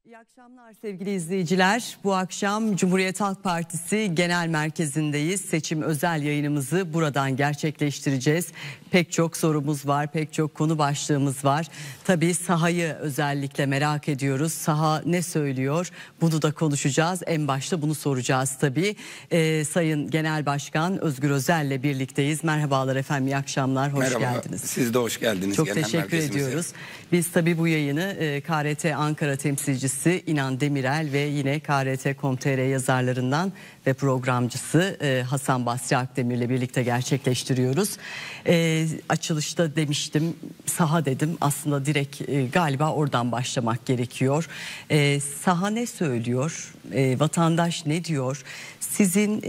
İyi akşamlar sevgili izleyiciler. Bu akşam Cumhuriyet Halk Partisi Genel Merkezi'ndeyiz. Seçim özel yayınımızı buradan gerçekleştireceğiz. Pek çok sorumuz var, pek çok konu başlığımız var. Tabii sahayı özellikle merak ediyoruz. Saha ne söylüyor? Bunu da konuşacağız. En başta bunu soracağız tabii. Sayın Genel Başkan Özgür Özel'le birlikteyiz. Merhabalar efendim, iyi akşamlar, hoş geldiniz. Siz de hoş geldiniz. Çok teşekkür ediyoruz. Biz tabii bu yayını KRT Ankara temsilcisi İnan Demirel ve yine KRT.com.tr yazarlarından ve programcısı Hasan Basri Akdemir'le birlikte gerçekleştiriyoruz. Açılışta demiştim, saha dedim, aslında direkt galiba oradan başlamak gerekiyor. Saha ne söylüyor? Vatandaş ne diyor? Sizin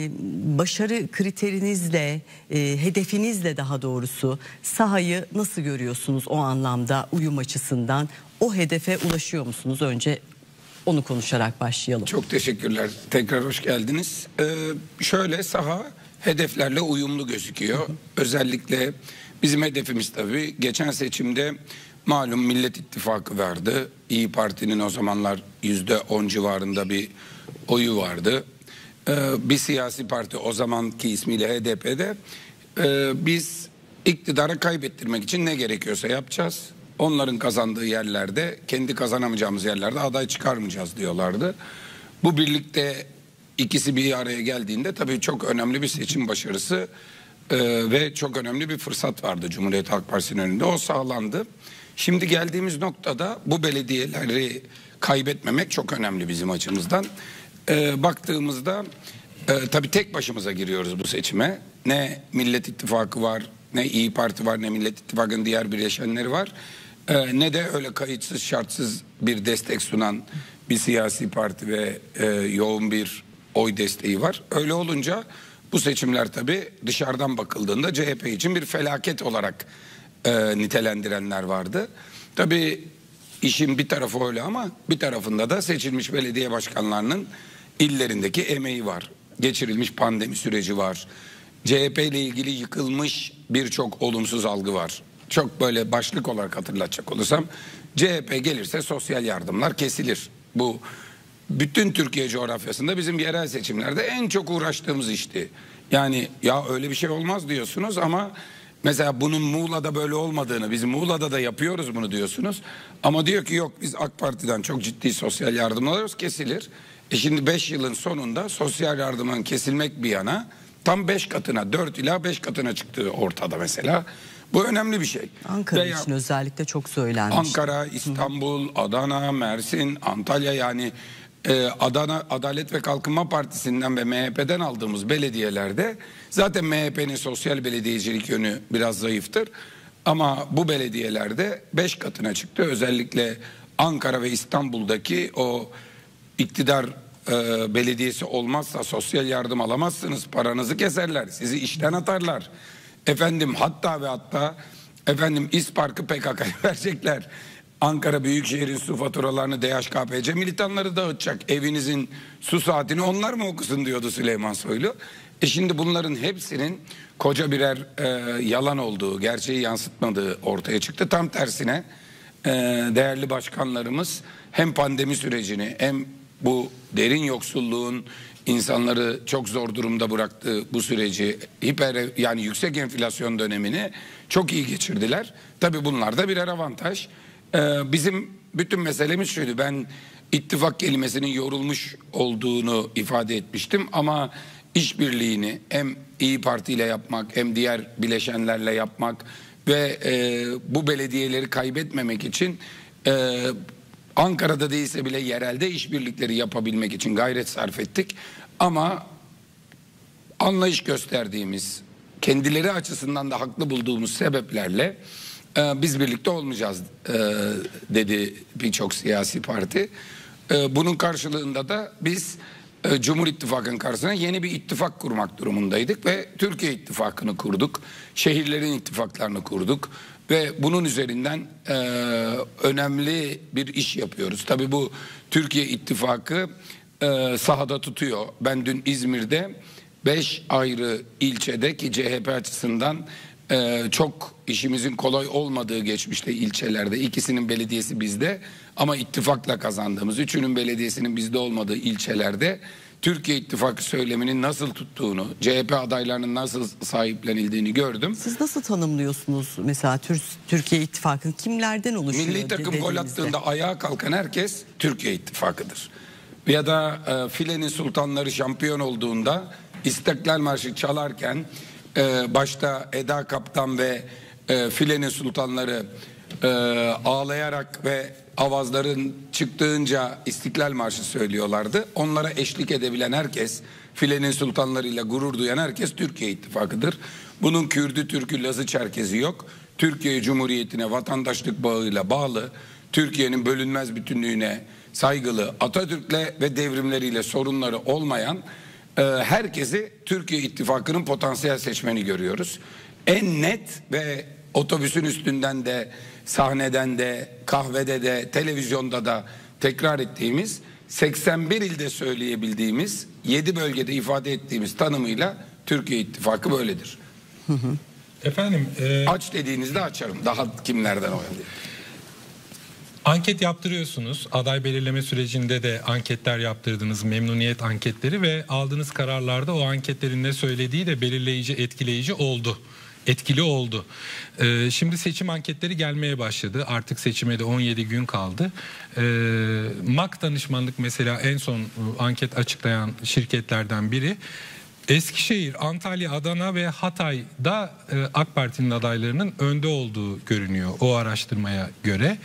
başarı kriterinizle, hedefinizle daha doğrusu sahayı nasıl görüyorsunuz o anlamda, uyum açısından? O hedefe ulaşıyor musunuz? Önce onu konuşarak başlayalım. Çok teşekkürler. Tekrar hoş geldiniz. Şöyle, saha hedeflerle uyumlu gözüküyor. Özellikle bizim hedefimiz tabii geçen seçimde malum Millet İttifakı vardı. İyi Parti'nin o zamanlar %10 civarında bir oyu vardı. Bir siyasi parti, o zamanki ismiyle HDP'de, biz iktidarı kaybettirmek için ne gerekiyorsa yapacağız. Onların kazandığı yerlerde, kendi kazanamayacağımız yerlerde aday çıkarmayacağız diyorlardı. Bu birlikte ikisi bir araya geldiğinde tabii çok önemli bir seçim başarısı ve çok önemli bir fırsat vardı Cumhuriyet Halk Partisi'nin önünde. O sağlandı. Şimdi geldiğimiz noktada bu belediyeleri kaybetmemek çok önemli bizim açımızdan. Baktığımızda tabii tek başımıza giriyoruz bu seçime. Ne Millet İttifakı var, ne İyi Parti var, ne Millet İttifakı'nın diğer bileşenleri var. Ne de öyle kayıtsız şartsız bir destek sunan bir siyasi parti ve yoğun bir oy desteği var. Öyle olunca bu seçimler tabii dışarıdan bakıldığında CHP için bir felaket olarak nitelendirenler vardı. Tabii işin bir tarafı öyle ama bir tarafında da seçilmiş belediye başkanlarının illerindeki emeği var. Geçirilmiş pandemi süreci var. CHP ile ilgili yıkılmış birçok olumsuz algı var. Çok böyle başlık olarak hatırlatacak olursam, CHP gelirse sosyal yardımlar kesilir. Bu bütün Türkiye coğrafyasında bizim yerel seçimlerde en çok uğraştığımız işti. Yani ya öyle bir şey olmaz diyorsunuz ama mesela bunun Muğla'da böyle olmadığını, biz Muğla'da da yapıyoruz bunu diyorsunuz. Ama diyor ki yok, biz AK Parti'den çok ciddi sosyal yardım alıyoruz, kesilir. Şimdi 5 yılın sonunda sosyal yardımın kesilmek bir yana tam 5 katına, 4 ila 5 katına çıktığı ortada mesela. Bu önemli bir şey. Ankara için özellikle çok söylenmiş. Ankara, İstanbul, Adana, Mersin, Antalya, yani Adana Adalet ve Kalkınma Partisi'nden ve MHP'den aldığımız belediyelerde zaten MHP'nin sosyal belediyecilik yönü biraz zayıftır. Ama bu belediyelerde 5 katına çıktı. Özellikle Ankara ve İstanbul'daki o iktidar belediyesi olmazsa sosyal yardım alamazsınız, paranızı keserler, sizi işten atarlar. Efendim hatta ve hatta İspark'ı PKK'ya verecekler. Ankara Büyükşehir'in su faturalarını DHKPC militanları dağıtacak. Evinizin su saatini onlar mı okusun diyordu Süleyman Soylu. Şimdi bunların hepsinin koca birer yalan olduğu, gerçeği yansıtmadığı ortaya çıktı. Tam tersine değerli başkanlarımız hem pandemi sürecini hem bu derin yoksulluğun insanları çok zor durumda bıraktığı bu süreci, yani yüksek enflasyon dönemini çok iyi geçirdiler. Tabii bunlar da birer avantaj. Bizim bütün meselemiz şuydu: ben ittifak kelimesinin yorulmuş olduğunu ifade etmiştim ama işbirliğini hem İyi Parti ile yapmak hem diğer bileşenlerle yapmak ve bu belediyeleri kaybetmemek için Ankara'da değilse bile yerelde işbirlikleri yapabilmek için gayret sarf ettik. Ama anlayış gösterdiğimiz, kendileri açısından da haklı bulduğumuz sebeplerle biz birlikte olmayacağız dedi birçok siyasi parti. Bunun karşılığında da biz Cumhur İttifakı'nın karşısına yeni bir ittifak kurmak durumundaydık ve Türkiye İttifakı'nı kurduk. Şehirlerin ittifaklarını kurduk ve bunun üzerinden önemli bir iş yapıyoruz. Tabii bu Türkiye İttifakı sahada tutuyor. Ben dün İzmir'de 5 ayrı ilçede, ki CHP açısından çok işimizin kolay olmadığı geçmişte ilçelerde, ikisinin belediyesi bizde ama ittifakla kazandığımız, üçünün belediyesinin bizde olmadığı ilçelerde Türkiye İttifakı söyleminin nasıl tuttuğunu, CHP adaylarının nasıl sahiplenildiğini gördüm. Siz nasıl tanımlıyorsunuz mesela Türkiye İttifakı'nın kimlerden oluşuyor? Milli takım gol attığında ayağa kalkan herkes Türkiye İttifakı'dır. Ya da filenin sultanları şampiyon olduğunda İstiklal Marşı çalarken başta Eda Kaptan ve filenin sultanları ağlayarak ve avazların çıktığınca İstiklal Marşı söylüyorlardı. Onlara eşlik edebilen herkes, filenin sultanlarıyla gurur duyan herkes Türkiye İttifakı'dır. Bunun Kürdü, Türk'ü, Lazı, Çerkezi yok. Türkiye Cumhuriyeti'ne vatandaşlık bağıyla bağlı, Türkiye'nin bölünmez bütünlüğüne saygılı, Atatürk'le ve devrimleriyle sorunları olmayan herkesi Türkiye İttifakı'nın potansiyel seçmeni görüyoruz. En net ve otobüsün üstünden de, sahneden de, kahvede de, televizyonda da tekrar ettiğimiz, 81 ilde söyleyebildiğimiz, 7 bölgede ifade ettiğimiz tanımıyla Türkiye İttifakı böyledir. Efendim, aç dediğinizde açarım. Daha kimlerden oy alayım? Anket yaptırıyorsunuz. Aday belirleme sürecinde de anketler yaptırdınız, memnuniyet anketleri ve aldığınız kararlarda o anketlerin ne söylediği de belirleyici, etkileyici oldu. Etkili oldu. Şimdi seçim anketleri gelmeye başladı. Artık seçime de 17 gün kaldı. MAK danışmanlık mesela en son anket açıklayan şirketlerden biri. Eskişehir, Antalya, Adana ve Hatay'da AK Parti'nin adaylarının önde olduğu görünüyor o araştırmaya göre.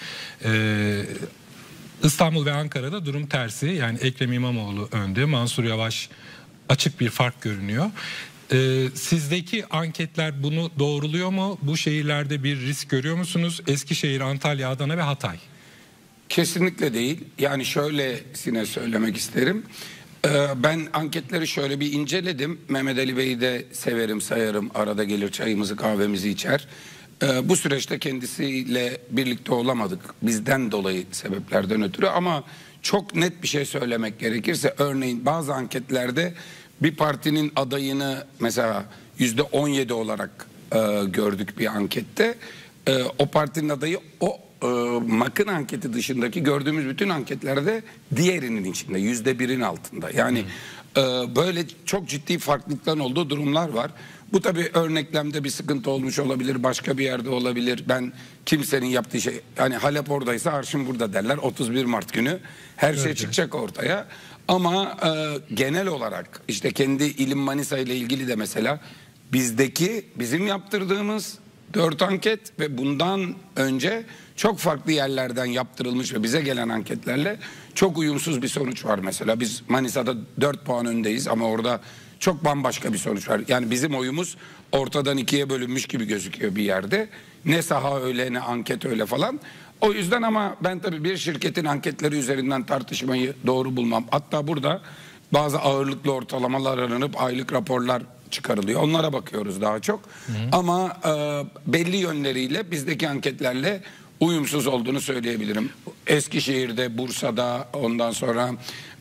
İstanbul ve Ankara'da durum tersi. Yani Ekrem İmamoğlu önde, Mansur Yavaş açık bir fark görünüyor. Sizdeki anketler bunu doğruluyor mu? Bu şehirlerde bir risk görüyor musunuz? Eskişehir, Antalya, Adana ve Hatay. Kesinlikle değil. Yani şöylesine söylemek isterim. Ben anketleri şöyle bir inceledim. Mehmet Ali Bey'i de severim, sayarım. Arada gelir çayımızı, kahvemizi içer. Bu süreçte kendisiyle birlikte olamadık. Bizden dolayı, sebeplerden ötürü. Ama çok net bir şey söylemek gerekirse, örneğin bazı anketlerde bir partinin adayını mesela %17 olarak gördük bir ankette. O partinin adayı MAK'ın anketi dışındaki gördüğümüz bütün anketlerde diğerinin içinde, %1'in altında. Yani böyle çok ciddi farklılıkların olduğu durumlar var. Bu tabii örneklemde bir sıkıntı olmuş olabilir, başka bir yerde olabilir. Ben kimsenin yaptığı şey, hani Halep oradaysa arşın burada derler. 31 Mart günü her şey çıkacak ortaya. Ama genel olarak işte kendi ilim Manisa ile ilgili de mesela bizim yaptırdığımız 4 anket ve bundan önce çok farklı yerlerden yaptırılmış ve bize gelen anketlerle çok uyumsuz bir sonuç var mesela. Biz Manisa'da 4 puan öndeyiz ama orada çok bambaşka bir sonuç var. Yani bizim oyumuz ortadan ikiye bölünmüş gibi gözüküyor bir yerde. Ne saha öyle, ne anket öyle falan. O yüzden ama ben tabii bir şirketin anketleri üzerinden tartışmayı doğru bulmam. Hatta burada bazı ağırlıklı ortalamalar aranıp aylık raporlar çıkarılıyor. Onlara bakıyoruz daha çok. Ama belli yönleriyle bizdeki anketlerle uyumsuz olduğunu söyleyebilirim. Eskişehir'de, Bursa'da, ondan sonra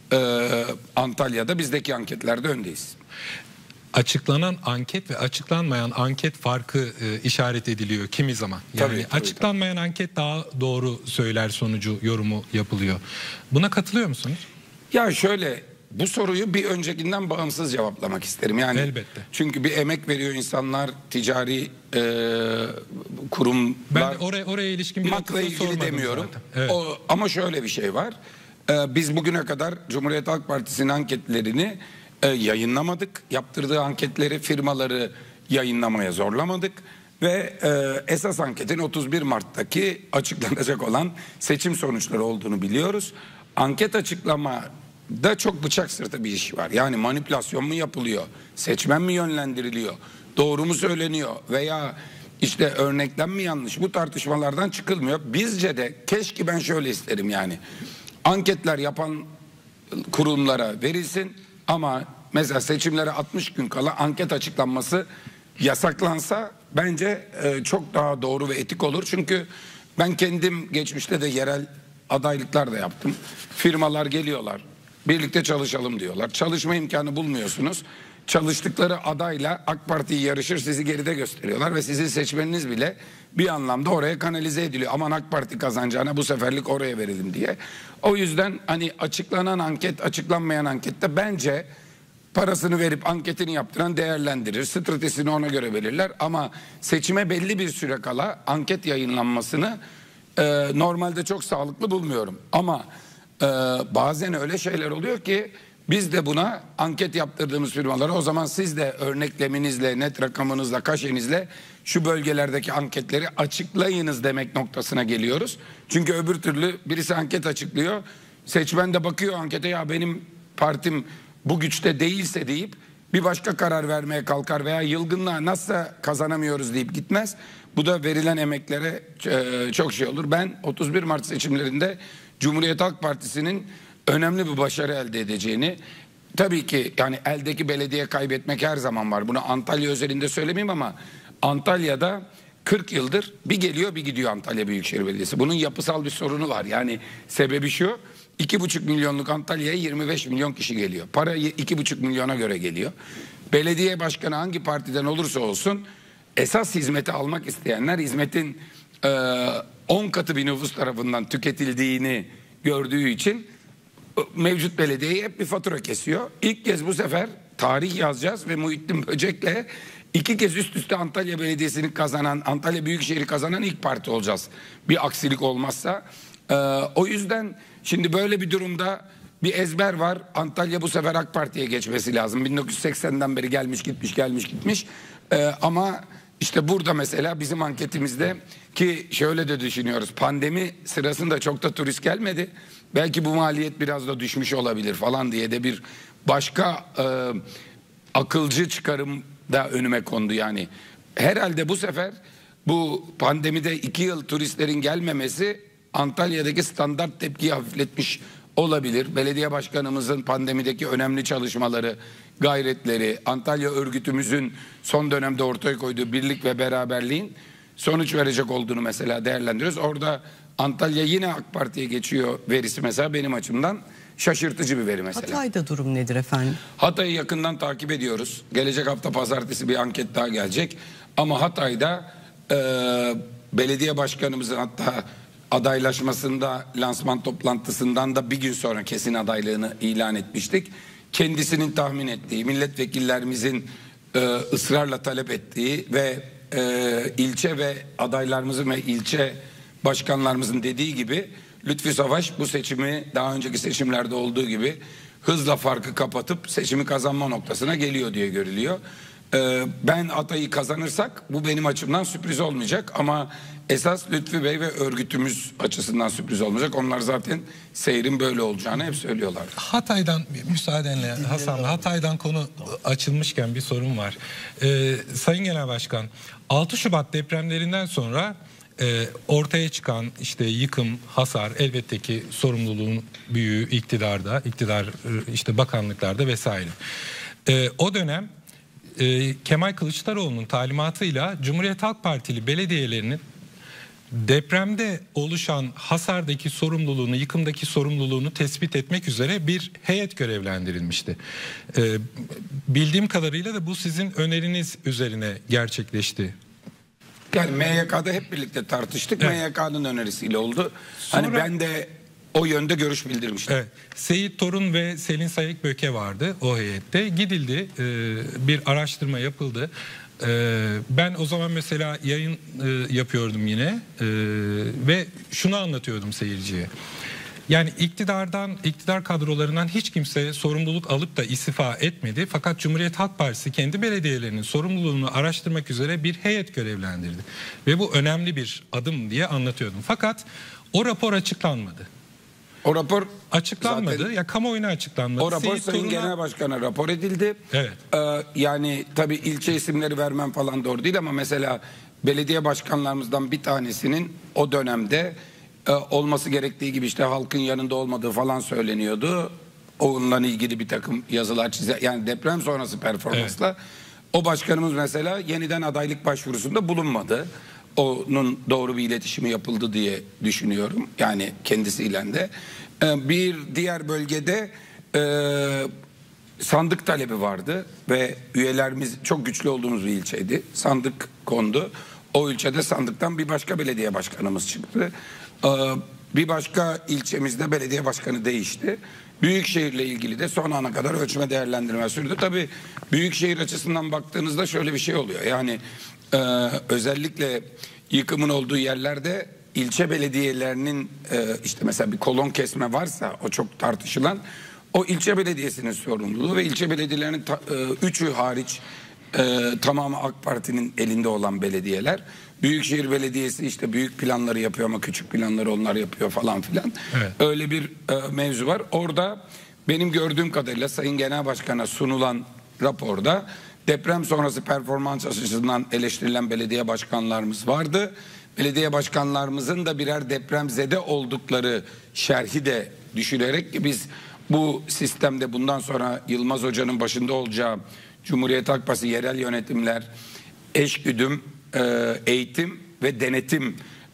Antalya'da bizdeki anketlerde öndeyiz. Açıklanan anket ve açıklanmayan anket farkı işaret ediliyor kimi zaman. Yani tabii. Açıklanmayan anket daha doğru söyler sonucu yorumu yapılıyor. Buna katılıyor musunuz? Ya şöyle, bu soruyu bir öncekinden bağımsız cevaplamak isterim. Yani elbette. Çünkü bir emek veriyor insanlar, ticari kurumlar. Ben oraya ilişkin bir MAK'la ilgili demiyorum. Evet. Ama şöyle bir şey var. Biz bugüne kadar Cumhuriyet Halk Partisi'nin anketlerini yayınlamadık. Yaptırdığı anketleri, firmaları yayınlamaya zorlamadık. Ve esas anketin 31 Mart'taki açıklanacak olan seçim sonuçları olduğunu biliyoruz. Anket açıklamada çok bıçak sırtı bir iş var. Yani manipülasyon mu yapılıyor? Seçmen mi yönlendiriliyor? Doğru mu söyleniyor? Veya işte örneklem mi yanlış? Bu tartışmalardan çıkılmıyor. Bizce de keşke, ben şöyle isterim yani. Anketler yapan kurumlara verilsin ama mesela seçimlere 60 gün kala anket açıklanması yasaklansa bence çok daha doğru ve etik olur. Çünkü ben kendim geçmişte de yerel adaylıklar da yaptım. Firmalar geliyorlar, birlikte çalışalım diyorlar. Çalışma imkanı bulmuyorsunuz. çalıştıkları adayla AK Parti'yi yarışır, sizi geride gösteriyorlar ve sizin seçmeniniz bile bir anlamda oraya kanalize ediliyor. Aman AK Parti kazanacağına bu seferlik oraya verelim diye. O yüzden hani açıklanan anket, açıklanmayan ankette bence parasını verip anketini yaptıran değerlendirir. Stratejisini ona göre belirler. Ama seçime belli bir süre kala anket yayınlanmasını normalde çok sağlıklı bulmuyorum. Ama bazen öyle şeyler oluyor ki biz de buna anket yaptırdığımız firmalara o zaman siz de örnekleminizle, net rakamınızla, kaşenizle şu bölgelerdeki anketleri açıklayınız demek noktasına geliyoruz. Çünkü öbür türlü birisi anket açıklıyor. Seçmen de bakıyor ankete, ya benim partim bu güçte değilse deyip bir başka karar vermeye kalkar veya yılgınlığa nasıl kazanamıyoruz deyip gitmez. Bu da verilen emeklere çok şey olur. Ben 31 Mart seçimlerinde Cumhuriyet Halk Partisi'nin önemli bir başarı elde edeceğini, tabii ki yani eldeki belediye kaybetmek her zaman var. Bunu Antalya özelinde söylemeyeyim ama Antalya'da 40 yıldır bir geliyor bir gidiyor Antalya Büyükşehir Belediyesi. Bunun yapısal bir sorunu var. Yani sebebi şu: 2,5 milyonluk Antalya'ya 25 milyon kişi geliyor. Para 2,5 milyona göre geliyor. Belediye başkanı hangi partiden olursa olsun esas hizmeti almak isteyenler hizmetin 10 katı bir nüfus tarafından tüketildiğini gördüğü için mevcut belediyeye hep bir fatura kesiyor. İlk kez bu sefer tarih yazacağız ve Muhittin Böcek'le 2 kez üst üste Antalya Belediyesi'ni kazanan, Antalya Büyükşehir'i kazanan ilk parti olacağız. Bir aksilik olmazsa. O yüzden şimdi böyle bir durumda bir ezber var. Antalya bu sefer AK Parti'ye geçmesi lazım. 1980'den beri gelmiş gitmiş. Ama işte burada mesela bizim anketimizde, ki şöyle de düşünüyoruz, pandemi sırasında çok da turist gelmedi. Belki bu maliyet biraz da düşmüş olabilir falan diye de bir başka akılcı çıkarım da önüme kondu yani. Herhalde bu sefer bu pandemide 2 yıl turistlerin gelmemesi Antalya'daki standart tepkiyi hafifletmiş olabilir. Belediye başkanımızın pandemideki önemli çalışmaları, gayretleri, Antalya örgütümüzün son dönemde ortaya koyduğu birlik ve beraberliğin sonuç verecek olduğunu mesela değerlendiriyoruz. Orada Antalya yine AK Parti'ye geçiyor verisi mesela benim açımdan şaşırtıcı bir veri mesela. Hatay'da durum nedir efendim? Hatay'ı yakından takip ediyoruz. Gelecek hafta pazartesi bir anket daha gelecek. Ama Hatay'da belediye başkanımızın hatta adaylaşmasında, lansman toplantısından da bir gün sonra kesin adaylığını ilan etmiştik. Kendisinin tahmin ettiği, milletvekillerimizin ısrarla talep ettiği ve ilçe ve adaylarımızın ve ilçe başkanlarımızın dediği gibi Lütfü Savaş bu seçimi daha önceki seçimlerde olduğu gibi hızla farkı kapatıp seçimi kazanma noktasına geliyor diye görülüyor. Ben Hatay'ı kazanırsak bu benim açımdan sürpriz olmayacak ama esas Lütfü Bey ve örgütümüz açısından sürpriz olmayacak. Onlar zaten seyrin böyle olacağını hep söylüyorlar. Hatay'dan müsaadenle Hasan, Hatay'dan konu açılmışken bir sorun var. Sayın Genel Başkan, 6 Şubat depremlerinden sonra ortaya çıkan işte yıkım, hasar, elbette ki sorumluluğun büyüğü iktidarda, iktidar işte bakanlıklarda vesaire. O dönem Kemal Kılıçdaroğlu'nun talimatıyla Cumhuriyet Halk Partili belediyelerinin depremde oluşan hasardaki sorumluluğunu, yıkımdaki sorumluluğunu tespit etmek üzere bir heyet görevlendirilmişti. Bildiğim kadarıyla da bu sizin öneriniz üzerine gerçekleşti. Yani MYK'da hep birlikte tartıştık. Evet. MYK'nın önerisiyle oldu. Sonra, hani ben de o yönde görüş bildirmiştim. Evet. Seyit Torun ve Selin Sayık Böke vardı o heyette. Gidildi, bir araştırma yapıldı. Ben o zaman mesela yayın yapıyordum yine ve şunu anlatıyordum seyirciye. Yani iktidar kadrolarından hiç kimse sorumluluk alıp da istifa etmedi. Fakat Cumhuriyet Halk Partisi kendi belediyelerinin sorumluluğunu araştırmak üzere bir heyet görevlendirdi. Ve bu önemli bir adım diye anlatıyordum. Fakat o rapor açıklanmadı. O rapor açıklanmadı. Zaten, ya kamuoyuna açıklanmadı. O rapor Sayın Genel Başkan'a rapor edildi. Evet. Yani tabii ilçe isimleri vermem falan doğru değil ama mesela belediye başkanlarımızdan bir tanesinin o dönemde olması gerektiği gibi işte halkın yanında olmadığı falan söyleniyordu. Onunla ilgili bir takım yazılar yani deprem sonrası performansla. Evet. O başkanımız mesela yeniden adaylık başvurusunda bulunmadı. Onun doğru bir iletişimi yapıldı diye düşünüyorum. Yani kendisiyle de. Bir diğer bölgede sandık talebi vardı ve üyelerimiz çok güçlü olduğumuz bir ilçeydi. Sandık kondu. O ilçede sandıktan bir başka belediye başkanımız çıktı. Bir başka ilçemizde belediye başkanı değişti. Büyükşehir'le ilgili de son ana kadar ölçme değerlendirme sürdü. Tabii Büyükşehir açısından baktığınızda şöyle bir şey oluyor. Yani özellikle yıkımın olduğu yerlerde ilçe belediyelerinin işte mesela bir kolon kesme varsa o çok tartışılan, o ilçe belediyesinin sorumluluğu ve ilçe belediyelerinin üçü hariç tamamı AK Parti'nin elinde olan belediyeler. Büyükşehir Belediyesi işte büyük planları yapıyor ama küçük planları onlar yapıyor falan filan. Evet. Öyle bir mevzu var. Orada benim gördüğüm kadarıyla Sayın Genel Başkan'a sunulan raporda deprem sonrası performans açısından eleştirilen belediye başkanlarımız vardı. Belediye başkanlarımızın da birer depremzede oldukları şerhi de düşünerek ki biz bu sistemde bundan sonra Yılmaz Hoca'nın başında olacağı Cumhuriyet Halk Partisi yerel yönetimler, eşgüdüm, eğitim ve denetim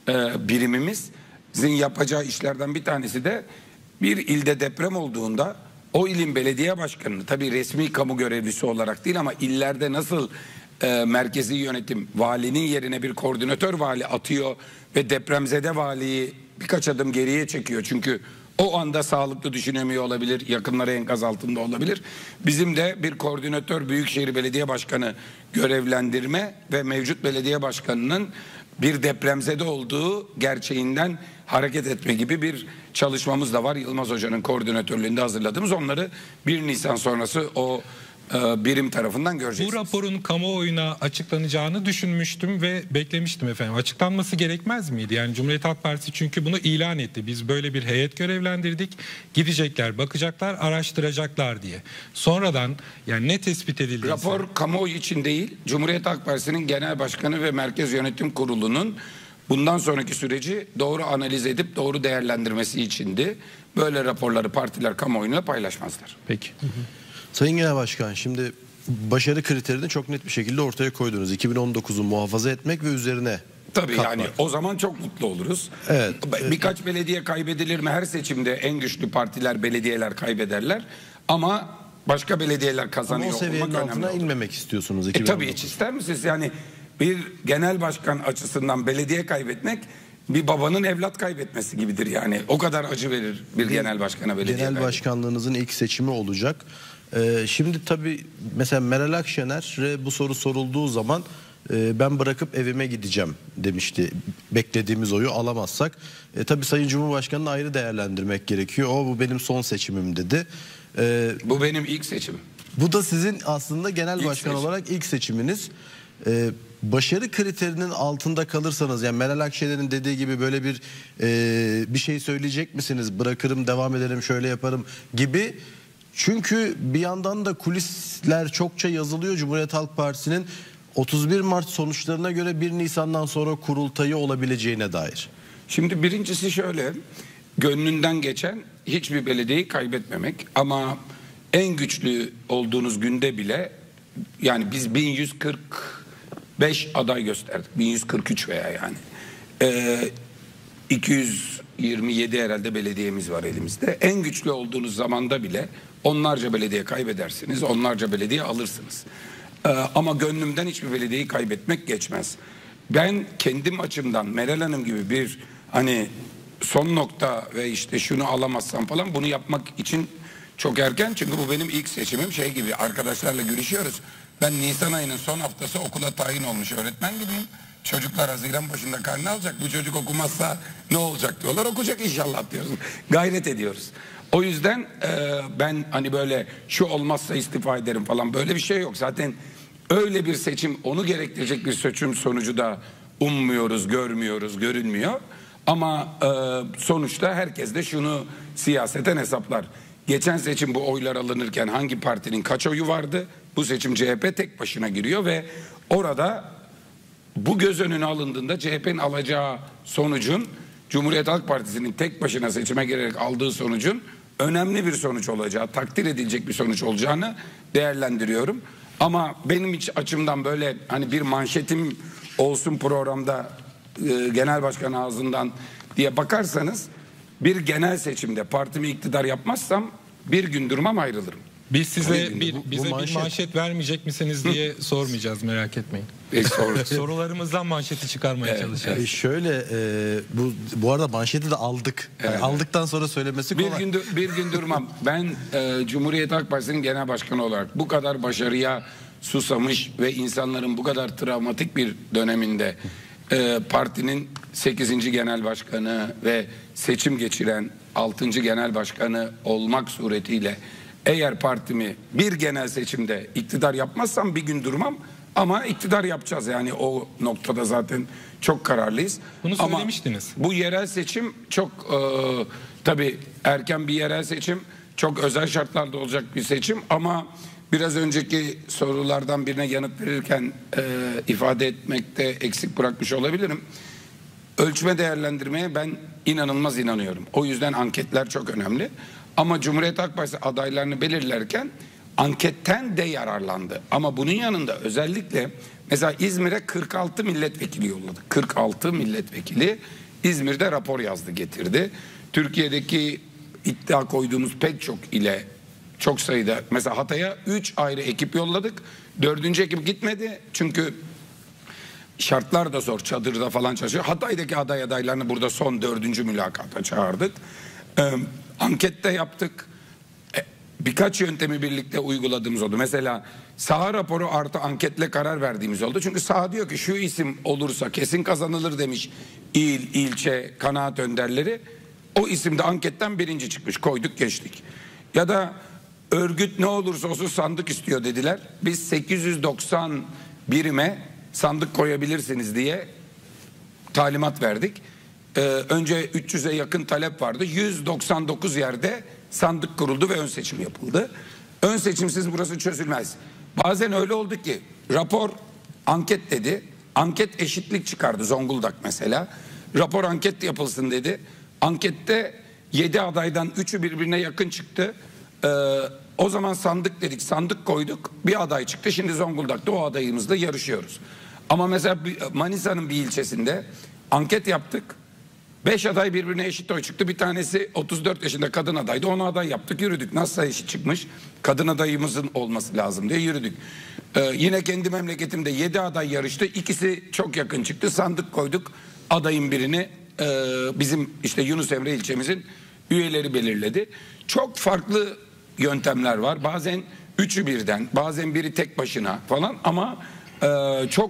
birimimizin yapacağı işlerden bir tanesi de bir ilde deprem olduğunda o ilin belediye başkanını, tabii resmi kamu görevlisi olarak değil ama illerde nasıl merkezi yönetim valinin yerine bir koordinatör vali atıyor ve depremzede valiyi birkaç adım geriye çekiyor. Çünkü o anda sağlıklı düşünemiyor olabilir, yakınları enkaz altında olabilir. Bizim de bir koordinatör Büyükşehir Belediye Başkanı görevlendirme ve mevcut belediye başkanının bir depremzede olduğu gerçeğinden hareket etme gibi bir çalışmamız da var. Yılmaz Hoca'nın koordinatörlüğünde hazırladığımız, onları 1 Nisan sonrası o birim tarafından göreceksiniz. Bu raporun kamuoyuna açıklanacağını düşünmüştüm ve beklemiştim efendim. Açıklanması gerekmez miydi? Yani Cumhuriyet Halk Partisi çünkü bunu ilan etti. Biz böyle bir heyet görevlendirdik. Gidecekler, bakacaklar, araştıracaklar diye. Sonradan yani ne tespit edildiyse... Rapor kamuoyu için değil, Cumhuriyet Halk Partisi'nin Genel Başkanı ve Merkez Yönetim Kurulu'nun bundan sonraki süreci doğru analiz edip doğru değerlendirmesi içindi. Böyle raporları partiler kamuoyuna paylaşmazlar. Peki. Sayın Genel Başkan, şimdi başarı kriterini çok net bir şekilde ortaya koydunuz. 2019'u muhafaza etmek ve üzerine tabii katmak. Yani o zaman çok mutlu oluruz. Evet. Birkaç belediye kaybedilir mi? Her seçimde en güçlü partiler, belediyeler kaybederler. Ama başka belediyeler kazanıyor. Ama o seviyenin altına inmemek istiyorsunuz. Tabii hiç ister misiniz? Yani bir genel başkan açısından belediye kaybetmek bir babanın evlat kaybetmesi gibidir yani. O kadar acı verir bir genel başkana belediye. Genel başkanlığınızın ilk seçimi olacak. Şimdi tabii mesela Meral Akşener'e bu soru sorulduğu zaman ben bırakıp evime gideceğim demişti. Beklediğimiz oyu alamazsak. Tabii Sayın Cumhurbaşkanı'nı ayrı değerlendirmek gerekiyor. Bu benim son seçimim dedi. Bu benim ilk seçimim. Bu da sizin aslında genel İlk başkan seçim. olarak ilk seçiminiz. Başarı kriterinin altında kalırsanız, yani Meral Akşener'in dediği gibi böyle bir şey söyleyecek misiniz? Bırakırım, devam ederim, şöyle yaparım gibi. Çünkü bir yandan da kulisler çokça yazılıyor. Cumhuriyet Halk Partisi'nin 31 Mart sonuçlarına göre 1 Nisan'dan sonra kurultayı olabileceğine dair. Şimdi birincisi şöyle, gönlünden geçen hiçbir belediyeyi kaybetmemek ama en güçlü olduğunuz günde bile, yani biz 1145 aday gösterdik, 1143 veya yani 227 herhalde belediyemiz var elimizde. En güçlü olduğunuz zamanda bile onlarca belediye kaybedersiniz, onlarca belediye alırsınız. Ama gönlümden hiçbir belediyeyi kaybetmek geçmez. Ben kendim açımdan Meral Hanım gibi bir hani son nokta ve işte şunu alamazsam falan, bunu yapmak için çok erken. Çünkü bu benim ilk seçimim, şey gibi arkadaşlarla görüşüyoruz. Ben Nisan ayının son haftası okula tayin olmuş öğretmen gibiyim. Çocuklar Haziran başında karne alacak. Bu çocuk okumazsa ne olacak diyorlar. Okuyacak inşallah diyoruz. Gayret ediyoruz. O yüzden ben hani böyle şu olmazsa istifa ederim falan, böyle bir şey yok. Zaten öyle bir seçim, onu gerektirecek bir seçim sonucu da ummuyoruz, görmüyoruz, görünmüyor. Ama sonuçta herkes de şunu siyaseten hesaplar. Geçen seçim bu oylar alınırken hangi partinin kaç oyu vardı? Bu seçim CHP tek başına giriyor ve orada bu göz önüne alındığında CHP'nin alacağı sonucun, Cumhuriyet Halk Partisi'nin tek başına seçime girerek aldığı sonucun önemli bir sonuç olacağı, takdir edilecek bir sonuç olacağını değerlendiriyorum. Ama benim hiç açımdan böyle hani bir manşetim olsun programda genel başkan ağzından diye bakarsanız, bir genel seçimde partimi iktidar yapmazsam bir gün durmam, ayrılırım. Biz size bu bize manşet. bir manşet vermeyecek misiniz diye sormayacağız, merak etmeyin. Sorularımızdan manşeti çalışacağız. Şöyle bu arada manşeti de aldık. Yani aldıktan sonra söylemesi kolay. Bir gün durmam. Ben Cumhuriyet Halk Partisi'nin genel başkanı olarak bu kadar başarıya susamış ve insanların bu kadar travmatik bir döneminde partinin 8. genel başkanı ve seçim geçiren 6. genel başkanı olmak suretiyle eğer partimi bir genel seçimde iktidar yapmazsam bir gün durmam, ama iktidar yapacağız, yani o noktada zaten çok kararlıyız. Bunu söylemiştiniz. Ama bu yerel seçim çok tabii erken bir yerel seçim, çok özel şartlarda olacak bir seçim, ama biraz önceki sorulardan birine yanıt verirken ifade etmekte eksik bırakmış olabilirim. Ölçme değerlendirmeye ben inanılmaz inanıyorum. O yüzden anketler çok önemli. Ama Cumhuriyet Halk Partisi adaylarını belirlerken anketten de yararlandı. Ama bunun yanında özellikle mesela İzmir'e 46 milletvekili yolladık. 46 milletvekili İzmir'de rapor yazdı, getirdi. Türkiye'deki iddia koyduğumuz pek çok ile çok sayıda, mesela Hatay'a 3 ayrı ekip yolladık. 4. ekip gitmedi çünkü şartlar da zor, çadırda falan çalışıyor. Hatay'daki adaylarını burada son 4. mülakata çağırdık. Ankette yaptık. Birkaç yöntemi birlikte uyguladığımız oldu. Mesela saha raporu artı anketle karar verdiğimiz oldu. Çünkü saha diyor ki şu isim olursa kesin kazanılır demiş il, ilçe, kanaat önderleri. O isim de anketten 1. çıkmış. Koyduk, geçtik. Ya da örgüt ne olursa olsun sandık istiyor dediler. Biz 890 birime sandık koyabilirsiniz diye talimat verdik. Önce 300'e yakın talep vardı. 199 yerde sandık kuruldu ve ön seçim yapıldı. Ön seçimsiz burası çözülmez. Bazen öyle oldu ki rapor anket dedi. Anket eşitlik çıkardı, Zonguldak mesela. Rapor anket yapılsın dedi. Ankette 7 adaydan 3'ü birbirine yakın çıktı. O zaman sandık dedik, sandık koyduk. Bir aday çıktı. Şimdi Zonguldak'ta o adayımızla yarışıyoruz. Ama mesela Manisa'nın bir ilçesinde anket yaptık. 5 aday birbirine eşit oy çıktı. Bir tanesi 34 yaşında kadın adaydı. Ona aday yaptık, yürüdük. Nasıl eşit çıkmış? Kadın adayımızın olması lazım diye yürüdük. Yine kendi memleketimde 7 aday yarıştı. İkisi çok yakın çıktı. Sandık koyduk. Adayın birini bizim işte Yunus Emre ilçemizin üyeleri belirledi. Çok farklı yöntemler var. Bazen 3'ü birden, bazen biri tek başına falan, ama çok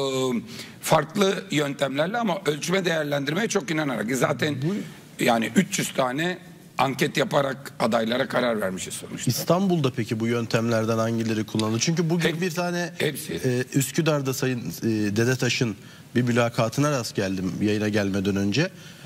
farklı yöntemlerle, ama ölçme değerlendirmeye çok inanarak. Zaten yani 300 tane anket yaparak adaylara karar vermişiz sonuçta. İstanbul'da peki bu yöntemlerden hangileri kullanıldı? Çünkü bugün bir tane Üsküdar'da Sayın Dede Taş'ın bir mülakatına rast geldim yayına gelmeden önce.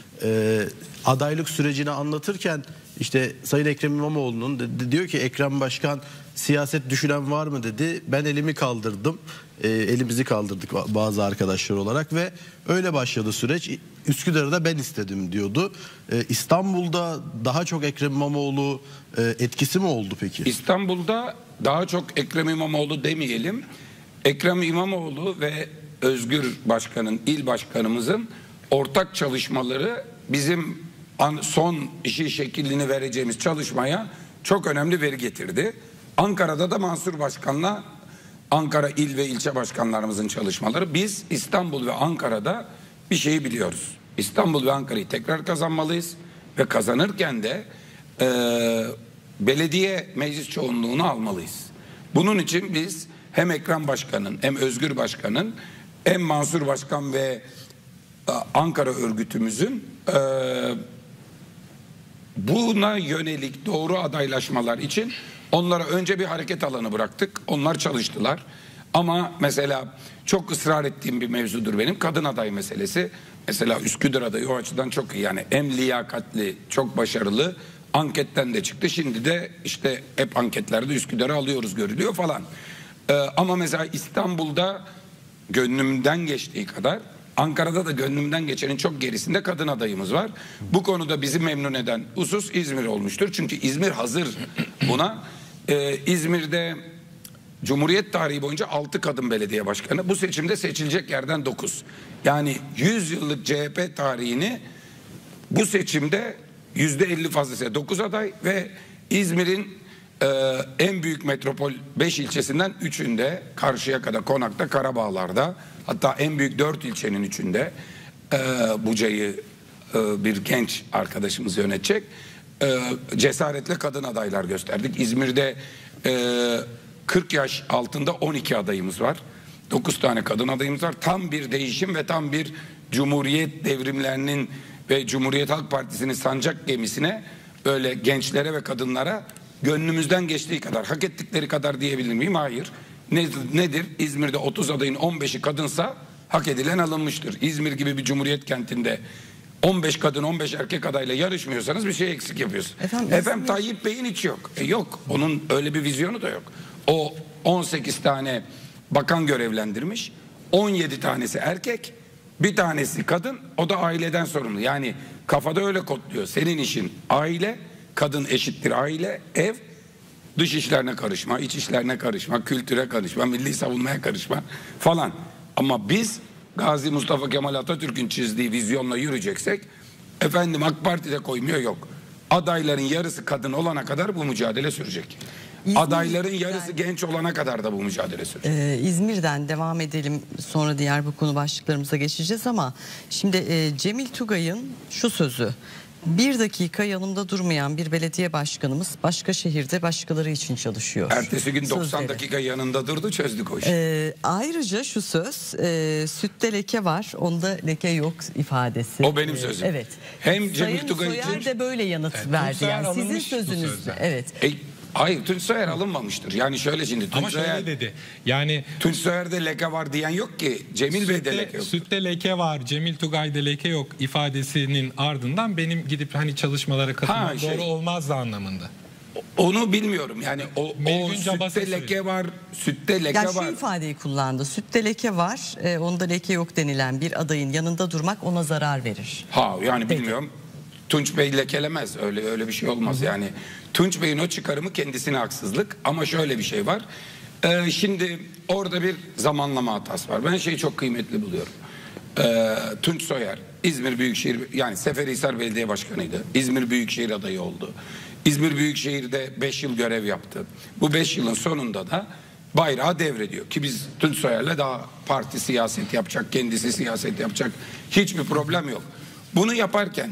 Adaylık sürecini anlatırken işte Sayın Ekrem İmamoğlu'nun diyor ki Ekrem Başkan siyaset düşünen var mı dedi. Ben elimi kaldırdım. Elimizi kaldırdık bazı arkadaşlar olarak ve öyle başladı süreç. Üsküdar'da ben istedim diyordu. İstanbul'da daha çok Ekrem İmamoğlu etkisi mi oldu peki? İstanbul'da daha çok Ekrem İmamoğlu demeyelim. Ekrem İmamoğlu ve Özgür Başkan'ın, il başkanımızın ortak çalışmaları bizim son işi şeklini vereceğimiz çalışmaya çok önemli veri getirdi. Ankara'da da Mansur Başkan'la Ankara il ve ilçe başkanlarımızın çalışmaları. Biz İstanbul ve Ankara'da bir şeyi biliyoruz. İstanbul ve Ankara'yı tekrar kazanmalıyız ve kazanırken de belediye meclis çoğunluğunu almalıyız. Bunun için biz hem Ekrem Başkan'ın hem Özgür Başkan'ın hem Mansur Başkan ve Ankara örgütümüzün buna yönelik doğru adaylaşmalar için onlara önce bir hareket alanı bıraktık. Onlar çalıştılar. Ama mesela çok ısrar ettiğim bir mevzudur benim kadın aday meselesi. Mesela Üsküdar adayı o açıdan çok iyi. Yani hem liyakatli, çok başarılı, anketten de çıktı. Şimdi de işte hep anketlerde Üsküdar'ı alıyoruz görülüyor falan. Ama mesela İstanbul'da gönlümden geçtiği kadar Ankara'da da gönlümden geçenin çok gerisinde kadın adayımız var. Bu konuda bizi memnun eden husus İzmir olmuştur. Çünkü İzmir hazır buna. İzmir'de Cumhuriyet tarihi boyunca 6 kadın belediye başkanı. Bu seçimde seçilecek yerden 9. Yani 100 yıllık CHP tarihini bu seçimde %50 fazlasıyla 9 aday ve İzmir'in en büyük metropol 5 ilçesinden 3'ünde, Karşıyaka'da, Konak'ta, Karabağlar'da, hatta en büyük 4 ilçenin 3'ünde Buca'yı bir genç arkadaşımız yönetecek. Cesaretle kadın adaylar gösterdik. İzmir'de 40 yaş altında 12 adayımız var. 9 tane kadın adayımız var. Tam bir değişim ve tam bir Cumhuriyet devrimlerinin ve Cumhuriyet Halk Partisi'nin sancak gemisine, böyle gençlere ve kadınlara gönlümüzden geçtiği kadar, hak ettikleri kadar diyebilir miyim? Hayır. Nedir? İzmir'de 30 adayın 15'i kadınsa hak edilen alınmıştır. İzmir gibi bir Cumhuriyet kentinde 15 kadın 15 erkek adayla yarışmıyorsanız bir şey eksik yapıyorsunuz. Efendim Tayyip Bey'in hiç yok. Yok. Onun öyle bir vizyonu da yok. O 18 tane bakan görevlendirmiş. 17 tanesi erkek, bir tanesi kadın. O da aileden sorumlu. Yani kafada öyle kodluyor. Senin işin aile, kadın eşittir aile, ev, dış işlerine karışma, iç işlerine karışma, kültüre karışma, milli savunmaya karışma falan. Ama biz Gazi Mustafa Kemal Atatürk'ün çizdiği vizyonla yürüyeceksek, efendim AK Parti'de koymuyor, yok. Adayların yarısı kadın olana kadar bu mücadele sürecek. Adayların yarısı genç olana kadar da bu mücadele sürecek. İzmir'den devam edelim, sonra diğer bu konu başlıklarımıza geçeceğiz ama şimdi Cemil Tugay'ın şu sözü: bir dakika yanımda durmayan bir belediye başkanımız başka şehirde başkaları için çalışıyor. Ertesi gün 90 sözleri. Dakika yanında durdu, çözdük o işi. Ayrıca şu söz, sütte leke var, onda leke yok ifadesi. O benim sözüm. Evet. Hem Cemil Sayın Tugay Soyer için de böyle yanıt verdi. Yani sizin sözünüzde. Evet. Hayır, Tunç Soyer alınmamıştır. Yani şöyle şimdi Ama şöyle dedi. Yani Tunç Soyer'de leke var diyen yok ki. Cemil Bey'de leke yok. Sütte leke var, Cemil Tugay'da leke yok ifadesinin ardından benim gidip hani çalışmalara katılmam doğru olmazdı anlamında. Onu bilmiyorum. Yani o sütte leke var, sütte leke yani var. şu ifadeyi kullandı. Sütte leke var, onda leke yok denilen bir adayın yanında durmak ona zarar verir. Yani bilmiyorum. Tunç Bey lekelemez. Öyle bir şey olmaz yani. Tunç Bey'in o çıkarımı kendisine haksızlık. Ama şöyle bir şey var. Şimdi orada bir zamanlama hatası var. Ben şeyi çok kıymetli buluyorum. Tunç Soyer İzmir Büyükşehir, yani Seferihisar Belediye Başkanı'ydı. İzmir Büyükşehir adayı oldu. İzmir Büyükşehir'de 5 yıl görev yaptı. Bu 5 yılın sonunda da bayrağı devrediyor. Ki biz Tunç Soyer'le daha parti siyaset yapacak, kendisi siyaset yapacak. Hiçbir problem yok. Bunu yaparken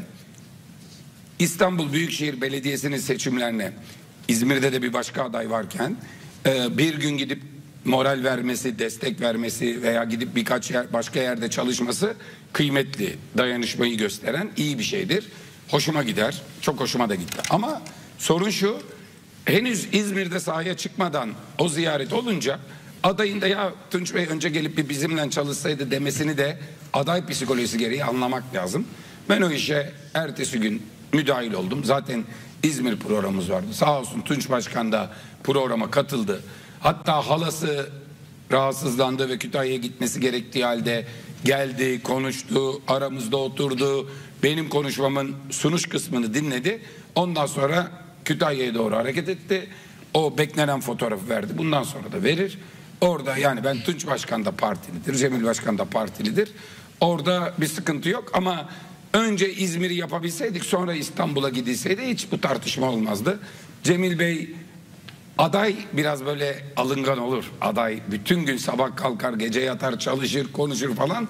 İstanbul Büyükşehir Belediyesi'nin seçimlerine, İzmir'de de bir başka aday varken bir gün gidip moral vermesi, destek vermesi veya gidip birkaç başka yerde çalışması kıymetli, dayanışmayı gösteren iyi bir şeydir. Hoşuma gider, çok hoşuma da gitti. Ama sorun şu, henüz İzmir'de sahaya çıkmadan o ziyaret olunca adayın da ya Tunç Bey önce gelip bir bizimle çalışsaydı demesini de aday psikolojisi gereği anlamak lazım. Ben o işe ertesi gün müdahil oldum. Zaten İzmir programımız vardı. Sağ olsun Tunç Başkan da programa katıldı. Hatta halası rahatsızlandı ve Kütahya'ya gitmesi gerektiği halde geldi, konuştu, aramızda oturdu. Benim konuşmamın sunuş kısmını dinledi. Ondan sonra Kütahya'ya doğru hareket etti. O beklenen fotoğrafı verdi. Bundan sonra da verir. Orada yani ben Tunç Başkan da partilidir, Cemil Başkan da partilidir. Orada bir sıkıntı yok ama önce İzmir'i yapabilseydik, sonra İstanbul'a gidilseydi hiç bu tartışma olmazdı. Cemil Bey aday biraz böyle alıngan olur. Aday bütün gün sabah kalkar, gece yatar, çalışır, konuşur falan.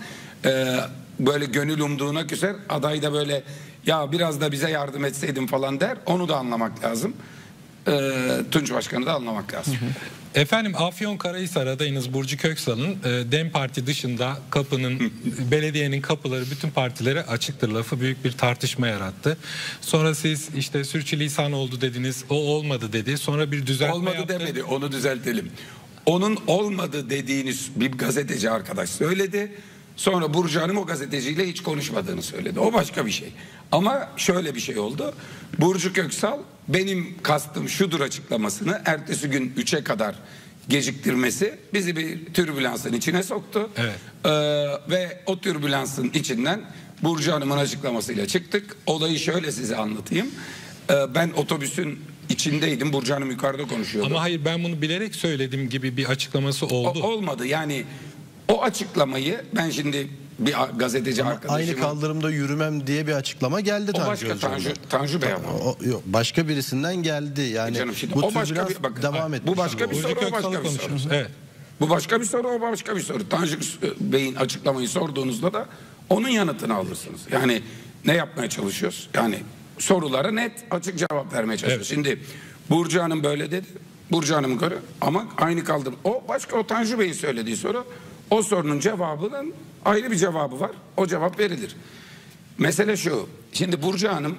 Böyle gönül umduğuna küser. Aday da böyle ya biraz da bize yardım etseydin falan der. Onu da anlamak lazım. Tunç Başkan'ı da anlamak lazım. Efendim Afyonkarahisar adayınız Burcu Köksal'ın DEM Parti dışında belediyenin kapıları bütün partilere açıktır lafı büyük bir tartışma yarattı. Sonra siz işte sürçülisan oldu dediniz, o olmadı dedi. Sonra bir düzeltme olmadı yaptı. Demedi, onu düzeltelim. Onun olmadı dediğini bir gazeteci arkadaş söyledi. Sonra Burcu Hanım o gazeteciyle hiç konuşmadığını söyledi. O başka bir şey. Ama şöyle bir şey oldu. Burcu Köksal benim kastım şudur açıklamasını ertesi gün 3'e kadar geciktirmesi bizi bir türbülansın içine soktu. Evet. Ve o türbülansın içinden Burcu Hanım'ın açıklamasıyla çıktık. Olayı şöyle size anlatayım. Ben otobüsün içindeydim. Burcu Hanım yukarıda konuşuyordu. Ama hayır, ben bunu bilerek söyledim gibi bir açıklaması oldu. Olmadı yani. O açıklamayı ben şimdi bir gazeteci Ama arkadaşımın... aynı kaldırımda yürümem diye bir açıklama geldi O Tanju başka Özcan'dan. Tanju Bey ama. Yok, başka birisinden geldi. Yani Canım şimdi bu o tür başka biraz bir, bakın, devam etmiş. bu başka bir Burcu soru, o başka Köksal'ı bir soru. konuşuyoruz. Evet. Bu başka bir soru, o başka bir soru. Tanju Bey'in açıklamayı sorduğunuzda da onun yanıtını alırsınız. Yani ne yapmaya çalışıyoruz? Yani sorulara net, açık cevap vermeye çalışıyoruz. Evet. Şimdi Burcu Hanım böyle dedi. Burcu Hanım'ın göre ama aynı kaldı. O başka, o Tanju Bey'in söylediği soru. O sorunun cevabının ayrı bir cevabı var. O cevap verilir. Mesele şu. Şimdi Burcu Hanım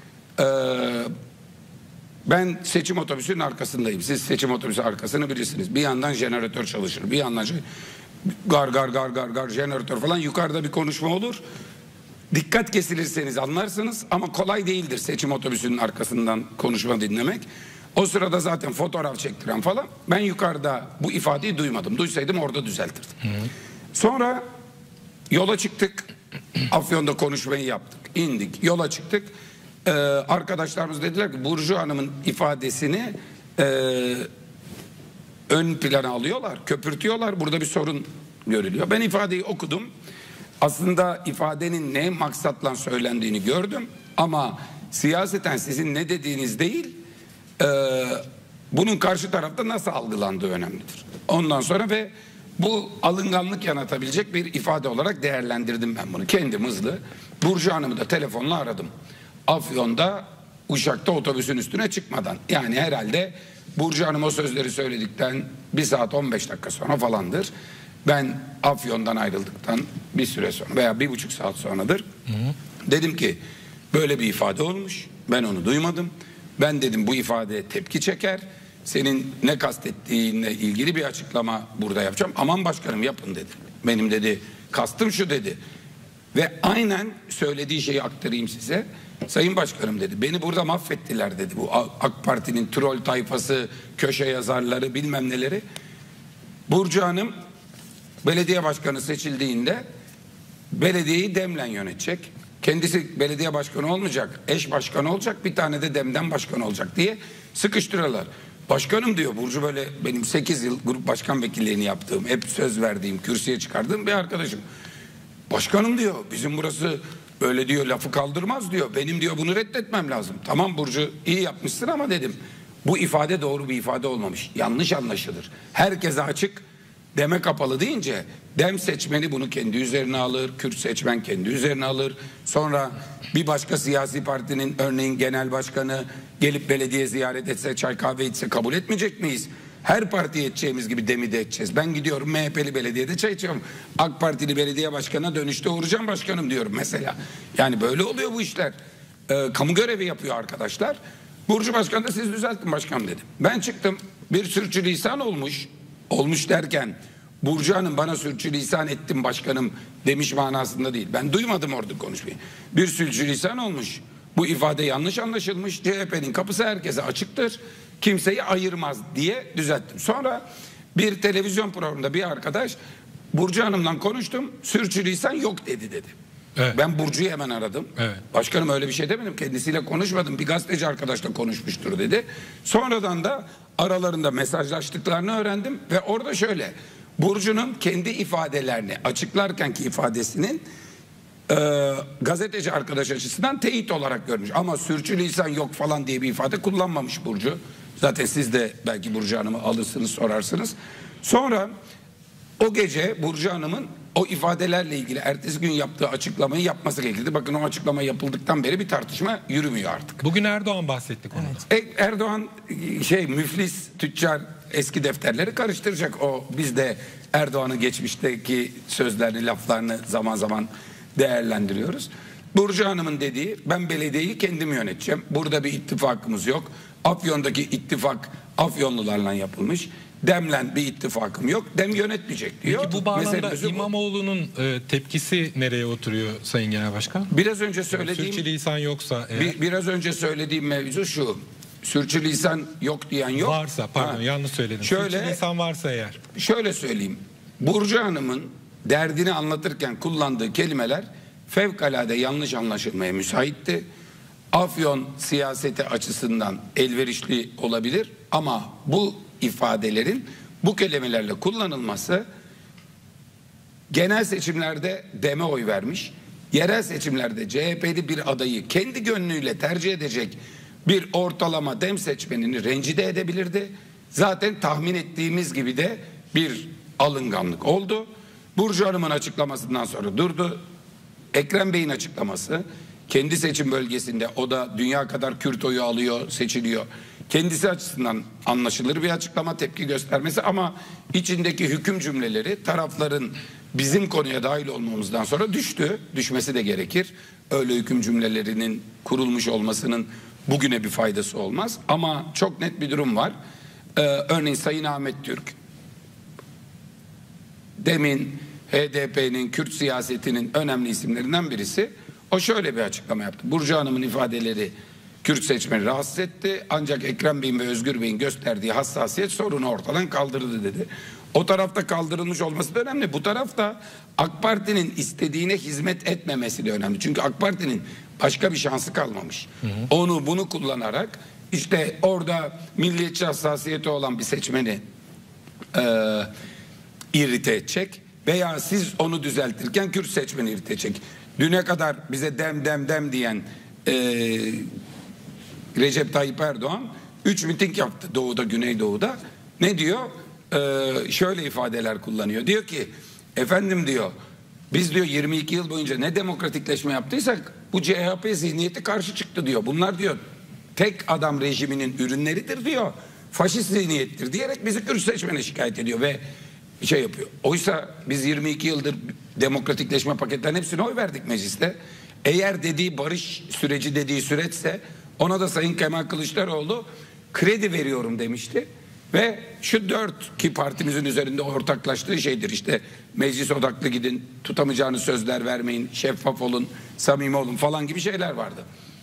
ben seçim otobüsünün arkasındayım. Siz seçim otobüsü arkasını bilirsiniz. Bir yandan jeneratör çalışır. Bir yandan gar jeneratör falan, yukarıda bir konuşma olur. Dikkat kesilirseniz anlarsınız ama kolay değildir seçim otobüsünün arkasından konuşma dinlemek. O sırada zaten fotoğraf çektiren falan. Ben yukarıda bu ifadeyi duymadım. Duysaydım orada düzeltirdim. Sonra yola çıktık. Afyon'da konuşmayı yaptık. İndik. Yola çıktık. Arkadaşlarımız dediler ki Burcu Hanım'ın ifadesini ön plana alıyorlar. Köpürtüyorlar. Burada bir sorun görülüyor. Ben ifadeyi okudum. Aslında ifadenin ne maksatla söylendiğini gördüm. Ama siyaseten sizin ne dediğiniz değil, bunun karşı tarafta nasıl algılandığı önemlidir. Ondan sonra ve bu alınganlık yanatabilecek bir ifade olarak değerlendirdim ben bunu. Kendim hızlı Burcu Hanım'ı da telefonla aradım. Afyon'da Uşak'ta otobüsün üstüne çıkmadan. Yani herhalde Burcu Hanım o sözleri söyledikten 1 saat 15 dakika sonra falandır. Ben Afyon'dan ayrıldıktan bir süre sonra veya 1,5 saat sonradır. Dedim ki böyle bir ifade olmuş. Ben onu duymadım. Ben dedim bu ifade tepki çeker. Senin ne kastettiğinle ilgili bir açıklama burada yapacağım. Aman başkanım yapın dedi. Benim dedi kastım şu dedi. Ve aynen söylediği şeyi aktarayım size. Sayın Başkanım dedi, beni burada mahvettiler dedi. Bu AK Parti'nin troll tayfası, köşe yazarları bilmem neleri. Burcu Hanım belediye başkanı seçildiğinde belediyeyi DEM'le yönetecek. Kendisi belediye başkanı olmayacak, eş başkanı olacak, bir tane de DEM'den başkan olacak diye sıkıştırıyorlar. Başkanım diyor, Burcu böyle benim 8 yıl grup başkan vekilliğini yaptığım, hep söz verdiğim, kürsüye çıkardığım bir arkadaşım. Başkanım diyor, bizim burası öyle diyor lafı kaldırmaz diyor. Benim diyor bunu reddetmem lazım. Tamam Burcu, iyi yapmışsın ama dedim bu ifade doğru bir ifade olmamış. Yanlış anlaşılır. Herkese açık, deme kapalı deyince dem seçmeni bunu kendi üzerine alır. Kürt seçmen kendi üzerine alır. Sonra bir başka siyasi partinin örneğin genel başkanı gelip belediye ziyaret etse, çay kahve içse kabul etmeyecek miyiz? Her partiye edeceğimiz gibi demi de edeceğiz. Ben gidiyorum MHP'li belediyede çay içiyorum. AK Partili belediye başkanına dönüşte uğrayacağım başkanım diyorum mesela. Yani böyle oluyor bu işler. Kamu görevi yapıyor arkadaşlar. Burcu Başkan da siz düzeltin başkanım dedim. Ben çıktım, bir sürçülisan olmuş. Olmuş derken Burcu Hanım bana sürçülisan ettim başkanım demiş manasında değil. Ben duymadım orada konuşmayı. Bir sürçülisan olmuş. Bu ifade yanlış anlaşılmış. CHP'nin kapısı herkese açıktır. Kimseyi ayırmaz diye düzelttim. Sonra bir televizyon programında bir arkadaş Burcu Hanım'la konuştum. Sürçülisan yok dedi. Evet. Ben Burcu'yu hemen aradım. Evet. Başkanım öyle bir şey demedim. Kendisiyle konuşmadım. Bir gazeteci arkadaşla konuşmuştur dedi. Sonradan da aralarında mesajlaştıklarını öğrendim. Ve orada şöyle. Burcu'nun kendi ifadelerini açıklarkenki ifadesinin gazeteci arkadaş açısından teyit olarak görmüş. Ama sürçülisan yok falan diye bir ifade kullanmamış Burcu. Zaten siz de belki Burcu Hanım'ı alırsınız sorarsınız. Sonra o gece Burcu Hanım'ın o ifadelerle ilgili ertesi gün yaptığı açıklamayı yapması gerekirdi. Bakın o açıklama yapıldıktan beri bir tartışma yürümüyor artık. Bugün Erdoğan bahsetti konuda. Evet. Erdoğan müflis tüccar eski defterleri karıştıracak. O biz de Erdoğan'ın geçmişteki sözlerini, laflarını zaman zaman değerlendiriyoruz. Burcu Hanım'ın dediği ben belediyeyi kendim yöneteceğim. Burada bir ittifakımız yok. Afyon'daki ittifak Afyonlularla yapılmış. DEM'le bir ittifakım yok. DEM yönetmeyecek diyor. Peki bu bağlamda Meselesi İmamoğlu'nun tepkisi nereye oturuyor Sayın Genel Başkan? Biraz önce söylediğim Sürçülisan yoksa eğer, biraz önce söylediğim mevzu şu. Sürçülisan yok diyen yok. varsa pardon yanlış söyledim. Sürçülisan varsa eğer. Şöyle söyleyeyim. Burcu Hanım'ın derdini anlatırken kullandığı kelimeler fevkalade yanlış anlaşılmaya müsaitti. Afyon siyaseti açısından elverişli olabilir ama bu ifadelerin bu kelimelerle kullanılması genel seçimlerde DEM'e oy vermiş. Yerel seçimlerde CHP'li bir adayı kendi gönlüyle tercih edecek bir ortalama DEM seçmenini rencide edebilirdi. Zaten tahmin ettiğimiz gibi de bir alınganlık oldu. Burcu Hanım'ın açıklamasından sonra durdu. Ekrem Bey'in açıklaması, kendi seçim bölgesinde, o da dünya kadar Kürt oyu alıyor, seçiliyor. Kendisi açısından anlaşılır bir açıklama, tepki göstermesi, ama içindeki hüküm cümleleri tarafların bizim konuya dahil olmamızdan sonra düştü. Düşmesi de gerekir. Öyle hüküm cümlelerinin kurulmuş olmasının bugüne bir faydası olmaz. Ama çok net bir durum var. Örneğin Sayın Ahmet Türk, demin HDP'nin Kürt siyasetinin önemli isimlerinden birisi. O şöyle bir açıklama yaptı. Burcu Hanım'ın ifadeleri Kürt seçmeni rahatsız etti. Ancak Ekrem Bey'in ve Özgür Bey'in gösterdiği hassasiyet sorunu ortadan kaldırdı dedi. O tarafta kaldırılmış olması da önemli. Bu tarafta AK Parti'nin istediğine hizmet etmemesi de önemli. Çünkü AK Parti'nin başka bir şansı kalmamış. Onu bunu kullanarak işte orada milliyetçi hassasiyeti olan bir seçmeni irite edecek veya siz onu düzeltirken Kürt seçmeni irite edecek. Düne kadar bize dem diyen Recep Tayyip Erdoğan 3 miting yaptı Doğu'da, Güneydoğu'da. Ne diyor? Şöyle ifadeler kullanıyor. Diyor ki efendim diyor, biz diyor 22 yıl boyunca ne demokratikleşme yaptıysak bu CHP zihniyeti karşı çıktı diyor. Bunlar diyor tek adam rejiminin ürünleridir diyor. Faşist zihniyettir diyerek bizi Kürt seçmene şikayet ediyor ve şey yapıyor. Oysa biz 22 yıldır demokratikleşme paketlerinin hepsine oy verdik mecliste. Eğer dediği barış süreci dediği süreçse ona da Sayın Kemal Kılıçdaroğlu kredi veriyorum demişti. Ve şu 4 ki partimizin üzerinde ortaklaştığı şeydir, işte meclis odaklı gidin, tutamayacağınız sözler vermeyin, şeffaf olun, samimi olun falan gibi şeyler vardı.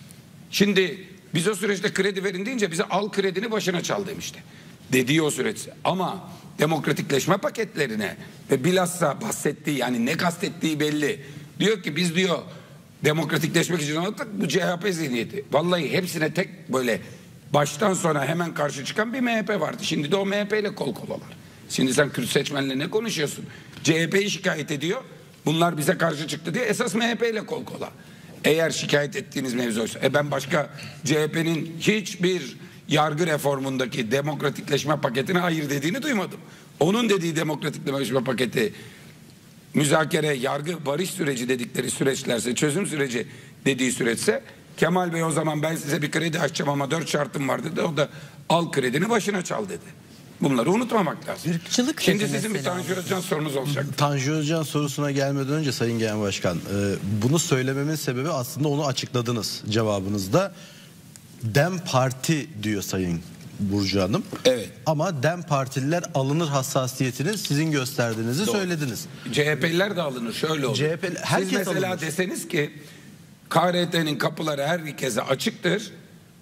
Şimdi biz o süreçte kredi verin deyince bize al kredini başına çal demişti. Dediği o süreçte. Ama demokratikleşme paketlerine ve bilhassa bahsettiği, yani ne kastettiği belli. Diyor ki biz diyor demokratikleşmek için anlattık, bu CHP zihniyeti. Vallahi hepsine tek böyle baştan sona hemen karşı çıkan bir MHP vardı. Şimdi de o MHP ile kol kolalar. Şimdi sen Kürt seçmenle ne konuşuyorsun? CHP'yi şikayet ediyor. Bunlar bize karşı çıktı diye esas MHP ile kol kola. Eğer şikayet ettiğiniz mevzuysa. Ben başka CHP'nin hiçbir yargı reformundaki demokratikleşme paketine hayır dediğini duymadım. Onun dediği demokratikleşme paketi müzakere, yargı, barış süreci dedikleri süreçlerse, çözüm süreci dediği süreçse, Kemal Bey o zaman ben size bir kredi açacağım ama 4 şartım var dedi. O da al kredini başına çal dedi. Bunları unutmamak lazım. Irkçılık. Şimdi sizin bir Tanju Özcan sorunuz olacak. Tanju Özcan sorusuna gelmeden önce Sayın Genel Başkan, bunu söylememin sebebi aslında onu açıkladınız cevabınızda. DEM Parti diyor Sayın Burcu Hanım. Evet. Ama DEM Partililer alınır hassasiyetini sizin gösterdiğinizi söylediniz. CHP'liler de alınır. Şöyle olur. Herkes siz mesela alınır. deseniz ki KRT'nin kapıları herkese açıktır.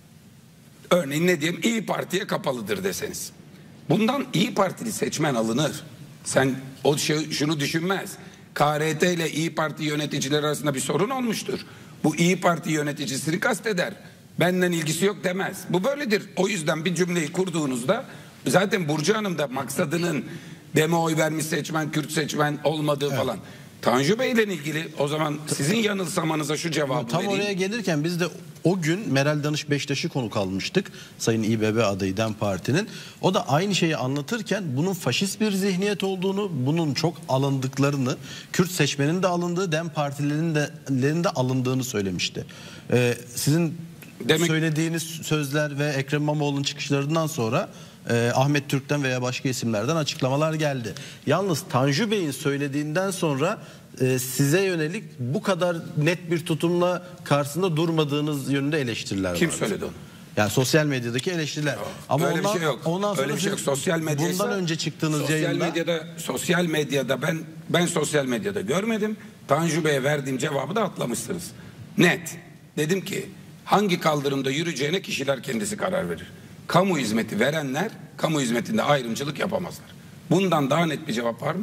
Örneğin ne diyeyim, İyi Parti'ye kapalıdır deseniz. Bundan İyi Partili seçmen alınır. Sen o şunu düşünmez. KRT ile İyi Parti yöneticileri arasında bir sorun olmuştur. Bu İyi Parti yöneticisini kasteder. Benden ilgisi yok demez. Bu böyledir. O yüzden bir cümleyi kurduğunuzda zaten Burcu Hanım da maksadının DEM'e oy vermiş seçmen, Kürt seçmen olmadığı falan. Tanju Bey ile ilgili o zaman sizin yanılsamanıza şu cevabı tam vereyim. oraya gelirken biz de o gün Meral Danış Beştaş'ı konuk almıştık. Sayın İBB adayı DEM Parti'nin. O da aynı şeyi anlatırken bunun faşist bir zihniyet olduğunu, bunun çok alındıklarını, Kürt seçmenin de alındığı, DEM partilerinin de alındığını söylemişti. Sizin söylediğiniz sözler ve Ekrem İmamoğlu'nun çıkışlarından sonra Ahmet Türk'ten veya başka isimlerden açıklamalar geldi. Yalnız Tanju Bey'in söylediğinden sonra size yönelik bu kadar net bir tutumla karşısında durmadığınız yönünde eleştiriler var. Kim söyledi onu? Yani sosyal medyadaki eleştiriler. Yok. Ama öyle bir şey yok. Ondan sonra öyle bir şey yok. Sosyal medyaysa, bundan önce çıktığınız yayında sosyal medyada ben sosyal medyada görmedim. Tanju Bey'e verdiğim cevabı da atlamışsınız. Net. Dedim ki hangi kaldırımda yürüyeceğine kişiler kendisi karar verir. Kamu hizmeti verenler kamu hizmetinde ayrımcılık yapamazlar. Bundan daha net bir cevap var mı?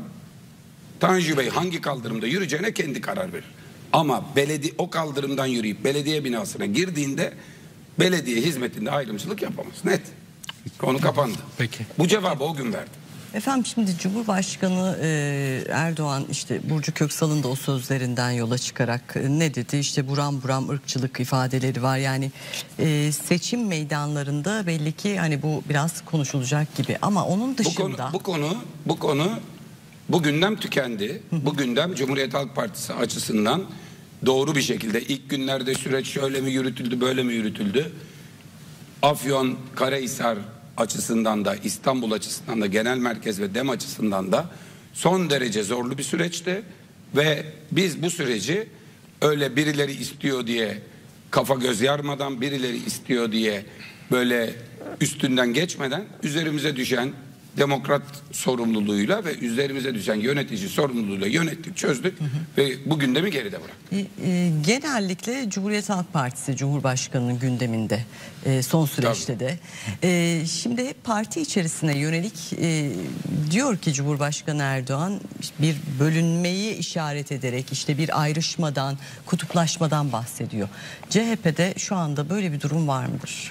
Tanju Bey hangi kaldırımda yürüyeceğine kendi karar verir. Ama o kaldırımdan yürüyüp belediye binasına girdiğinde belediye hizmetinde ayrımcılık yapamaz. Net. Konu kapandı. Peki. Bu cevabı o gün verdim. Efendim şimdi Cumhurbaşkanı Erdoğan işte Burcu Köksal'ın da o sözlerinden yola çıkarak ne dedi? İşte buram buram ırkçılık ifadeleri var. Yani seçim meydanlarında belli ki hani bu biraz konuşulacak gibi ama onun dışında bu konu bu gündem tükendi. Bu gündem Cumhuriyet Halk Partisi açısından doğru bir şekilde ilk günlerde süreç şöyle mi yürütüldü, böyle mi yürütüldü? Afyon, Karahisar açısından da, İstanbul açısından da, genel merkez ve DEM açısından da son derece zorlu bir süreçti ve biz bu süreci öyle birileri istiyor diye kafa göz yarmadan, birileri istiyor diye böyle üstünden geçmeden üzerimize düşen demokrat sorumluluğuyla ve üzerimize düşen yönetici sorumluluğuyla yönettik, çözdük ve bu gündemi geride bıraktık. Genellikle Cumhuriyet Halk Partisi Cumhurbaşkanı'nın gündeminde son süreçte de. Şimdi parti içerisine yönelik diyor ki Cumhurbaşkanı Erdoğan bir bölünmeyi işaret ederek işte bir ayrışmadan, kutuplaşmadan bahsediyor. CHP'de şu anda böyle bir durum var mıdır?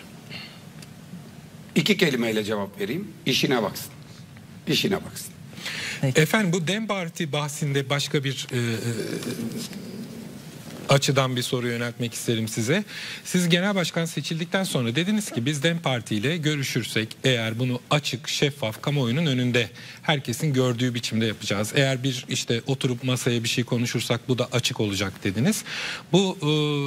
2 kelimeyle cevap vereyim. İşine baksın. İşine baksın. Peki. Efendim bu DEM Parti bahsinde başka bir açıdan bir soru yöneltmek isterim size. Siz genel başkan seçildikten sonra dediniz ki biz DEM Parti ile görüşürsek eğer bunu açık, şeffaf, kamuoyunun önünde herkesin gördüğü biçimde yapacağız. Eğer bir işte oturup masaya bir şey konuşursak bu da açık olacak dediniz. Bu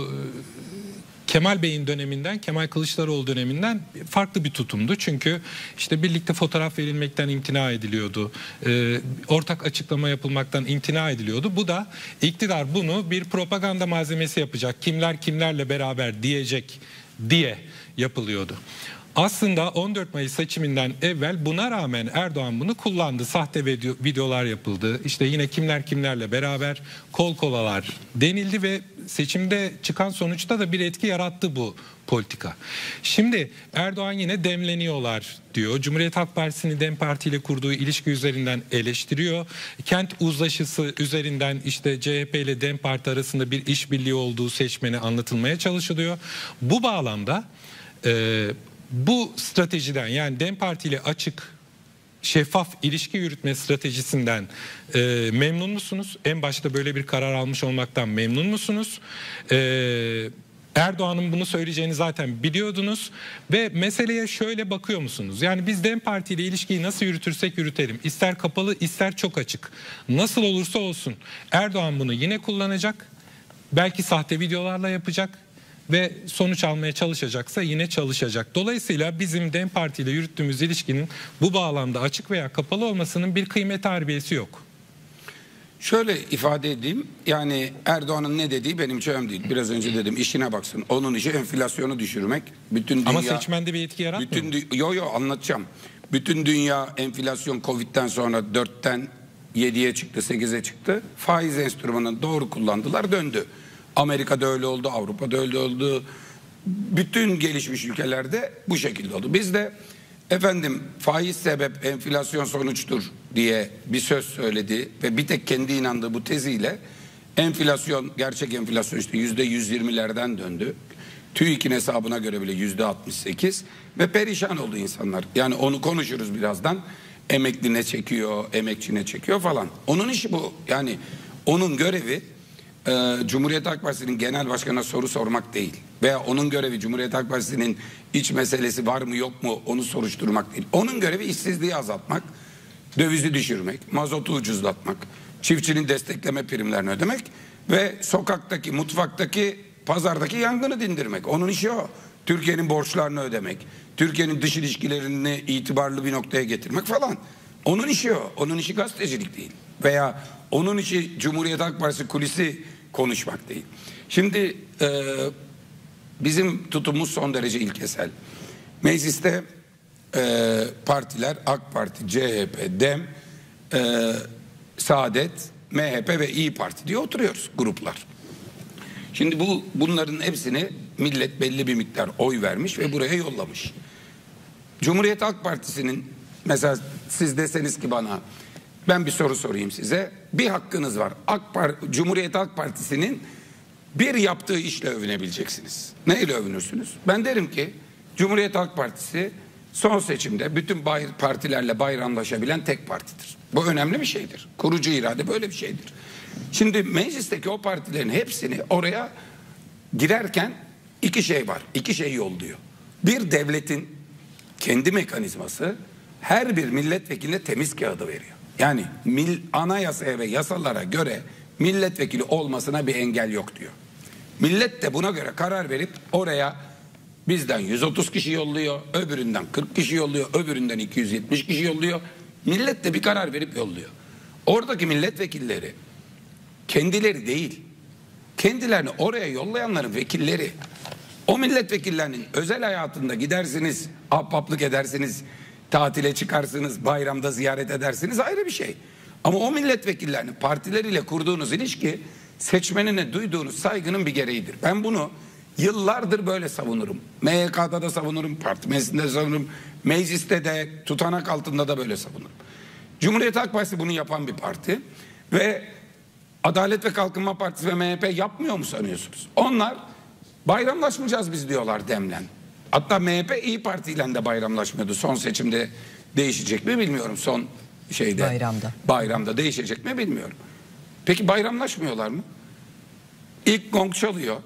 Kemal Bey'in döneminden, Kemal Kılıçdaroğlu döneminden farklı bir tutumdu. Çünkü işte birlikte fotoğraf verilmekten imtina ediliyordu. Ortak açıklama yapılmaktan imtina ediliyordu. Bu da iktidar bunu bir propaganda malzemesi yapacak. Kimler kimlerle beraber diyecek diye yapılıyordu. Aslında 14 Mayıs seçiminden evvel buna rağmen Erdoğan bunu kullandı. Sahte videolar yapıldı. İşte yine kimler kimlerle beraber kol kolalar denildi ve seçimde çıkan sonuçta da bir etki yarattı bu politika. Şimdi Erdoğan yine demleniyorlar diyor. Cumhuriyet Halk Partisi'nin DEM Parti ile kurduğu ilişki üzerinden eleştiriyor. Kent uzlaşısı üzerinden işte CHP ile DEM Parti arasında bir işbirliği olduğu seçmene anlatılmaya çalışılıyor. Bu bağlamda bu stratejiden yani DEM Parti ile açık, şeffaf ilişki yürütme stratejisinden memnun musunuz? En başta böyle bir karar almış olmaktan memnun musunuz? Erdoğan'ın bunu söyleyeceğini zaten biliyordunuz ve meseleye şöyle bakıyor musunuz? Yani biz DEM Parti ile ilişkiyi nasıl yürütürsek yürütelim. İster kapalı ister çok açık. Nasıl olursa olsun Erdoğan bunu yine kullanacak. Belki sahte videolarla yapacak. Ve sonuç almaya çalışacaksa yine çalışacak. Dolayısıyla bizim DEM Parti ile yürüttüğümüz ilişkinin bu bağlamda açık veya kapalı olmasının bir kıymet harbiyesi yok. Şöyle ifade edeyim. Yani Erdoğan'ın ne dediği benim için önemli değil. Biraz önce dedim işine baksın. Onun işi enflasyonu düşürmek. Bütün dünya, ama seçmende bir etki yaratmıyor. Yo anlatacağım. Bütün dünya enflasyon Covid'den sonra 4'ten 7'ye çıktı, 8'e çıktı. Faiz enstrümanını doğru kullandılar, döndü. Amerika'da öyle oldu, Avrupa'da öyle oldu. Bütün gelişmiş ülkelerde bu şekilde oldu. Biz de efendim faiz sebep enflasyon sonuçtur diye bir söz söyledi ve bir tek kendi inandığı bu teziyle enflasyon, gerçek enflasyon işte %120'lerden döndü. TÜİK'in hesabına göre bile %68 ve perişan oldu insanlar. Yani onu konuşuruz birazdan. Emekli ne çekiyor, emekçi ne çekiyor falan. Onun işi bu. Yani onun görevi Cumhuriyet Halk Partisi'nin genel başkanına soru sormak değil. Veya onun görevi Cumhuriyet Halk Partisi'nin iç meselesi var mı yok mu onu soruşturmak değil. Onun görevi işsizliği azaltmak, dövizi düşürmek, mazotu ucuzlatmak, çiftçinin destekleme primlerini ödemek ve sokaktaki, mutfaktaki, pazardaki yangını dindirmek. Onun işi o. Türkiye'nin borçlarını ödemek, Türkiye'nin dış ilişkilerini itibarlı bir noktaya getirmek falan. Onun işi o. Onun işi gazetecilik değil. Veya onun işi Cumhuriyet Halk Partisi kulisi konuşmak değil. Şimdi bizim tutumumuz son derece ilkesel. Mecliste partiler AK Parti, CHP, DEM, Saadet, MHP ve İYİ Parti diye oturuyoruz gruplar. Şimdi bunların hepsini millet belli bir miktar oy vermiş ve buraya yollamış. Cumhuriyet Halk Partisi'nin mesela siz deseniz ki bana ben bir soru sorayım size. Bir hakkınız var. Cumhuriyet Halk Partisi'nin bir yaptığı işle övünebileceksiniz. Neyle övünürsünüz? Ben derim ki Cumhuriyet Halk Partisi son seçimde bütün partilerle bayramlaşabilen tek partidir. Bu önemli bir şeydir. Kurucu irade böyle bir şeydir. Şimdi meclisteki o partilerin hepsini oraya girerken iki şey var. İki şey yolluyor. Bir, devletin kendi mekanizması her bir milletvekiline temiz kağıdı veriyor. Yani anayasaya ve yasalara göre milletvekili olmasına bir engel yok diyor. Millet de buna göre karar verip oraya bizden 130 kişi yolluyor, öbüründen 40 kişi yolluyor, öbüründen 270 kişi yolluyor. Millet de bir karar verip yolluyor. Oradaki milletvekilleri kendileri değil, kendilerini oraya yollayanların vekilleri. O milletvekillerinin özel hayatında gidersiniz, ahbaplık edersiniz, tatile çıkarsınız, bayramda ziyaret edersiniz, ayrı bir şey. Ama o milletvekillerinin partileriyle kurduğunuz ilişki seçmenine duyduğunuz saygının bir gereğidir. Ben bunu yıllardır böyle savunurum. MYK'da da savunurum, parti meclisinde de savunurum, mecliste de, tutanak altında da böyle savunurum. Cumhuriyet Halk Partisi bunu yapan bir parti ve Adalet ve Kalkınma Partisi ve MHP yapmıyor mu sanıyorsunuz? Onlar bayramlaşmayacağız biz diyorlar demlen. Hatta MHP İYİ Parti ile de bayramlaşmıyordu. Son seçimde değişecek mi bilmiyorum. Son şeyde bayramda değişecek mi bilmiyorum. Peki bayramlaşmıyorlar mı? İlk gong çalıyor.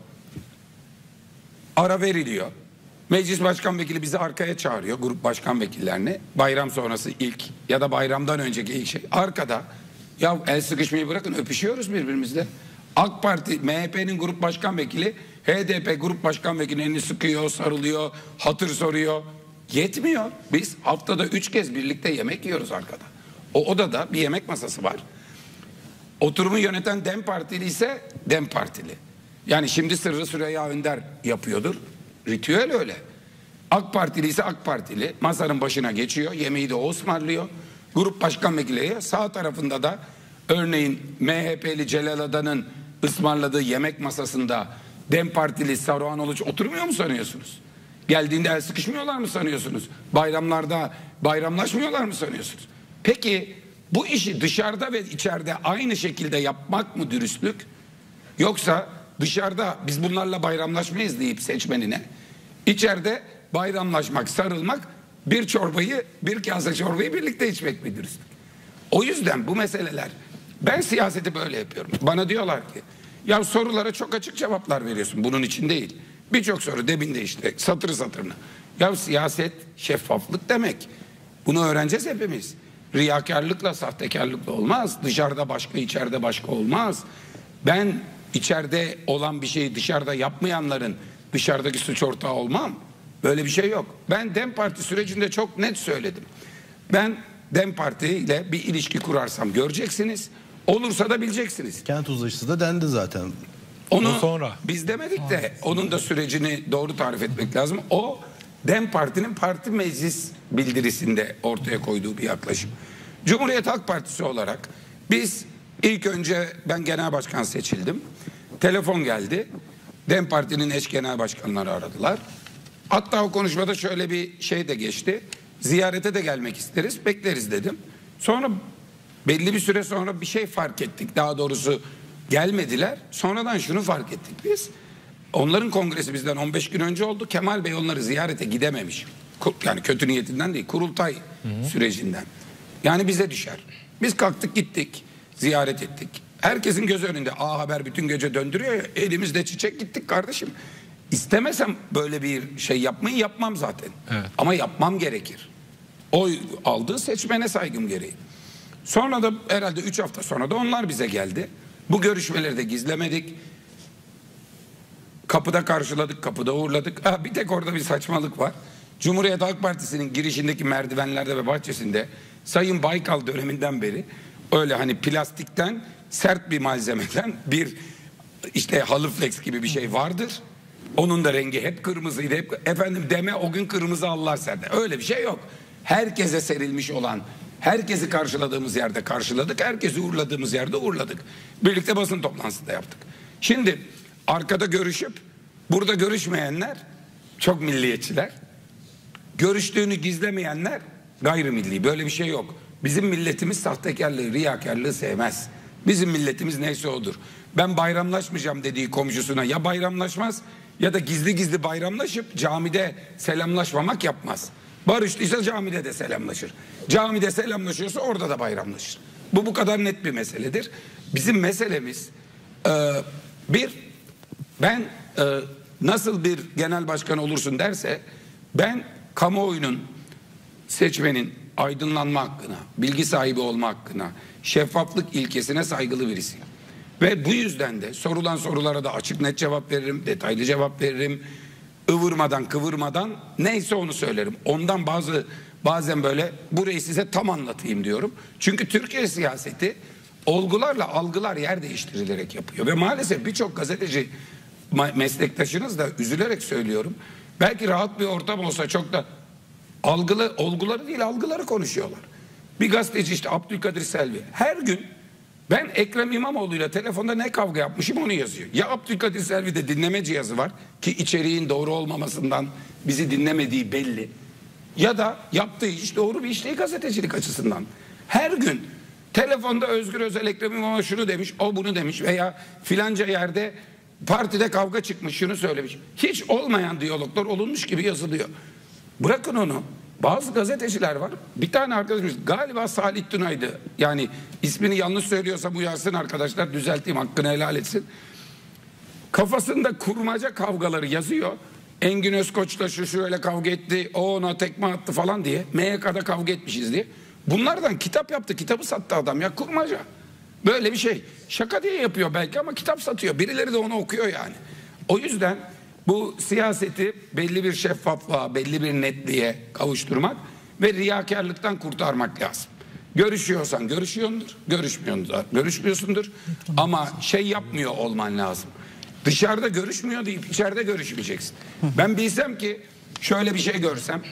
Ara veriliyor. Meclis Başkan Vekili bizi arkaya çağırıyor, grup başkan vekillerini. Bayram sonrası ilk ya da bayramdan önceki ilk şey. Arkada ya el sıkışmayı bırakın, öpüşüyoruz birbirimizle. AK Parti, MHP'nin grup başkan vekili HDP grup başkan vekilinin elini sıkıyor, sarılıyor, hatır soruyor. Yetmiyor. Biz haftada 3 kez birlikte yemek yiyoruz arkada. O odada bir yemek masası var. Oturumu yöneten DEM Partili ise DEM Partili. Yani şimdi Sırrı Süreyya Önder yapıyordur. Ritüel öyle. AK Partili ise AK Partili. Masanın başına geçiyor. Yemeği de o ısmarlıyor. Grup başkan vekili sağ tarafında da örneğin MHP'li Celal Adan'ın ısmarladığı yemek masasında DEM Partili Saruhan Oluç oturmuyor mu sanıyorsunuz? Geldiğinde el sıkışmıyorlar mı sanıyorsunuz? Bayramlarda bayramlaşmıyorlar mı sanıyorsunuz? Peki bu işi dışarıda ve içeride aynı şekilde yapmak mı dürüstlük? Yoksa dışarıda biz bunlarla bayramlaşmayız deyip seçmenine, içeride bayramlaşmak, sarılmak, bir kase çorbayı birlikte içmek mi dürüstlük? O yüzden bu meseleler, ben siyaseti böyle yapıyorum. Bana diyorlar ki ya sorulara çok açık cevaplar veriyorsun. Bunun için değil. Birçok soru demin de işte satır satırına. Ya siyaset şeffaflık demek. Bunu öğreneceğiz hepimiz. Riyakarlıkla, sahtekarlıkla olmaz. Dışarıda başka, içeride başka olmaz. Ben içeride olan bir şeyi dışarıda yapmayanların dışarıdaki suç ortağı olmam. Böyle bir şey yok. Ben DEM Parti sürecinde çok net söyledim. Ben DEM Parti ile bir ilişki kurarsam göreceksiniz. Olursa da bileceksiniz. Kent uzlaşısı da dendi zaten. Onu sonra biz demedik de onun da sürecini doğru tarif etmek lazım. O DEM Parti'nin parti meclis bildirisinde ortaya koyduğu bir yaklaşım. Cumhuriyet Halk Partisi olarak biz ilk önce ben genel başkan seçildim. Telefon geldi. DEM Parti'nin eş genel başkanları aradılar. Hatta o konuşmada şöyle bir şey de geçti. Ziyarete de gelmek isteriz, bekleriz dedim. Sonra belli bir süre sonra bir şey fark ettik. Daha doğrusu gelmediler. Sonradan şunu fark ettik biz. Onların kongresi bizden 15 gün önce oldu. Kemal Bey onları ziyarete gidememiş. Yani kötü niyetinden değil, kurultay sürecinden. Yani bize düşer. Biz kalktık gittik, ziyaret ettik. Herkesin göz önünde A Haber bütün gece döndürüyor ya, elimizde çiçek gittik kardeşim. İstemesem böyle bir şey yapmayı yapmam zaten. Evet. Ama yapmam gerekir. Oy aldığı seçmene saygım gereği. Sonra da herhalde 3 hafta sonra da onlar bize geldi. Bu görüşmeleri de gizlemedik. Kapıda karşıladık, kapıda uğurladık. Bir tek orada bir saçmalık var. Cumhuriyet Halk Partisi'nin girişindeki merdivenlerde ve bahçesinde Sayın Baykal döneminden beri öyle hani plastikten sert bir malzemeden bir işte halıflex gibi bir şey vardır. Onun da rengi hep kırmızıydı. Hep, efendim deme o gün kırmızı halılar serdi. Öyle bir şey yok. Herkese serilmiş olan, herkesi karşıladığımız yerde karşıladık. Herkesi uğurladığımız yerde uğurladık. Birlikte basın toplantısı da yaptık. Şimdi arkada görüşüp burada görüşmeyenler çok milliyetçiler. Görüştüğünü gizlemeyenler gayrimilli. Böyle bir şey yok. Bizim milletimiz sahtekarlığı, riyakarlığı sevmez. Bizim milletimiz neyse odur. Ben bayramlaşmayacağım dediği komşusuna ya bayramlaşmaz ya da gizli gizli bayramlaşıp camide selamlaşmamak yapmaz. Barışlıysa camide de selamlaşır. Camide selamlaşıyorsa orada da bayramlaşır. Bu kadar net bir meseledir. Bizim meselemiz ben nasıl bir genel başkan olursun derse, ben kamuoyunun, seçmenin aydınlanma hakkına, bilgi sahibi olma hakkına, şeffaflık ilkesine saygılı birisiyim. Ve bu yüzden de sorulan sorulara da açık net cevap veririm, detaylı cevap veririm. Ivırmadan kıvırmadan neyse onu söylerim. Ondan bazen böyle burayı size tam anlatayım diyorum. Çünkü Türkiye siyaseti olgularla algılar yer değiştirilerek yapıyor. Ve maalesef birçok gazeteci meslektaşınız da, üzülerek söylüyorum, belki rahat bir ortam olsa çok da olguları değil algıları konuşuyorlar. Bir gazeteci işte Abdülkadir Selvi her gün ben Ekrem İmamoğlu'yla telefonda ne kavga yapmışım onu yazıyor. Ya Abdülkadir Selvi'de dinleme cihazı var ki içeriğin doğru olmamasından bizi dinlemediği belli. Ya da yaptığı iş doğru bir iş değil gazetecilik açısından. Her gün telefonda Özgür Özel Ekrem İmamoğlu şunu demiş, o bunu demiş veya filanca yerde partide kavga çıkmış, şunu söylemiş. Hiç olmayan diyaloglar olunmuş gibi yazılıyor. Bırakın onu. Bazı gazeteciler var. Bir tane arkadaşımız galiba Salih Tuna'ydı. Yani ismini yanlış söylüyorsam uyarsın arkadaşlar, düzelteyim, hakkını helal etsin. Kafasında kurmaca kavgaları yazıyor. Engin Özkoç'la şu şöyle kavga etti, o ona tekme attı falan diye. MYK'da kavga etmişiz diye. Bunlardan kitap yaptı, kitabı sattı adam ya, kurmaca. Böyle bir şey. Şaka diye yapıyor belki ama kitap satıyor. Birileri de onu okuyor yani. O yüzden bu siyaseti belli bir şeffaflığa, belli bir netliğe kavuşturmak ve riyakarlıktan kurtarmak lazım. Görüşüyorsan görüşüyorsundur, görüşmüyorsundur. Ama şey yapmıyor olman lazım. Dışarıda görüşmüyor deyip içeride görüşmeyeceksin. Ben bilsem ki şöyle bir şey görsem,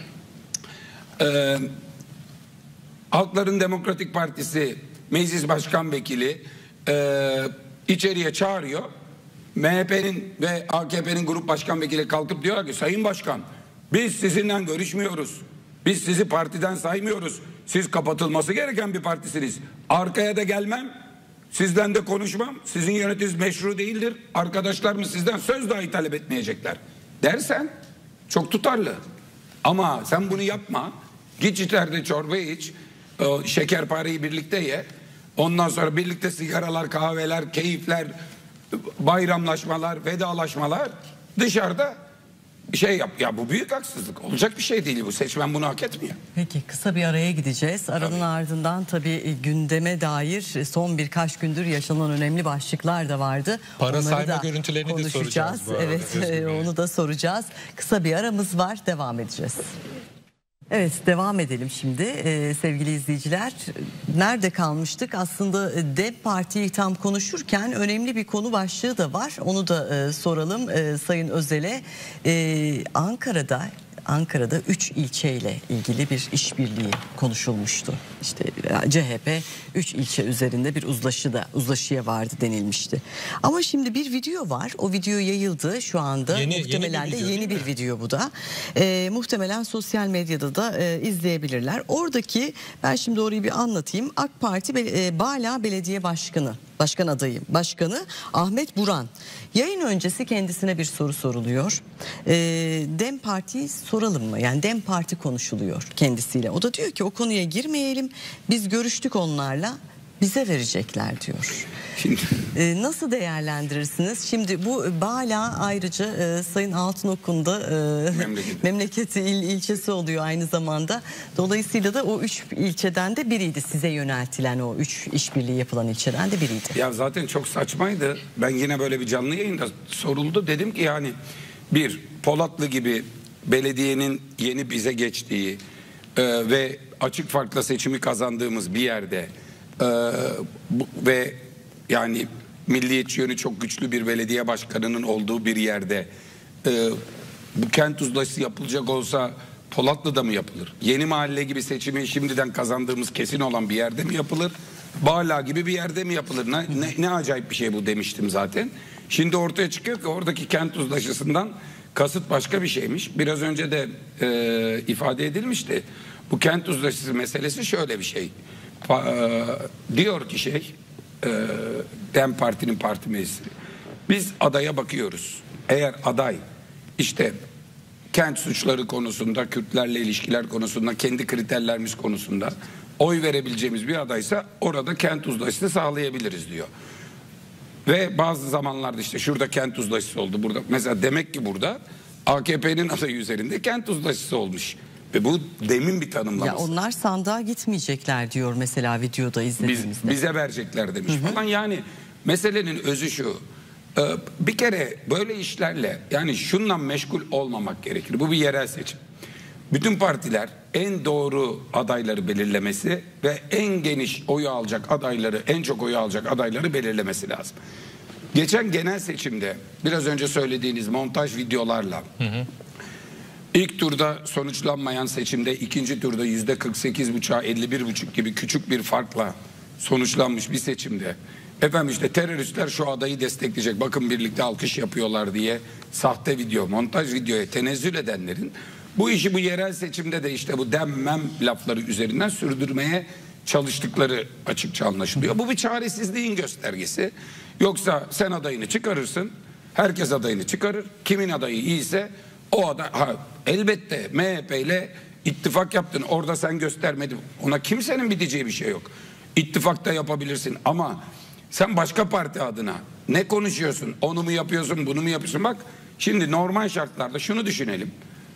Halkların Demokratik Partisi Meclis Başkan Vekili içeriye çağırıyor. MHP'nin ve AKP'nin grup başkan vekili kalkıp diyor ki Sayın Başkan, biz sizinle görüşmüyoruz. Biz sizi partiden saymıyoruz. Siz kapatılması gereken bir partisiniz. Arkaya da gelmem. Sizden de konuşmam. Sizin yönetiminiz meşru değildir. Arkadaşlarımız sizden söz dahi talep etmeyecekler dersen çok tutarlı. Ama sen bunu yapma. Git içeride çorba iç. Şekerpareyi birlikte ye. Ondan sonra birlikte sigaralar, kahveler, keyifler, bayramlaşmalar, vedalaşmalar, dışarıda şey yap. Ya bu büyük haksızlık. Olacak bir şey değil bu. Seçmen bunu hak etmiyor. Peki kısa bir araya gideceğiz. Aranın ardından tabii gündeme dair son birkaç gündür yaşanan önemli başlıklar da vardı. Para onları sayma da görüntülerini de soracağız. Evet, onu da soracağız. Kısa bir aramız var. Devam edeceğiz. Evet, devam edelim şimdi sevgili izleyiciler. Nerede kalmıştık? Aslında DEM Parti'yi tam konuşurken önemli bir konu başlığı da var. Onu da soralım Sayın Özel'e. Ankara'da 3 ilçeyle ilgili bir işbirliği konuşulmuştu. İşte CHP 3 ilçe üzerinde bir uzlaşıya vardı denilmişti. Ama şimdi bir video var. O video yayıldı şu anda. Muhtemelen yeni bir video bu da. Muhtemelen sosyal medyada da izleyebilirler. Oradaki, ben şimdi orayı bir anlatayım. AK Parti Bağla Belediye Başkan adayı Başkanı Ahmet Buran. Yayın öncesi kendisine bir soru soruluyor. DEM Parti'yi soralım mı? Yani DEM Parti konuşuluyor kendisiyle. O da diyor ki o konuya girmeyelim. Biz görüştük onlarla. Bize verecekler diyor. Nasıl değerlendirirsiniz? Şimdi bu Bağla ayrıca Sayın Altınok'un da memleketi ilçesi oluyor aynı zamanda. Dolayısıyla da o 3 ilçeden de biriydi. Size yöneltilen o 3 işbirliği yapılan ilçeden de biriydi. Ya zaten çok saçmaydı. Ben yine böyle bir canlı yayında soruldu. Dedim ki yani bir Polatlı gibi belediyenin yeni bize geçtiği ve açık farkla seçimi kazandığımız bir yerde ve yani milliyetçi yönü çok güçlü bir belediye başkanının olduğu bir yerde bu kent uzlaşısı yapılacak olsa Polatlı'da mı yapılır? Yeni Mahalle gibi seçimi şimdiden kazandığımız kesin olan bir yerde mi yapılır? Bağla gibi bir yerde mi yapılır? Ne acayip bir şey bu demiştim zaten. Şimdi ortaya çıkıyor ki oradaki kent uzlaşısından kasıt başka bir şeymiş. Biraz önce de ifade edilmişti. Bu kent uzlaşısı meselesi şöyle bir şey. Diyor ki DEM Parti'nin parti meclisi. Biz adaya bakıyoruz. Eğer aday işte kent suçları konusunda, Kürtlerle ilişkiler konusunda, kendi kriterlerimiz konusunda oy verebileceğimiz bir adaysa orada kent uzlaşısı sağlayabiliriz diyor. Ve bazı zamanlarda işte şurada kent uzlaşısı oldu. Burada mesela demek ki burada AKP'nin adayı üzerinde kent uzlaşısı olmuş. Ve bu demin bir tanımlaması. Ya onlar sandığa gitmeyecekler diyor mesela videoda izlediğimizde. Bize verecekler demiş falan. Yani meselenin özü şu. Bir kere böyle işlerle yani şunla meşgul olmamak gerekir. Bu bir yerel seçim. Bütün partiler en doğru adayları belirlemesi ve en geniş oyu alacak adayları, en çok oyu alacak adayları belirlemesi lazım. Geçen genel seçimde biraz önce söylediğiniz montaj videolarla ilk turda sonuçlanmayan seçimde ikinci turda %48,5'a 51,5 gibi küçük bir farkla sonuçlanmış bir seçimde efendim işte teröristler şu adayı destekleyecek, bakın birlikte alkış yapıyorlar diye sahte video, montaj videoya tenezzül edenlerin bu işi bu yerel seçimde de işte bu demmem lafları üzerinden sürdürmeye çalıştıkları açıkça anlaşılıyor. Bu bir çaresizliğin göstergesi. Yoksa sen adayını çıkarırsın, herkes adayını çıkarır. Kimin adayı iyiyse o aday... elbette MHP ile ittifak yaptın, orada sen göstermedin. Ona kimsenin biteceği bir şey yok. İttifakta yapabilirsin ama sen başka parti adına ne konuşuyorsun? Onu mu yapıyorsun, bunu mu yapıyorsun? Bak şimdi normal şartlarda şunu düşünelim.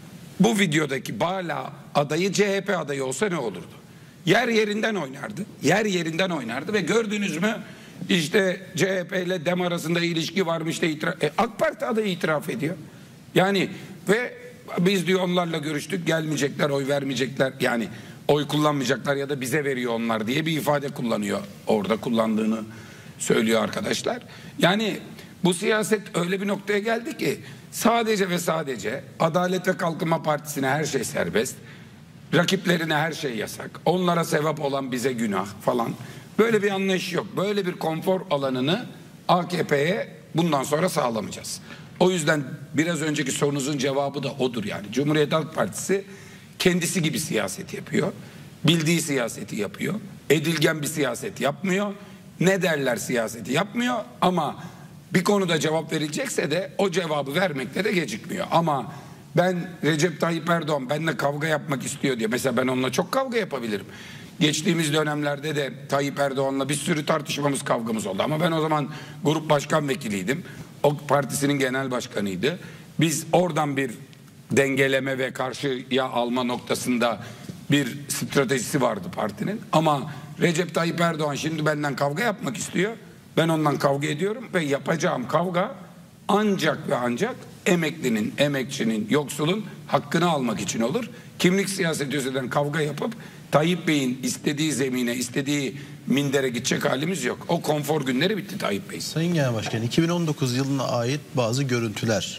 Bu videodaki Bala adayı CHP adayı olsa ne olurdu? Yer yerinden oynardı. Yer yerinden oynardı ve gördünüz mü işte CHP ile DEM arasında ilişki varmış da AK Parti adayı itiraf ediyor. Yani ve biz diyor onlarla görüştük, gelmeyecekler, oy vermeyecekler, yani oy kullanmayacaklar ya da bize veriyor onlar diye bir ifade kullanıyor. Orada kullandığını söylüyor arkadaşlar. Yani bu siyaset öyle bir noktaya geldi ki sadece ve sadece Adalet ve Kalkınma Partisi'ne her şey serbest, rakiplerine her şey yasak, onlara sevap olan bize günah falan. Böyle bir anlayış yok. Böyle bir konfor alanını AKP'ye bundan sonra sağlamayacağız. O yüzden biraz önceki sorunuzun cevabı da odur yani. Cumhuriyet Halk Partisi kendisi gibi siyaset yapıyor. Bildiği siyaseti yapıyor. Edilgen bir siyaset yapmıyor. Ne derler siyaseti yapmıyor ama bir konuda cevap verilecekse de o cevabı vermekte de gecikmiyor. Ama ben Recep Tayyip Erdoğan benimle kavga yapmak istiyor diye, mesela ben onunla çok kavga yapabilirim. Geçtiğimiz dönemlerde de Tayyip Erdoğan'la bir sürü tartışmamız, kavgamız oldu. Ama ben o zaman grup başkan vekiliydim. O partisinin genel başkanıydı. Biz oradan bir dengeleme ve karşıya alma noktasında bir stratejisi vardı partinin. Ama Recep Tayyip Erdoğan şimdi benden kavga yapmak istiyor. Ben ondan kavga ediyorum ve yapacağım kavga ancak ve ancak emeklinin, emekçinin, yoksulun hakkını almak için olur. Kimlik siyaseti üzerinden kavga yapıp Tayyip Bey'in istediği zemine, istediği mindere gidecek halimiz yok. O konfor günleri bitti Tayyip Bey. Sayın Genel Başkan, 2019 yılına ait bazı görüntüler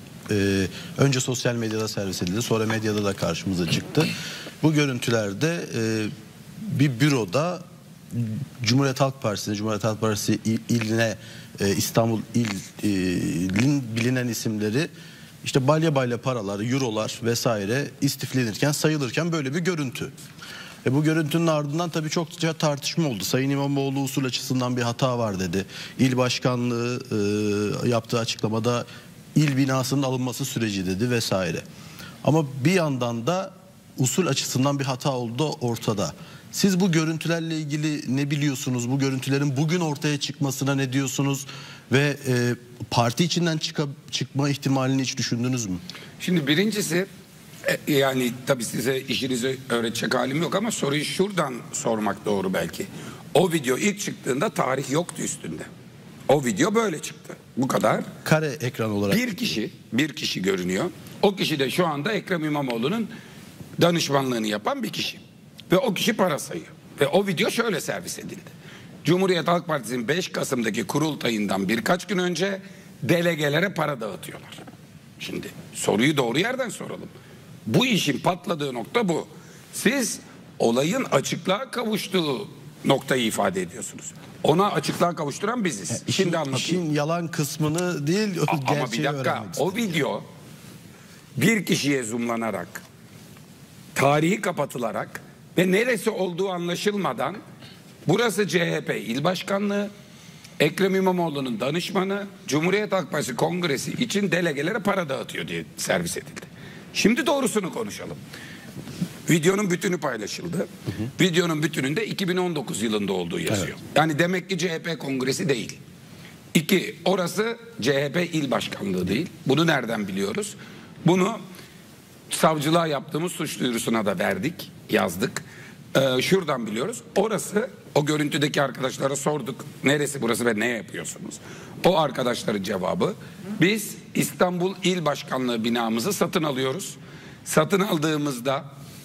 önce sosyal medyada servis edildi, sonra medyada da karşımıza çıktı. Bu görüntülerde bir büroda Cumhuriyet Halk Partisi iline, İstanbul ilin bilinen isimleri işte balya paralar, eurolar vesaire istiflenirken, sayılırken böyle bir görüntü. Bu görüntünün ardından tabii çokça tartışma oldu. Sayın İmamoğlu usul açısından bir hata var dedi. İl başkanlığı yaptığı açıklamada il binasının alınması süreci dedi vesaire. Ama bir yandan da usul açısından bir hata oldu ortada. Siz bu görüntülerle ilgili ne biliyorsunuz? Bu görüntülerin bugün ortaya çıkmasına ne diyorsunuz? Ve parti içinden çıkma ihtimalini hiç düşündünüz mü? Şimdi birincisi, yani tabii size işinizi öğretecek halim yok ama soruyu şuradan sormak doğru belki. O video ilk çıktığında tarih yoktu üstünde. O video böyle çıktı. Bu kadar. Kare ekran olarak. Bir kişi görünüyor. O kişi de şu anda Ekrem İmamoğlu'nun danışmanlığını yapan bir kişi. Ve o kişi para sayıyor. Ve o video şöyle servis edildi. Cumhuriyet Halk Partisi'nin 5 Kasım'daki kurultayından birkaç gün önce delegelere para dağıtıyorlar. Şimdi soruyu doğru yerden soralım. Bu işin patladığı nokta bu. Siz olayın açıklığa kavuştuğu noktayı ifade ediyorsunuz. Ona açıklığa kavuşturan biziz. Şimdi anlatayım. İşin yalan kısmını değil, ama bir dakika, o video bir kişiye zoomlanarak, tarihi kapatılarak ve neresi olduğu anlaşılmadan, burası CHP İl Başkanlığı, Ekrem İmamoğlu'nun danışmanı, Cumhuriyet Halk Partisi Kongresi için delegelere para dağıtıyor diye servis edildi. Şimdi doğrusunu konuşalım. Videonun bütünü paylaşıldı. Videonun bütününde 2019 yılında olduğu yazıyor. Evet. Yani demek ki CHP kongresi değil. 2, orası CHP il başkanlığı değil. Bunu nereden biliyoruz? Bunu savcılığa yaptığımız suç duyurusuna da verdik, yazdık. Şuradan biliyoruz. Orası, o görüntüdeki arkadaşlara sorduk. Neresi burası ve ne yapıyorsunuz? O arkadaşların cevabı, biz İstanbul İl Başkanlığı binamızı satın alıyoruz. Satın aldığımızda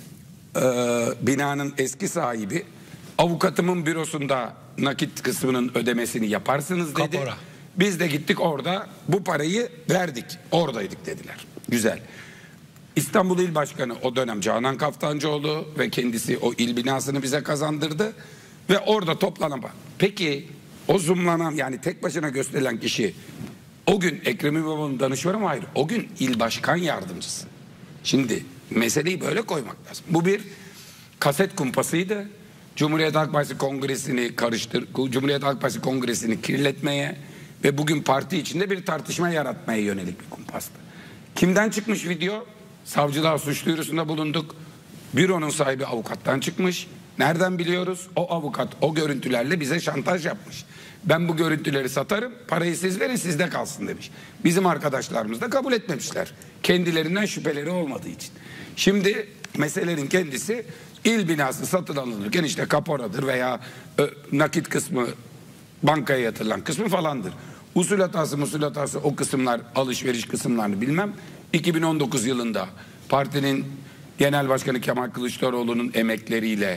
binanın eski sahibi, avukatımın bürosunda nakit kısmının ödemesini yaparsınız dedi. Kapora. Biz de gittik orada bu parayı verdik. Oradaydık dediler. Güzel. İstanbul İl Başkanı o dönem Canan Kaftancıoğlu ve kendisi o il binasını bize kazandırdı ve orada toplanan. Peki o zoomlanan, yani tek başına gösterilen kişi o gün Ekrem İmamoğlu'nun danışmanı mı? Hayır. O gün il başkan yardımcısı. Şimdi meseleyi böyle koymak lazım. Bu bir kaset kumpasıydı. Cumhuriyet Halk Partisi Kongresi'ni Cumhuriyet Halk Partisi Kongresi'ni kirletmeye ve bugün parti içinde bir tartışma yaratmaya yönelik bir kumpastı. Kimden çıkmış video? Savcılığa suç duyurusunda bulunduk. Büronun sahibi avukattan çıkmış. Nereden biliyoruz? O avukat o görüntülerle bize şantaj yapmış. Ben bu görüntüleri satarım, parayı siz verin, sizde kalsın demiş. Bizim arkadaşlarımız da kabul etmemişler. Kendilerinden şüpheleri olmadığı için. Şimdi meselenin kendisi, il binası satın alınırken işte kaporadır veya nakit kısmı bankaya yatırılan kısmı falandır. Usul hatası o kısımlar, alışveriş kısımlarını bilmem. 2019 yılında partinin genel başkanı Kemal Kılıçdaroğlu'nun emekleriyle,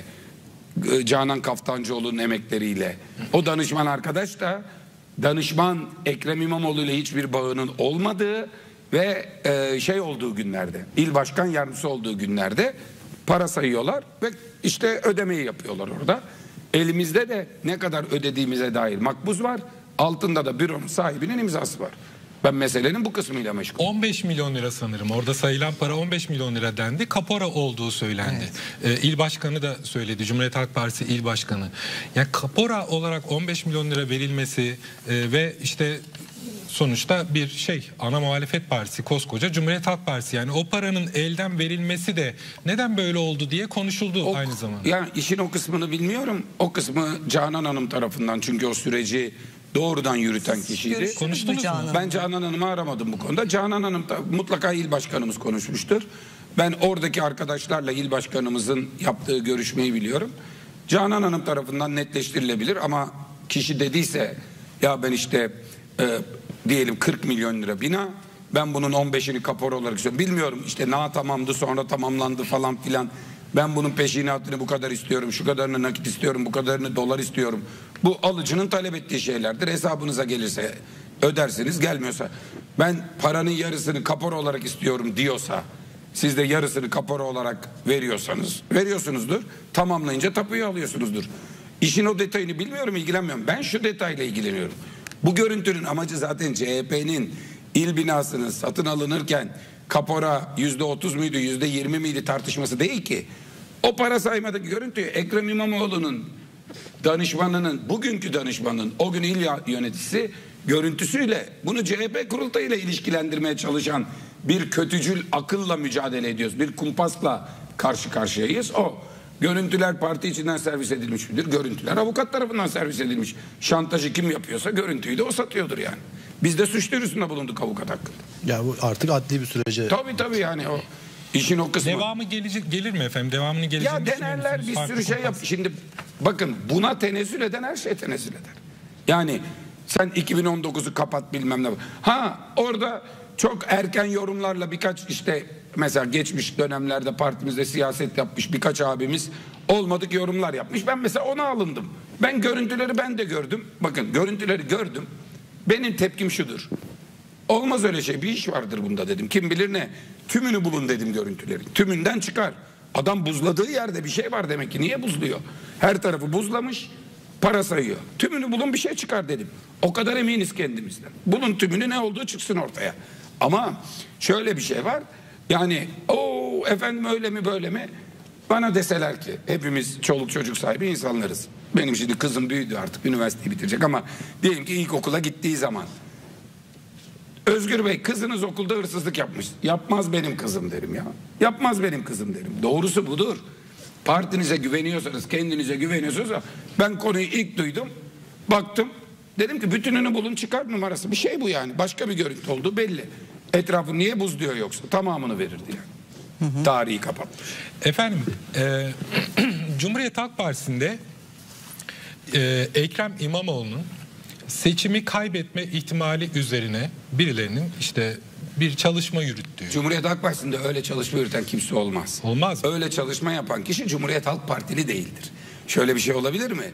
Canan Kaftancıoğlu'nun emekleriyle, o danışman arkadaş da danışman Ekrem İmamoğlu ile hiçbir bağının olmadığı ve olduğu günlerde, il başkan yardımcısı olduğu günlerde para sayıyorlar ve işte ödemeyi yapıyorlar orada. Elimizde de ne kadar ödediğimize dair makbuz var. Altında da büronun sahibinin imzası var. Ben meselenin bu kısmıyla meşgulüm. 15 milyon lira sanırım. Orada sayılan para 15 milyon lira dendi. Kapora olduğu söylendi. Evet. İl başkanı da söyledi. Cumhuriyet Halk Partisi il başkanı. Yani kapora olarak 15 milyon lira verilmesi ve işte sonuçta bir ana muhalefet partisi, koskoca Cumhuriyet Halk Partisi, yani o paranın elden verilmesi de neden böyle oldu diye konuşuldu aynı zamanda. Yani işin o kısmını bilmiyorum. O kısmı Canan Hanım tarafından, çünkü o süreci doğrudan yürüten kişiydi. Konuştunuz mu? Ben Canan Hanım'ı aramadım bu konuda. Canan Hanım da mutlaka il başkanımız konuşmuştur. Ben oradaki arkadaşlarla il başkanımızın yaptığı görüşmeyi biliyorum. Canan Hanım tarafından netleştirilebilir ama kişi dediyse ya ben işte diyelim 40 milyon lira bina, ben bunun 15'ini kapora olarak istiyorum. Bilmiyorum işte tamamdı sonra tamamlandı falan filan. Ben bunun peşinatını bu kadar istiyorum, şu kadarını nakit istiyorum, bu kadarını dolar istiyorum. Bu alıcının talep ettiği şeylerdir. Hesabınıza gelirse ödersiniz, gelmiyorsa ben paranın yarısını kapora olarak istiyorum diyorsa, siz de yarısını kapora olarak veriyorsunuzdur. Tamamlayınca tapuyu alıyorsunuzdur. İşin o detayını bilmiyorum, ilgilenmiyorum. Ben şu detayla ilgileniyorum. Bu görüntünün amacı zaten CHP'nin il binasının satın alınırken kapora %30 muydu, %20 miydi tartışması değil ki. O para saymadaki görüntüyü Ekrem İmamoğlu'nun danışmanının, bugünkü danışmanın, o gün il yöneticisi görüntüsüyle bunu CHP kurultayıyla ilişkilendirmeye çalışan bir kötücül akılla mücadele ediyoruz. Bir kumpasla karşı karşıyayız. O görüntüler parti içinden servis edilmiş midir? Görüntüler avukat tarafından servis edilmiş. Şantajı kim yapıyorsa görüntüyü de o satıyordur yani. Biz de suç duyurusunda bulunduk avukat hakkında. Ya bu artık adli bir sürece. Tabii yani o işin o kısmı. Devamı gelir mi efendim? Devamını geleceğini ya denerler, bir sürü şey yap. Şimdi bakın, buna tenezzül eden her şey tenezzül eder. Yani sen 2019'u kapat bilmem ne. Orada çok erken yorumlarla birkaç işte mesela geçmiş dönemlerde partimizde siyaset yapmış birkaç abimiz olmadık yorumlar yapmış. Ben mesela ona alındım. Ben görüntüleri ben de gördüm. Bakın görüntüleri gördüm. Benim tepkim şudur. Olmaz öyle şey, bir iş vardır bunda dedim. Kim bilir ne? Tümünü bulun dedim görüntülerin. Tümünden çıkar. Adam buzladığı yerde bir şey var demek ki. Niye buzluyor? Her tarafı buzlamış, para sayıyor. Tümünü bulun, bir şey çıkar dedim. O kadar eminiz kendimizden. Bulun tümünü, ne olduğu çıksın ortaya. Ama şöyle bir şey var. Yani efendim öyle mi böyle mi? Bana deseler ki hepimiz çoluk çocuk sahibi insanlarız. Benim şimdi kızım büyüdü, artık üniversiteyi bitirecek ama diyelim ki ilkokula gittiği zaman Özgür Bey, kızınız okulda hırsızlık yapmış. Yapmaz benim kızım derim ya. Yapmaz benim kızım derim. Doğrusu budur. Partinize güveniyorsanız, kendinize güveniyorsanız, ben konuyu ilk duydum. Baktım. Dedim ki bütününü bulun, çıkar numarası. Bir şey bu yani. Başka bir görüntü olduğu belli. Etrafı niye buz diyor yoksa? Tamamını verirdi yani. Tarihi kapattı. Efendim, Cumhuriyet Halk Partisi'nde Ekrem İmamoğlu'nun seçimi kaybetme ihtimali üzerine birilerinin işte bir çalışma yürüttüğü. Cumhuriyet Halk Partisi'nde öyle çalışma yürüten kimse olmaz. Olmaz mı? Öyle çalışma yapan kişi Cumhuriyet Halk Partili değildir. Şöyle bir şey olabilir mi?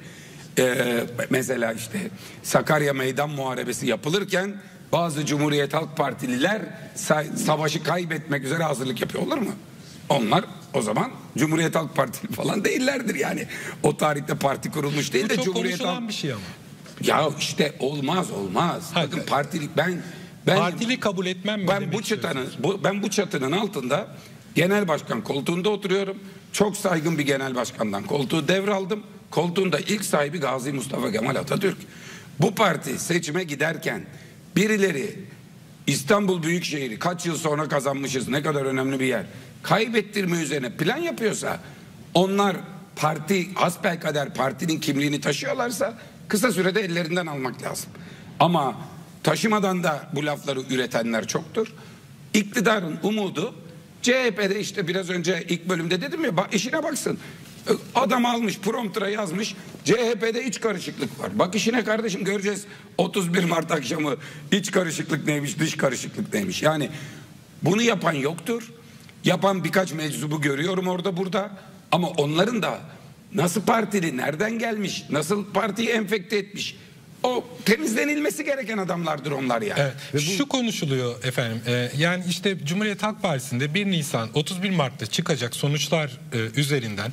Mesela işte Sakarya Meydan Muharebesi yapılırken bazı Cumhuriyet Halk Partililer savaşı kaybetmek üzere hazırlık yapıyor, olur mu? Onlar o zaman Cumhuriyet Halk Partili falan değillerdir yani. O tarihte parti kurulmuş değil de çok Cumhuriyet konuşulan Halk... bir şey ama. Ya işte olmaz. Hayır. Bakın partilik ben Partili kabul etmem mi? Ben bu çatının altında genel başkan koltuğunda oturuyorum. Çok saygın bir genel başkandan koltuğu devraldım. Koltuğunda ilk sahibi Gazi Mustafa Kemal Atatürk. Bu parti seçime giderken birileri İstanbul Büyükşehir'i kaç yıl sonra kazanmışız, ne kadar önemli bir yer, kaybettirme üzerine plan yapıyorsa, onlar parti hasbelkader partinin kimliğini taşıyorlarsa kısa sürede ellerinden almak lazım. Ama taşımadan da bu lafları üretenler çoktur. İktidarın umudu CHP'de, işte biraz önce ilk bölümde dedim ya, işine baksın. Adam almış, promptura yazmış, CHP'de iç karışıklık var. Bak işine kardeşim, göreceğiz 31 Mart akşamı iç karışıklık neymiş, dış karışıklık neymiş. Yani bunu yapan yoktur. Yapan birkaç meczubu görüyorum orada burada. Ama onların da nasıl partili, nereden gelmiş, nasıl partiyi enfekte etmiş, o temizlenilmesi gereken adamlardır onlar yani. Evet. Şu konuşuluyor efendim. Yani işte Cumhuriyet Halk Partisi'nde 1 Nisan 31 Mart'ta çıkacak sonuçlar üzerinden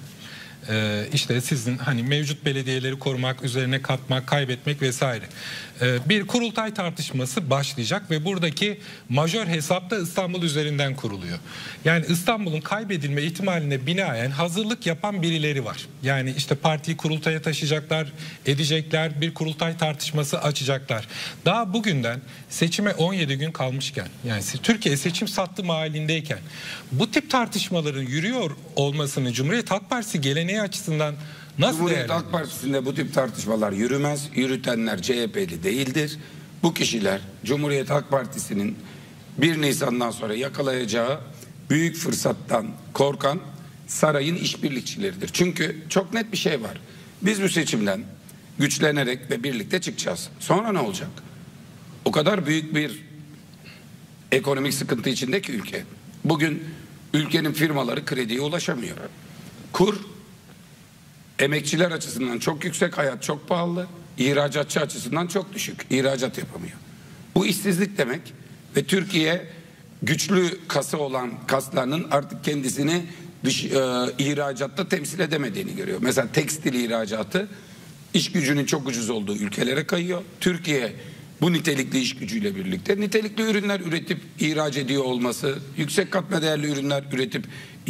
işte sizin hani mevcut belediyeleri korumak, üzerine katmak, kaybetmek vesaire. Bir kurultay tartışması başlayacak ve buradaki majör hesap da İstanbul üzerinden kuruluyor. Yani İstanbul'un kaybedilme ihtimaline binaen hazırlık yapan birileri var. Yani işte partiyi kurultaya taşıyacaklar, edecekler, bir kurultay tartışması açacaklar. Daha bugünden seçime 17 gün kalmışken, yani Türkiye seçim sattım halindeyken bu tip tartışmaların yürüyor olmasını Cumhuriyet Halk Partisi geleneği açısından nasıl Cumhuriyet Halk Partisi'nde bu tip tartışmalar yürümez. Yürütenler CHP'li değildir. Bu kişiler Cumhuriyet Halk Partisi'nin 1 Nisan'dan sonra yakalayacağı büyük fırsattan korkan sarayın işbirlikçileridir. Çünkü çok net bir şey var. Biz bu seçimden güçlenerek ve birlikte çıkacağız. Sonra ne olacak? O kadar büyük bir ekonomik sıkıntı içinde ki ülke. Bugün ülkenin firmaları krediye ulaşamıyor. Kur emekçiler açısından çok yüksek, hayat çok pahalı. İhracatçı açısından çok düşük. İhracat yapamıyor. Bu işsizlik demek ve Türkiye güçlü kası olan kaslarının artık kendisini ihracatta temsil edemediğini görüyor. Mesela tekstil ihracatı iş gücünün çok ucuz olduğu ülkelere kayıyor. Türkiye bu nitelikli iş gücüyle birlikte nitelikli ürünler üretip ihraç ediyor olması, yüksek katma değerli ürünler üretip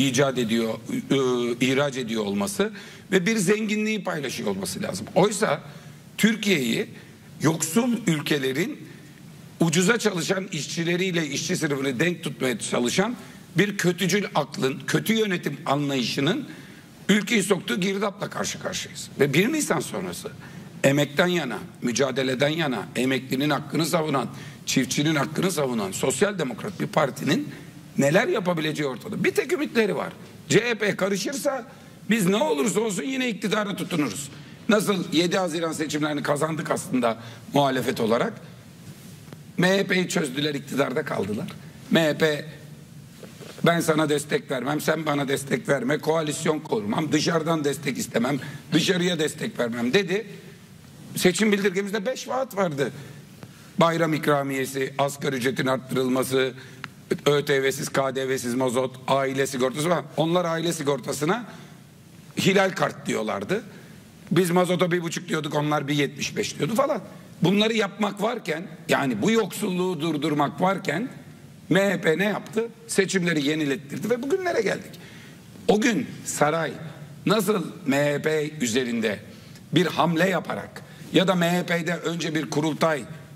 ihraç ediyor olması ve bir zenginliği paylaşıyor olması lazım. Oysa Türkiye'yi yoksul ülkelerin ucuza çalışan işçileriyle işçi sınıfını denk tutmaya çalışan bir kötücül aklın, kötü yönetim anlayışının ülkeyi soktuğu girdapla karşı karşıyayız. Ve 1 Nisan sonrası emekten yana, mücadeleden yana, emeklinin hakkını savunan, çiftçinin hakkını savunan sosyal demokrat bir partinin neler yapabileceği ortada. Bir tek ümitleri var. CHP karışırsa biz ne olursa olsun yine iktidara tutunuruz. Nasıl 7 Haziran seçimlerini kazandık aslında muhalefet olarak. MHP'yi çözdüler, iktidarda kaldılar. MHP ben sana destek vermem, sen bana destek verme, koalisyon kurmam, dışarıdan destek istemem, dışarıya destek vermem dedi. Seçim bildirgemizde 5 vaat vardı. Bayram ikramiyesi, asgari ücretin arttırılması, ÖTV'siz, KDV'siz mazot, aile sigortası var. Onlar aile sigortasına hilal kart diyorlardı. Biz mazota 1,5 diyorduk, onlar 1,75 diyordu falan. Bunları yapmak varken, yani bu yoksulluğu durdurmak varken MHP ne yaptı? Seçimleri yenilettirdi ve bugünlere geldik. O gün saray nasıl MHP üzerinde bir hamle yaparak ya da MHP'de önce bir kurultay,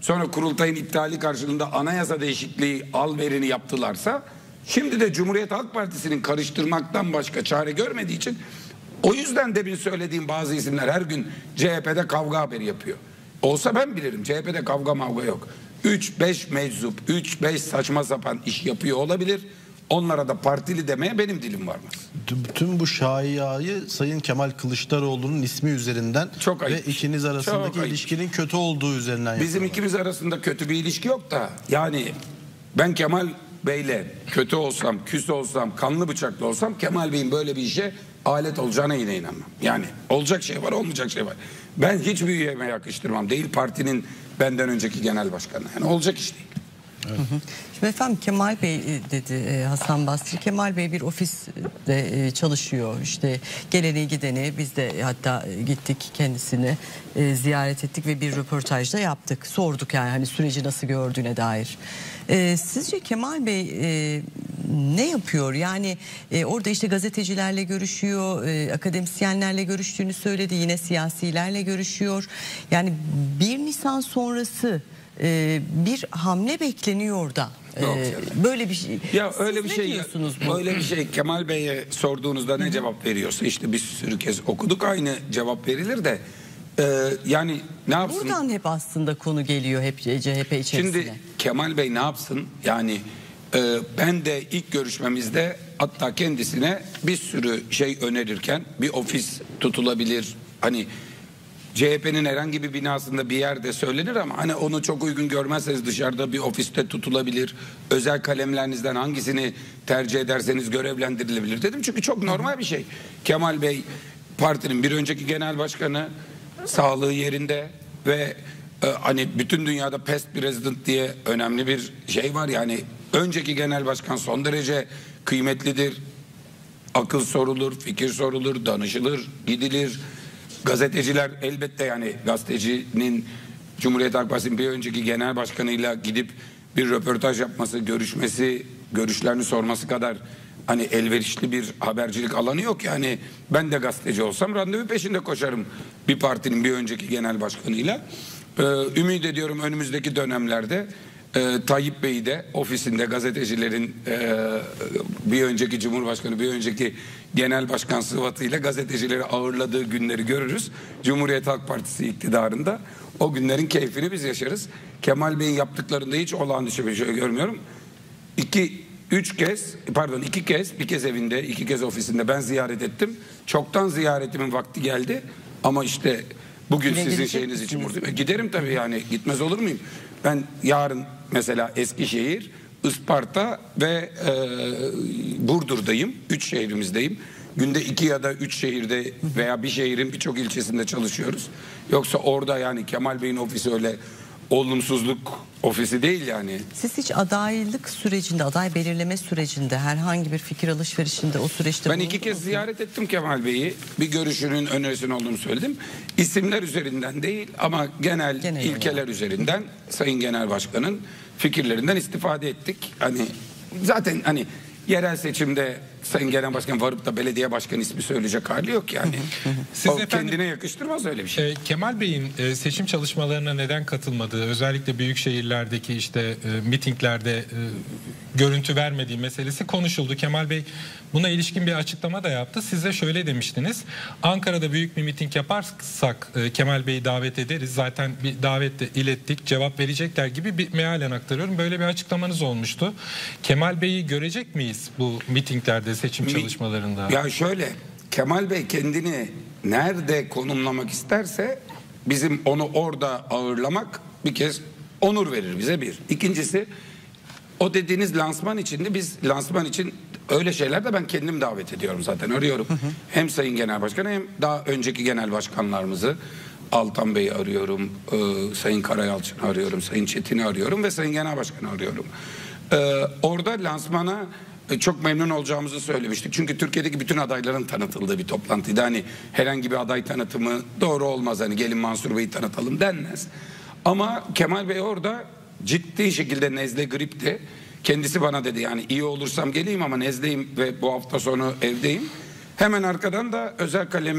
sonra kurultayın iptali karşılığında anayasa değişikliği alverini yaptılarsa, şimdi de Cumhuriyet Halk Partisi'nin karıştırmaktan başka çare görmediği için, o yüzden demin söylediğim bazı isimler her gün CHP'de kavga haberi yapıyor. Olsa ben bilirim, CHP'de kavga mavga yok. 3-5 meczup, 3-5 saçma sapan iş yapıyor olabilir. Onlara da partili demeye benim dilim varmaz. Tüm bu şayiayı Sayın Kemal Kılıçdaroğlu'nun ismi üzerinden çok ve ikiniz arasındaki ilişkinin kötü olduğu üzerinden. Bizim ikimiz arasında kötü bir ilişki yok da, yani ben Kemal Bey'le kötü olsam, küs olsam, kanlı bıçaklı olsam, Kemal Bey'in böyle bir işe alet olacağına yine inanmam. Yani olacak şey var, olmayacak şey var. Ben hiç büyüğüme yakıştırmam. Değil partinin benden önceki genel başkanı. Yani olacak iş değil. Evet. Şimdi efendim Kemal Bey dedi Hasan Basri. Kemal Bey bir ofiste çalışıyor. İşte geleni gideni, biz de hatta gittik kendisini ziyaret ettik ve bir röportajda yaptık. Sorduk yani hani süreci nasıl gördüğüne dair. Sizce Kemal Bey ne yapıyor? Yani orada işte gazetecilerle görüşüyor, akademisyenlerle görüştüğünü söyledi. Yine siyasilerle görüşüyor. Yani 1 Nisan sonrası bir hamle bekleniyor da. Böyle bir şey. Ya öyle Siz bir ne şey. diyorsunuz bu? Öyle bir şey Kemal Bey'e sorduğunuzda ne cevap veriyorsa, işte bir sürü kez okuduk, aynı cevap verilir de yani ne yapsın? Buradan hep aslında konu geliyor hep CHP içerisine. Şimdi Kemal Bey ne yapsın? Yani ben de ilk görüşmemizde hatta kendisine bir sürü şey önerirken, bir ofis tutulabilir, hani CHP'nin herhangi bir binasında bir yerde söylenir ama hani onu çok uygun görmezseniz dışarıda bir ofiste tutulabilir. Özel kalemlerinizden hangisini tercih ederseniz görevlendirilebilir dedim. Çünkü çok normal bir şey. Kemal Bey partinin bir önceki genel başkanı, sağlığı yerinde ve hani bütün dünyada past president diye önemli bir şey var. Yani önceki genel başkan son derece kıymetlidir. Akıl sorulur, fikir sorulur, danışılır, gidilir. Gazeteciler elbette, yani gazetecinin Cumhuriyet Halk Partisi'nin bir önceki genel başkanıyla gidip bir röportaj yapması, görüşmesi, görüşlerini sorması kadar hani elverişli bir habercilik alanı yok. Yani ben de gazeteci olsam randevu peşinde koşarım bir partinin bir önceki genel başkanıyla. Ümit ediyorum önümüzdeki dönemlerde Tayyip Bey'i de ofisinde gazetecilerin bir önceki Cumhurbaşkanı, bir önceki genel başkan sıfatıyla gazetecileri ağırladığı günleri görürüz. Cumhuriyet Halk Partisi iktidarında o günlerin keyfini biz yaşarız. Kemal Bey'in yaptıklarında hiç olağanüstü bir şey görmüyorum. İki kez, bir kez evinde, 2 kez ofisinde ben ziyaret ettim. Çoktan ziyaretimin vakti geldi ama işte bugün sizin şeyiniz için buradayım. Giderim tabii, yani gitmez olur muyum? Ben yarın mesela Eskişehir, Isparta ve Burdur'dayım. 3 şehrimizdeyim. Günde 2 ya da 3 şehirde veya bir şehrin birçok ilçesinde çalışıyoruz. Yoksa orada yani Kemal Bey'in ofisi öyle olumsuzluk ofisi değil yani. Siz hiç adaylık sürecinde, aday belirleme sürecinde herhangi bir fikir alışverişinde o süreçte ben 2 kez ziyaret ettim Kemal Bey'i. Bir görüşünün önerisinin olduğunu söyledim. İsimler üzerinden değil ama genel ilkeler üzerinden Sayın Genel Başkan'ın fikirlerinden istifade ettik. Hani zaten hani yerel seçimde Sayın Genel Başkan varıp da belediye başkanı ismi söyleyecek hali yok yani. Siz o efendim, kendine yakıştırmaz öyle bir şey. Kemal Bey'in seçim çalışmalarına neden katılmadığı, özellikle büyük şehirlerdeki işte mitinglerde görüntü vermediği meselesi konuşuldu. Kemal Bey buna ilişkin bir açıklama da yaptı. Siz de şöyle demiştiniz: Ankara'da büyük bir miting yaparsak Kemal Bey'i davet ederiz. Zaten bir davet de ilettik, cevap verecekler gibi bir mealen aktarıyorum. Böyle bir açıklamanız olmuştu. Kemal Bey'i görecek miyiz bu mitinglerde, seçim çalışmalarında? Ya şöyle, Kemal Bey kendini nerede konumlamak isterse bizim onu orada ağırlamak bir kez onur verir bize, bir. İkincisi, o dediğiniz lansman içinde, biz lansman için öyle şeyler de ben kendim davet ediyorum zaten, arıyorum. Hem Sayın Genel Başkanı hem daha önceki genel başkanlarımızı, Altan Bey'i arıyorum, Sayın Karayalçın'ı arıyorum, Sayın Çetin'i arıyorum ve Sayın Genel Başkan'ı arıyorum. Orada lansmana çok memnun olacağımızı söylemiştik. Çünkü Türkiye'deki bütün adayların tanıtıldığı bir toplantıydı. Hani herhangi bir aday tanıtımı doğru olmaz. Hani gelin Mansur Bey'i tanıtalım denmez. Ama Kemal Bey orada ciddi şekilde nezle, gripti. Kendisi bana dedi yani iyi olursam geleyim ama nezleyim ve bu hafta sonu evdeyim. Hemen arkadan da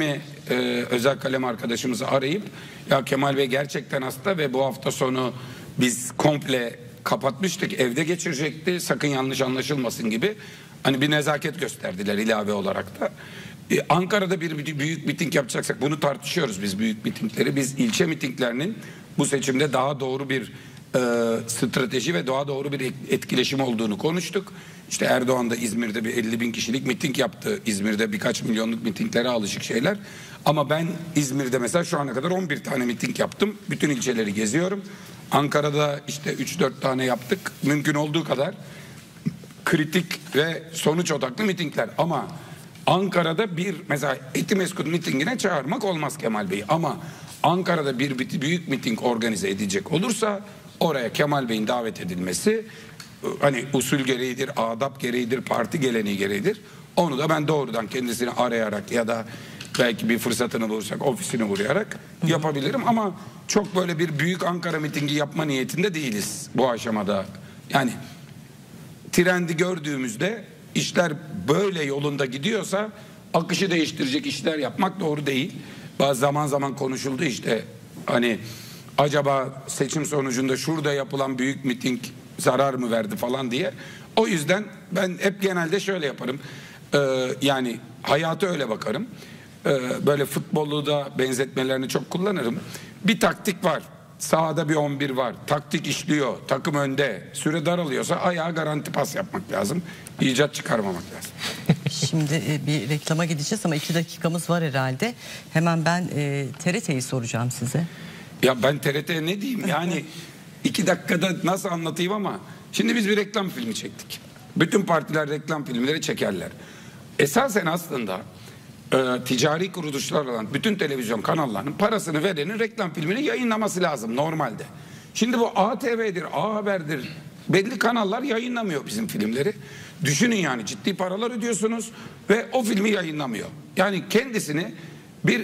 özel kalem arkadaşımızı arayıp ya Kemal Bey gerçekten hasta ve bu hafta sonu biz komple kapatmıştık, evde geçirecekti, sakın yanlış anlaşılmasın gibi. Hani bir nezaket gösterdiler ilave olarak da. Ankara'da bir büyük miting yapacaksak bunu tartışıyoruz biz, büyük mitingleri. Biz ilçe mitinglerinin bu seçimde daha doğru bir strateji ve daha doğru bir etkileşim olduğunu konuştuk. İşte Erdoğan da İzmir'de bir 50 bin kişilik miting yaptı. İzmir'de birkaç milyonluk mitinglere alışık şeyler. Ama ben İzmir'de mesela şu ana kadar 11 tane miting yaptım. Bütün ilçeleri geziyorum. Ankara'da işte 3-4 tane yaptık. Mümkün olduğu kadar kritik ve sonuç odaklı mitingler. Ama Ankara'da bir mesela Etimeskut mitingine çağırmak olmaz Kemal Bey'i. Ama Ankara'da bir büyük miting organize edecek olursa oraya Kemal Bey'in davet edilmesi hani usul gereğidir, adap gereğidir, parti geleneği gereğidir. Onu da ben doğrudan kendisini arayarak ya da belki bir fırsatını bulursak ofisine uğrayarak yapabilirim. Ama çok böyle bir büyük Ankara mitingi yapma niyetinde değiliz bu aşamada. Yani trendi gördüğümüzde işler böyle yolunda gidiyorsa akışı değiştirecek işler yapmak doğru değil. Bazı zaman konuşuldu işte hani acaba seçim sonucunda şurada yapılan büyük miting zarar mı verdi falan diye. O yüzden ben hep genelde şöyle yaparım. Yani hayata öyle bakarım. Böyle futbolu da benzetmelerini çok kullanırım. Bir taktik var. Sahada bir 11 var. Taktik işliyor. Takım önde. Süre daralıyorsa ayağa garanti pas yapmak lazım. İcat çıkarmamak lazım. Şimdi bir reklama gideceğiz ama 2 dakikamız var herhalde. Hemen ben TRT'yi soracağım size. Ya ben TRT'ye ne diyeyim? Yani 2 dakikada nasıl anlatayım ama şimdi biz bir reklam filmi çektik. Bütün partiler reklam filmleri çekerler. Esasen aslında ticari kuruluşlar olan bütün televizyon kanallarının parasını verenin reklam filmini yayınlaması lazım normalde. Şimdi bu ATV'dir, A Haber'dir, belli kanallar yayınlamıyor bizim filmleri. Düşünün yani ciddi paralar ödüyorsunuz ve o filmi yayınlamıyor. Yani kendisini bir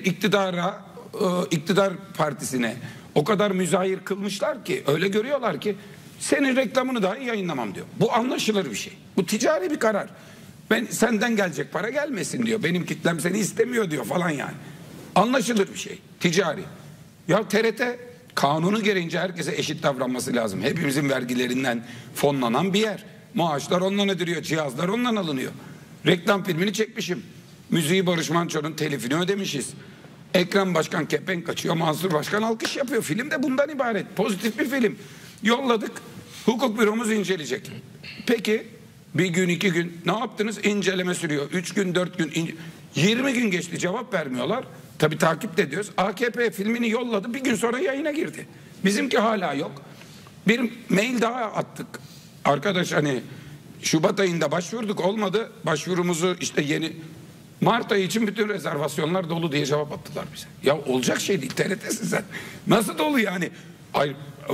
iktidar partisine o kadar müzahir kılmışlar ki, öyle görüyorlar ki senin reklamını dahi yayınlamam diyor. Bu anlaşılır bir şey. Bu ticari bir karar. Ben senden gelecek para gelmesin diyor. Benim kitlem seni istemiyor diyor falan yani. Anlaşılır bir şey. Ticari. Ya TRT kanunu gereğince herkese eşit davranması lazım. Hepimizin vergilerinden fonlanan bir yer. Maaşlar ondan ödülüyor. Cihazlar ondan alınıyor. Reklam filmini çekmişim. Müziği Barış Manço'nun telifini ödemişiz. Ekrem Başkan kepenk kaçıyor. Mansur Başkan alkış yapıyor. Film de bundan ibaret. Pozitif bir film. Yolladık. Hukuk büromuz inceleyecek. Peki bir gün 2 gün ne yaptınız? İnceleme sürüyor. 3 gün 4 gün 20 gün geçti, cevap vermiyorlar. Tabii takip de ediyoruz. AKP filmini yolladı, bir gün sonra yayına girdi. Bizimki hala yok. Bir mail daha attık. Arkadaş hani Şubat ayında başvurduk, olmadı. Başvurumuzu işte yeni Mart ayı için bütün rezervasyonlar dolu diye cevap attılar bize. Ya olacak şey değil, TRT'sin sen. Nasıl dolu yani? Ay,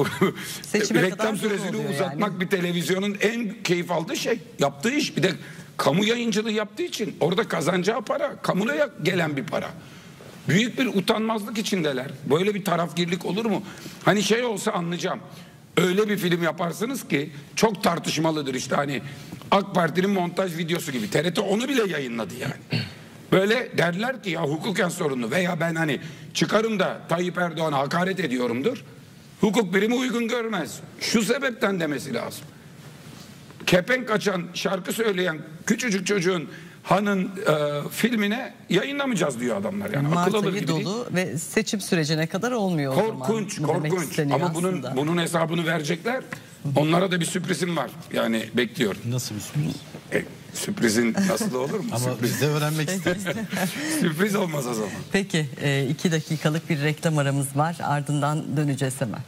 reklam süresini uzatmak yani bir televizyonun en keyif aldığı şey. Yaptığı iş, bir de kamu yayıncılığı yaptığı için orada kazanacağı para, kamuya gelen bir para. Büyük bir utanmazlık içindeler. Böyle bir tarafgirlik olur mu? Hani şey olsa anlayacağım. Öyle bir film yaparsınız ki çok tartışmalıdır işte, hani AK Parti'nin montaj videosu gibi. TRT onu bile yayınladı yani. Böyle derler ki ya hukuken sorunlu veya ben hani çıkarım da Tayyip Erdoğan'a hakaret ediyorumdur. Hukuk birimi uygun görmez. Şu sebepten demesi lazım. Kepenk açan, şarkı söyleyen küçücük çocuğun Han'ın filmine yayınlamayacağız diyor adamlar yani. Mart Akıl alır ayı gibi dolu değil. Ve seçim sürecine kadar olmuyor korkunç, o zaman. Korkunç. Ama bunun hesabını verecekler. Onlara da bir sürprizim var. Yani bekliyorum. Nasıl bir sürpriz? Sürprizin nasıl olur mu? Ama Sürpriz. biz de öğrenmek isteriz. Sürpriz olmaz o zaman. Peki 2 dakikalık bir reklam aramız var. Ardından döneceğiz hemen.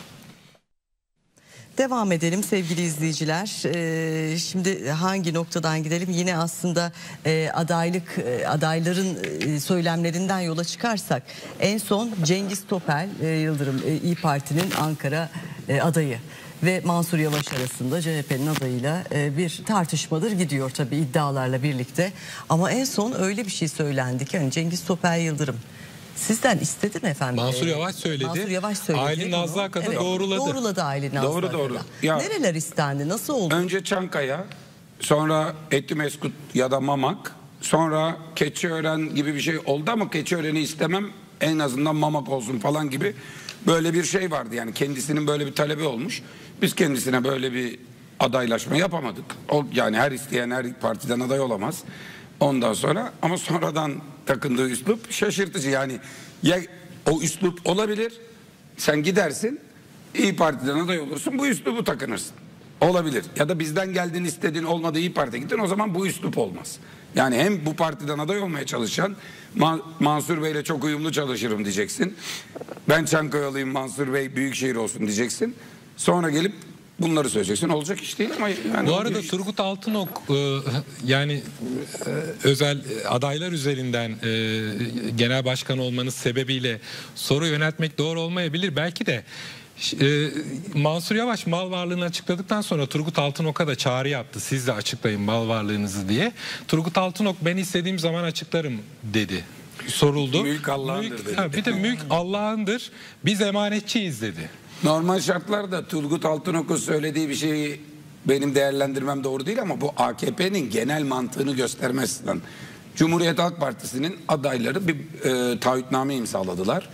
Devam edelim sevgili izleyiciler. Şimdi hangi noktadan gidelim? Yine aslında adayların söylemlerinden yola çıkarsak en son Cengiz Topel Yıldırım İYİ Parti'nin Ankara adayı ve Mansur Yavaş arasında CHP'nin adayıyla bir tartışmadır gidiyor tabii iddialarla birlikte. Ama en son öyle bir şey söylendi ki hani Cengiz Topel Yıldırım sizden istedi mi efendim? Mansur Yavaş söyledi. Mansur Yavaş söyledi. Aylin Nazlı Akan'ı evet, doğruladı. Doğruladı Aylin Nazlı Akan'ı. Doğru. Ya, nereler istendi? Nasıl oldu? Önce Çankaya, sonra Etimeskut ya da Mamak, sonra Keçiören gibi bir şey oldu ama Keçiören'i istemem en azından Mamak olsun falan gibi böyle bir şey vardı. Yani kendisinin böyle bir talebi olmuş. Biz kendisine böyle bir adaylaşma yapamadık. Yani her isteyen her partiden aday olamaz. Ondan sonra ama sonradan takındığı üslup şaşırtıcı. Yani ya o üslup olabilir, sen gidersin İyi Parti'den aday olursun, bu üslubu takınırsın. Olabilir. Ya da bizden geldin, istediğin olmadı, İyi Parti'ye gittin, o zaman bu üslup olmaz. Yani hem bu partiden aday olmaya çalışan Mansur Bey'le çok uyumlu çalışırım diyeceksin. Ben Çankayalıyım, Mansur Bey büyükşehir olsun diyeceksin. Sonra gelip bunları söyleyeceksin. Olacak iş değil ama yani bu arada Turgut Altınok yani özel adaylar üzerinden genel başkan olmanız sebebiyle soru yöneltmek doğru olmayabilir. Belki de Mansur Yavaş mal varlığını açıkladıktan sonra Turgut Altınok'a da çağrı yaptı. Siz de açıklayın mal varlığınızı diye. Turgut Altınok ben istediğim zaman açıklarım dedi. Soruldu. Mülk Allah'ındır dedi. Bir de mülk Allah'ındır. Biz emanetçiyiz dedi. Normal şartlarda Turgut Altınok'un söylediği bir şeyi benim değerlendirmem doğru değil ama bu AKP'nin genel mantığını göstermezsen. Cumhuriyet Halk Partisi'nin adayları bir taahhütname imzaladılar.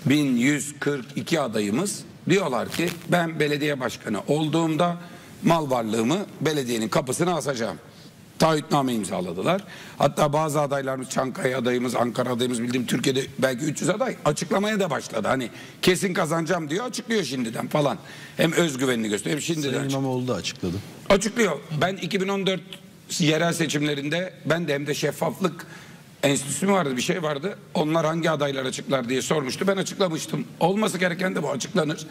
1142 adayımız diyorlar ki ben belediye başkanı olduğumda mal varlığımı belediyenin kapısına asacağım. Taahhütname imzaladılar. Hatta bazı adaylarımız, Çankaya adayımız, Ankara adayımız, bildiğim Türkiye'de belki 300 aday açıklamaya da başladı. Hani kesin kazanacağım diyor, açıklıyor şimdiden falan. Hem özgüvenini gösteriyor hem şimdiden. Sayın İmamoğlu da açıkladı. Açıklıyor. Ben 2014 yerel seçimlerinde ben de hem de şeffaflık enstitüsü mü vardı, bir şey vardı. Onlar hangi adaylar açıklar diye sormuştu. Ben açıklamıştım. Olması gereken de bu, açıklanır.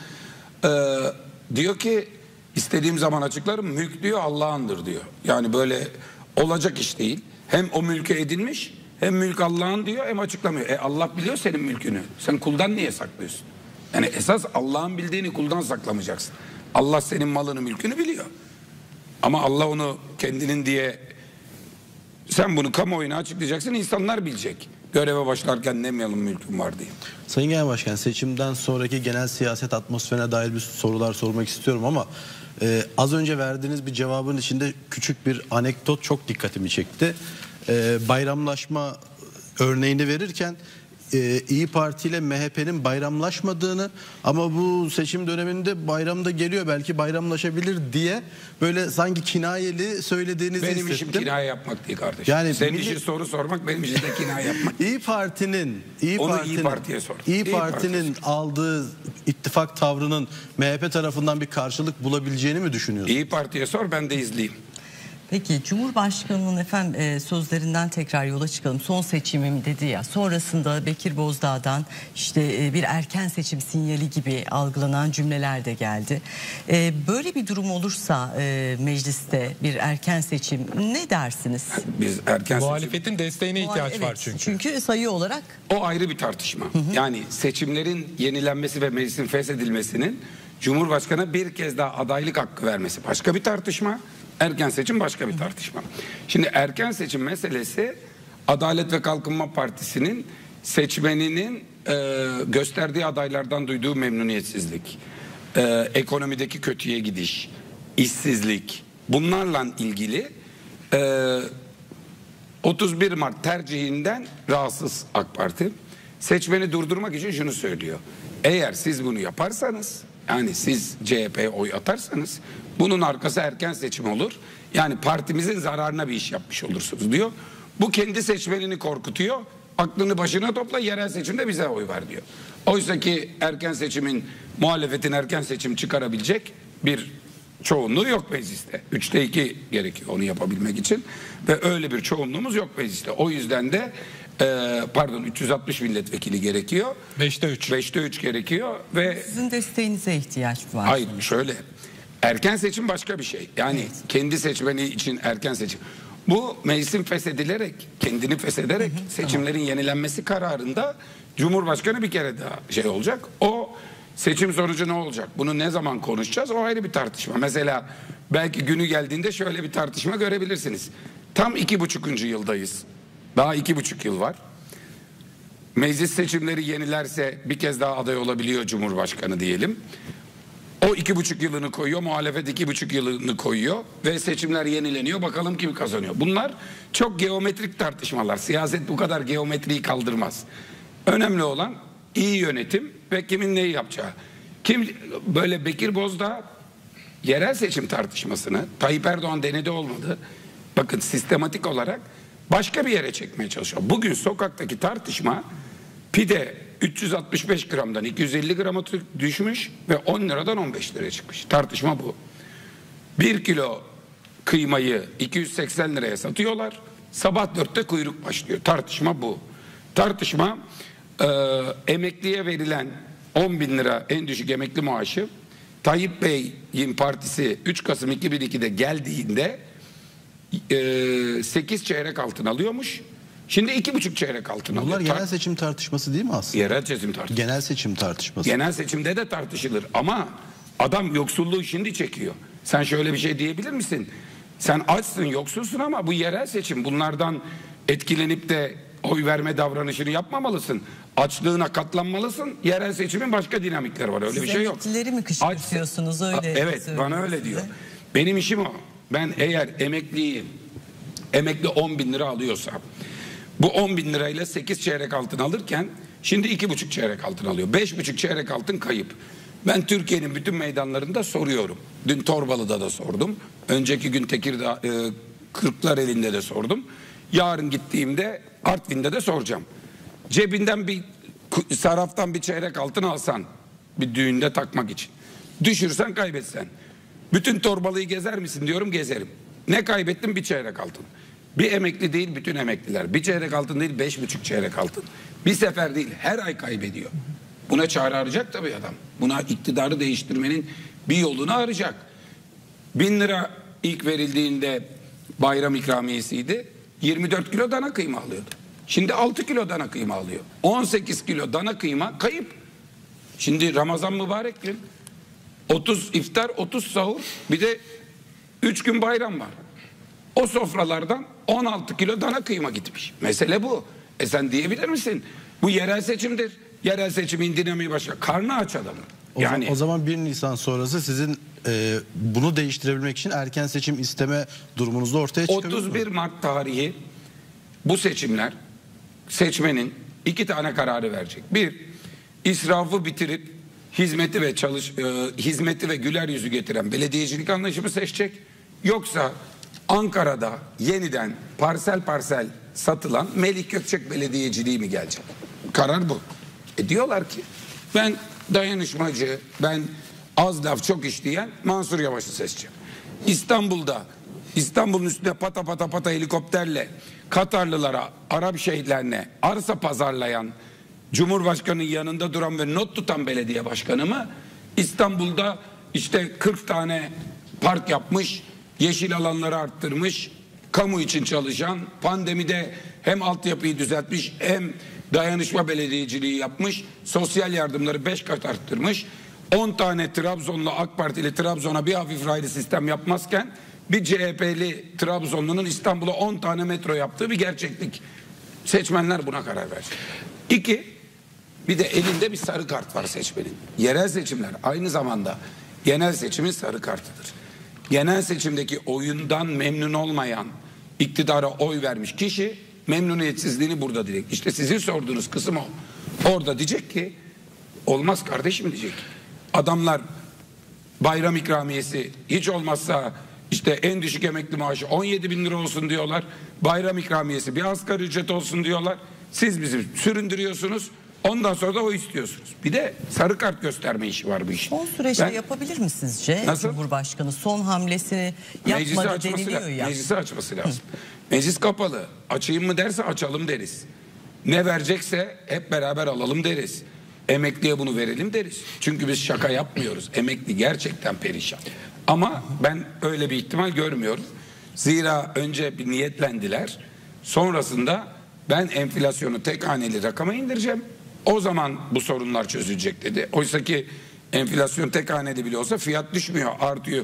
Diyor ki istediğim zaman açıklarım. Mülk diyor Allah'ındır diyor. Yani böyle olacak iş değil. Hem o mülke edinmiş hem mülk Allah'ın diyor hem açıklamıyor. Allah biliyor senin mülkünü. Sen kuldan niye saklıyorsun? Yani esas Allah'ın bildiğini kuldan saklamayacaksın. Allah senin malını, mülkünü biliyor. Ama Allah onu kendinin diye sen bunu kamuoyuna açıklayacaksın, insanlar bilecek. Göreve başlarken demeyelim mülküm var diye. Sayın Genel Başkan, seçimden sonraki genel siyaset atmosferine dair bir sorular sormak istiyorum ama az önce verdiğiniz bir cevabın içinde küçük bir anekdot çok dikkatimi çekti. Bayramlaşma örneğini verirken İyi Parti ile MHP'nin bayramlaşmadığını ama bu seçim döneminde bayramda geliyor belki bayramlaşabilir diye böyle sanki kinayeli söylediğinizi benim hissettim. işim kinaye yapmak değil kardeşim. Yani senin işin soru sormak, benim işim de kinaye yapmak. İyi Parti'nin İyi Parti'ye sor. İyi Parti'nin aldığı ittifak tavrının MHP tarafından bir karşılık bulabileceğini mi düşünüyorsunuz? İyi Parti'ye sor, ben de izleyeyim. Peki Cumhurbaşkanı'nın efendim sözlerinden tekrar yola çıkalım. Son seçimim dedi ya, sonrasında Bekir Bozdağ'dan işte bir erken seçim sinyali gibi algılanan cümleler de geldi. Böyle bir durum olursa mecliste bir erken seçim ne dersiniz? Biz erken Muhalefetin desteğine ihtiyaç var çünkü. Çünkü sayı olarak. O ayrı bir tartışma. Yani seçimlerin yenilenmesi ve meclisin feshedilmesinin Cumhurbaşkanı bir kez daha adaylık hakkı vermesi başka bir tartışma. Erken seçim başka bir tartışma. Şimdi erken seçim meselesi Adalet ve Kalkınma Partisi'nin seçmeninin gösterdiği adaylardan duyduğu memnuniyetsizlik, ekonomideki kötüye gidiş, işsizlik, bunlarla ilgili 31 Mart tercihinden rahatsız AK Parti. Seçmeni durdurmak için şunu söylüyor. Eğer siz bunu yaparsanız, yani siz CHP'ye oy atarsanız bunun arkası erken seçim olur. Yani partimizin zararına bir iş yapmış olursunuz diyor. Bu kendi seçmenini korkutuyor. Aklını başına topla, yerel seçimde bize oy ver diyor. Oysa ki erken seçimin, muhalefetin erken seçim çıkarabilecek bir çoğunluğu yok mecliste. 3'te 2 gerekiyor onu yapabilmek için. Ve öyle bir çoğunluğumuz yok mecliste. O yüzden de 360 milletvekili gerekiyor. 5'te 3. 5'te 3 gerekiyor ve Sizin desteğinize ihtiyaç var. hayır şöyle. Erken seçim başka bir şey. Yani kendi seçmeni için erken seçim. Bu meclisin feshedilerek, kendini feshederek seçimlerin yenilenmesi kararında Cumhurbaşkanı bir kere daha şey olacak. O seçim sonucu ne olacak? Bunu ne zaman konuşacağız? O ayrı bir tartışma. Mesela belki günü geldiğinde şöyle bir tartışma görebilirsiniz. Tam 2,5. yıldayız. Daha 2,5 yıl var. Meclis seçimleri yenilerse bir kez daha aday olabiliyor Cumhurbaşkanı diyelim. O 2,5 yılını koyuyor, muhalefet 2,5 yılını koyuyor ve seçimler yenileniyor. Bakalım kim kazanıyor. Bunlar çok geometrik tartışmalar. Siyaset bu kadar geometriyi kaldırmaz. Önemli olan iyi yönetim ve kimin neyi yapacağı. Böyle Bekir Bozdağ yerel seçim tartışmasını Tayyip Erdoğan denedi olmadı. Bakın sistematik olarak başka bir yere çekmeye çalışıyor. Bugün sokaktaki tartışma pide 365 gramdan 250 grama düşmüş ve 10 liradan 15 liraya çıkmış. Tartışma bu. 1 kilo kıymayı 280 liraya satıyorlar. Sabah 4'te kuyruk başlıyor. Tartışma bu. Tartışma emekliye verilen 10 bin lira en düşük emekli maaşı Tayyip Bey'in partisi 3 Kasım 2002'de geldiğinde 8 çeyrek altın alıyormuş. Şimdi 2,5 çeyrek altın alıyor. Bunlar genel seçim tartışması değil mi aslında? Yerel seçim tartışması. Genel seçim tartışması. Genel seçimde de tartışılır ama adam yoksulluğu şimdi çekiyor. Sen şöyle bir şey diyebilir misin? Sen açsın, yoksulsun ama bu yerel seçim. Bunlardan etkilenip de oy verme davranışını yapmamalısın. Açlığına katlanmalısın. Yerel seçimin başka dinamikleri var. Öyle siz bir şey yok. emeklileri mi kışkırtıyorsunuz öyle? Evet, bana öyle diyor. Benim işim o. Ben eğer emekli 10 bin lira alıyorsa bu 10 bin lirayla 8 çeyrek altın alırken şimdi 2,5 çeyrek altın alıyor. 5,5 çeyrek altın kayıp. Ben Türkiye'nin bütün meydanlarında soruyorum. Dün Torbalı'da da sordum. Önceki gün Tekirdağ, Kırklareli'nde de sordum. Yarın gittiğimde Artvin'de de soracağım. Cebinden bir saraftan bir çeyrek altın alsan bir düğünde takmak için. Düşürsen kaybetsen. Bütün Torbalı'yı gezer misin diyorum, gezerim. Ne kaybettim? Bir çeyrek altın. Bir emekli değil bütün emekliler. Bir çeyrek altın değil 5,5 çeyrek altın. Bir sefer değil her ay kaybediyor. Buna çare arayacak tabii adam. Buna iktidarı değiştirmenin bir yolunu arayacak. 1000 lira ilk verildiğinde bayram ikramiyesiydi. 24 kilo dana kıyma alıyordu. Şimdi 6 kilo dana kıyma alıyor. 18 kilo dana kıyma kayıp. Şimdi Ramazan mübarek gün. 30 iftar, 30 sahur, bir de 3 gün bayram var. O sofralardan 16 kilo dana kıyma gitmiş. Mesele bu. Sen diyebilir misin? Bu yerel seçimdir. Yerel seçimin dinamiği başka. Karnı aç adamın. O zaman 1 Nisan sonrası sizin bunu değiştirebilmek için erken seçim isteme durumunuzda ortaya çıkıyor. 31 Mart tarihi bu seçimler seçmenin 2 tane kararı verecek. Bir, israfı bitirip hizmeti ve güler yüzü getiren belediyecilik anlayışımı seçecek. Yoksa Ankara'da yeniden parsel parsel satılan Melik Gökçek belediyeciliği mi gelecek? Karar bu. Diyorlar ki ben dayanışmacı, ben az laf çok iş diyen Mansur Yavaş'ı seçeceğim. İstanbul'un üstüne pata pata pata helikopterle Katarlılara, Arap şeyhlerine arsa pazarlayan, Cumhurbaşkanı'nın yanında duran ve not tutan belediye başkanı mı? İstanbul'da işte 40 tane park yapmış, yeşil alanları arttırmış, kamu için çalışan, pandemide hem altyapıyı düzeltmiş hem dayanışma belediyeciliği yapmış, sosyal yardımları 5 kat arttırmış, 10 tane Trabzonlu AK Partili Trabzon'a bir hafif raylı sistem yapmazken bir CHP'li Trabzonlu'nun İstanbul'a 10 tane metro yaptığı bir gerçeklik. Seçmenler buna karar verecek. 2, bir de elinde bir sarı kart var seçmenin. Yerel seçimler aynı zamanda genel seçimin sarı kartıdır. Genel seçimdeki oyundan memnun olmayan, iktidara oy vermiş kişi memnuniyetsizliğini burada diyecek. İşte sizin sorduğunuz kısım o. Orada diyecek ki olmaz kardeşim diyecek. Adamlar bayram ikramiyesi hiç olmazsa işte en düşük emekli maaşı 17 bin lira olsun diyorlar. Bayram ikramiyesi bir asgari ücret olsun diyorlar. Siz bizi süründürüyorsunuz. Ondan sonra da o istiyorsunuz. Bir de sarı kart gösterme işi var bu iş. Son süreçte yapabilir mi sizce? Nasıl? Cumhurbaşkanı son hamlesini yapmadı deniliyor ya. Meclisi açması lazım. Meclis kapalı. Açayım mı derse açalım deriz. Ne verecekse hep beraber alalım deriz. Emekliye bunu verelim deriz. Çünkü biz şaka yapmıyoruz. Emekli gerçekten perişan. Ama ben öyle bir ihtimal görmüyorum. Zira önce bir niyetlendiler. Sonrasında ben enflasyonu tek haneli rakama indireceğim. O zaman bu sorunlar çözülecek dedi. Oysa ki enflasyon tek haneli bile olsa fiyat düşmüyor. Artıyor.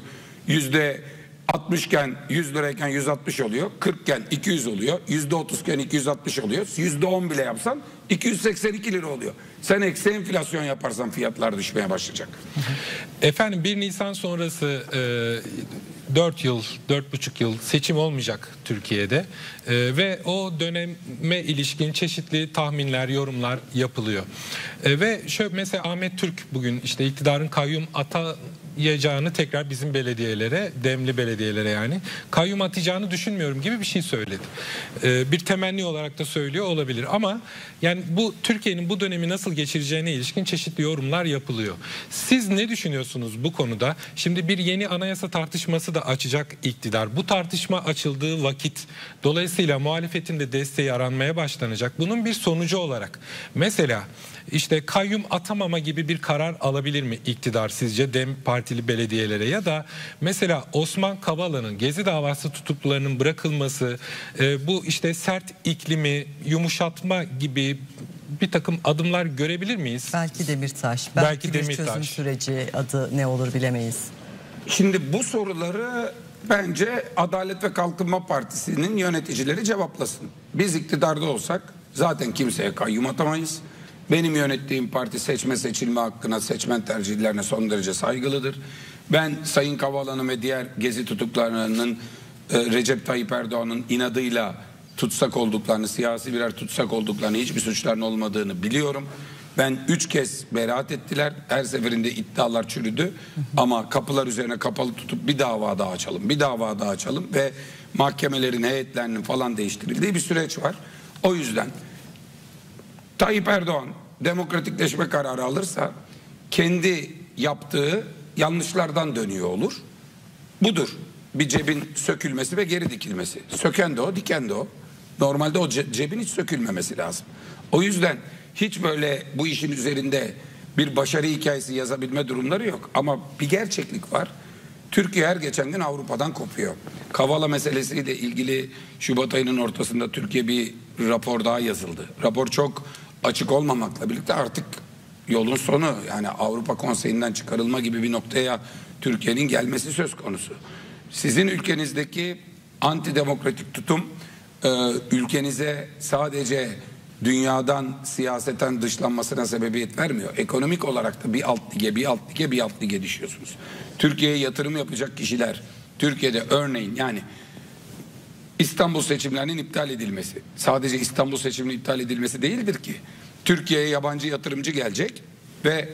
%60 iken 100 lirayken 160 oluyor. 40 iken 200 oluyor. %30 iken 260 oluyor. %10 bile yapsan 282 lira oluyor. Sen eksi enflasyon yaparsan fiyatlar düşmeye başlayacak. Efendim 1 Nisan sonrası 4 yıl, 4,5 yıl seçim olmayacak Türkiye'de. Ve o döneme ilişkin çeşitli tahminler, yorumlar yapılıyor. Ve şöyle mesela Ahmet Türk bugün işte iktidarın kayyum atayacağını tekrar bizim belediyelere, demli belediyelere yani kayyum atacağını düşünmüyorum gibi bir şey söyledi. Bir temenni olarak da söylüyor olabilir ama yani bu Türkiye'nin bu dönemi nasıl geçireceğine ilişkin çeşitli yorumlar yapılıyor. Siz ne düşünüyorsunuz bu konuda? Şimdi bir yeni anayasa tartışması da açacak iktidar. Bu tartışma açıldığı vakit dolayısıyla muhalefetin de desteği aranmaya başlanacak. Bunun bir sonucu olarak mesela işte kayyum atamama gibi bir karar alabilir mi iktidar sizce DEM partili belediyelere ya da mesela Osman Kavala'nın Gezi davası tutuklularının bırakılması, bu işte sert iklimi yumuşatma gibi bir takım adımlar görebilir miyiz? Belki Demirtaş, Belki bir Demirtaş. çözüm süreci adı ne olur bilemeyiz. Şimdi bu soruları bence Adalet ve Kalkınma Partisi'nin yöneticileri cevaplasın. Biz iktidarda olsak zaten kimseye kayyum atamayız. Benim yönettiğim parti seçme seçilme hakkına, seçmen tercihlerine son derece saygılıdır. Ben Sayın Kavala'nın ve diğer Gezi tutuklarının Recep Tayyip Erdoğan'ın inadıyla tutsak olduklarını, siyasi birer tutsak olduklarını, hiçbir suçlarının olmadığını biliyorum. Ben 3 kez beraat ettiler. Her seferinde iddialar çürüdü. Ama kapılar üzerine kapalı tutup bir dava daha açalım, bir dava daha açalım ve mahkemelerin heyetlerinin falan değiştirildiği bir süreç var. O yüzden Tayyip Erdoğan demokratikleşme kararı alırsa kendi yaptığı yanlışlardan dönüyor olur. Budur. Bir cebin sökülmesi ve geri dikilmesi. Söken de o, diken de o. Normalde o cebin hiç sökülmemesi lazım. O yüzden hiç böyle bu işin üzerinde bir başarı hikayesi yazabilme durumları yok. Ama bir gerçeklik var. Türkiye her geçen gün Avrupa'dan kopuyor. Kavala meselesiyle ilgili Şubat ayının ortasında Türkiye bir rapor daha yazıldı. Rapor çok açık olmamakla birlikte artık yolun sonu, yani Avrupa Konseyi'nden çıkarılma gibi bir noktaya Türkiye'nin gelmesi söz konusu. Sizin ülkenizdeki antidemokratik tutum ülkenize sadece dünyadan siyaseten dışlanmasına sebebiyet vermiyor. Ekonomik olarak da bir alt lige düşüyorsunuz. Türkiye'ye yatırım yapacak kişiler Türkiye'de örneğin yani İstanbul seçimlerinin iptal edilmesi, sadece İstanbul seçiminin iptal edilmesi değildir ki. Türkiye'ye yabancı yatırımcı gelecek ve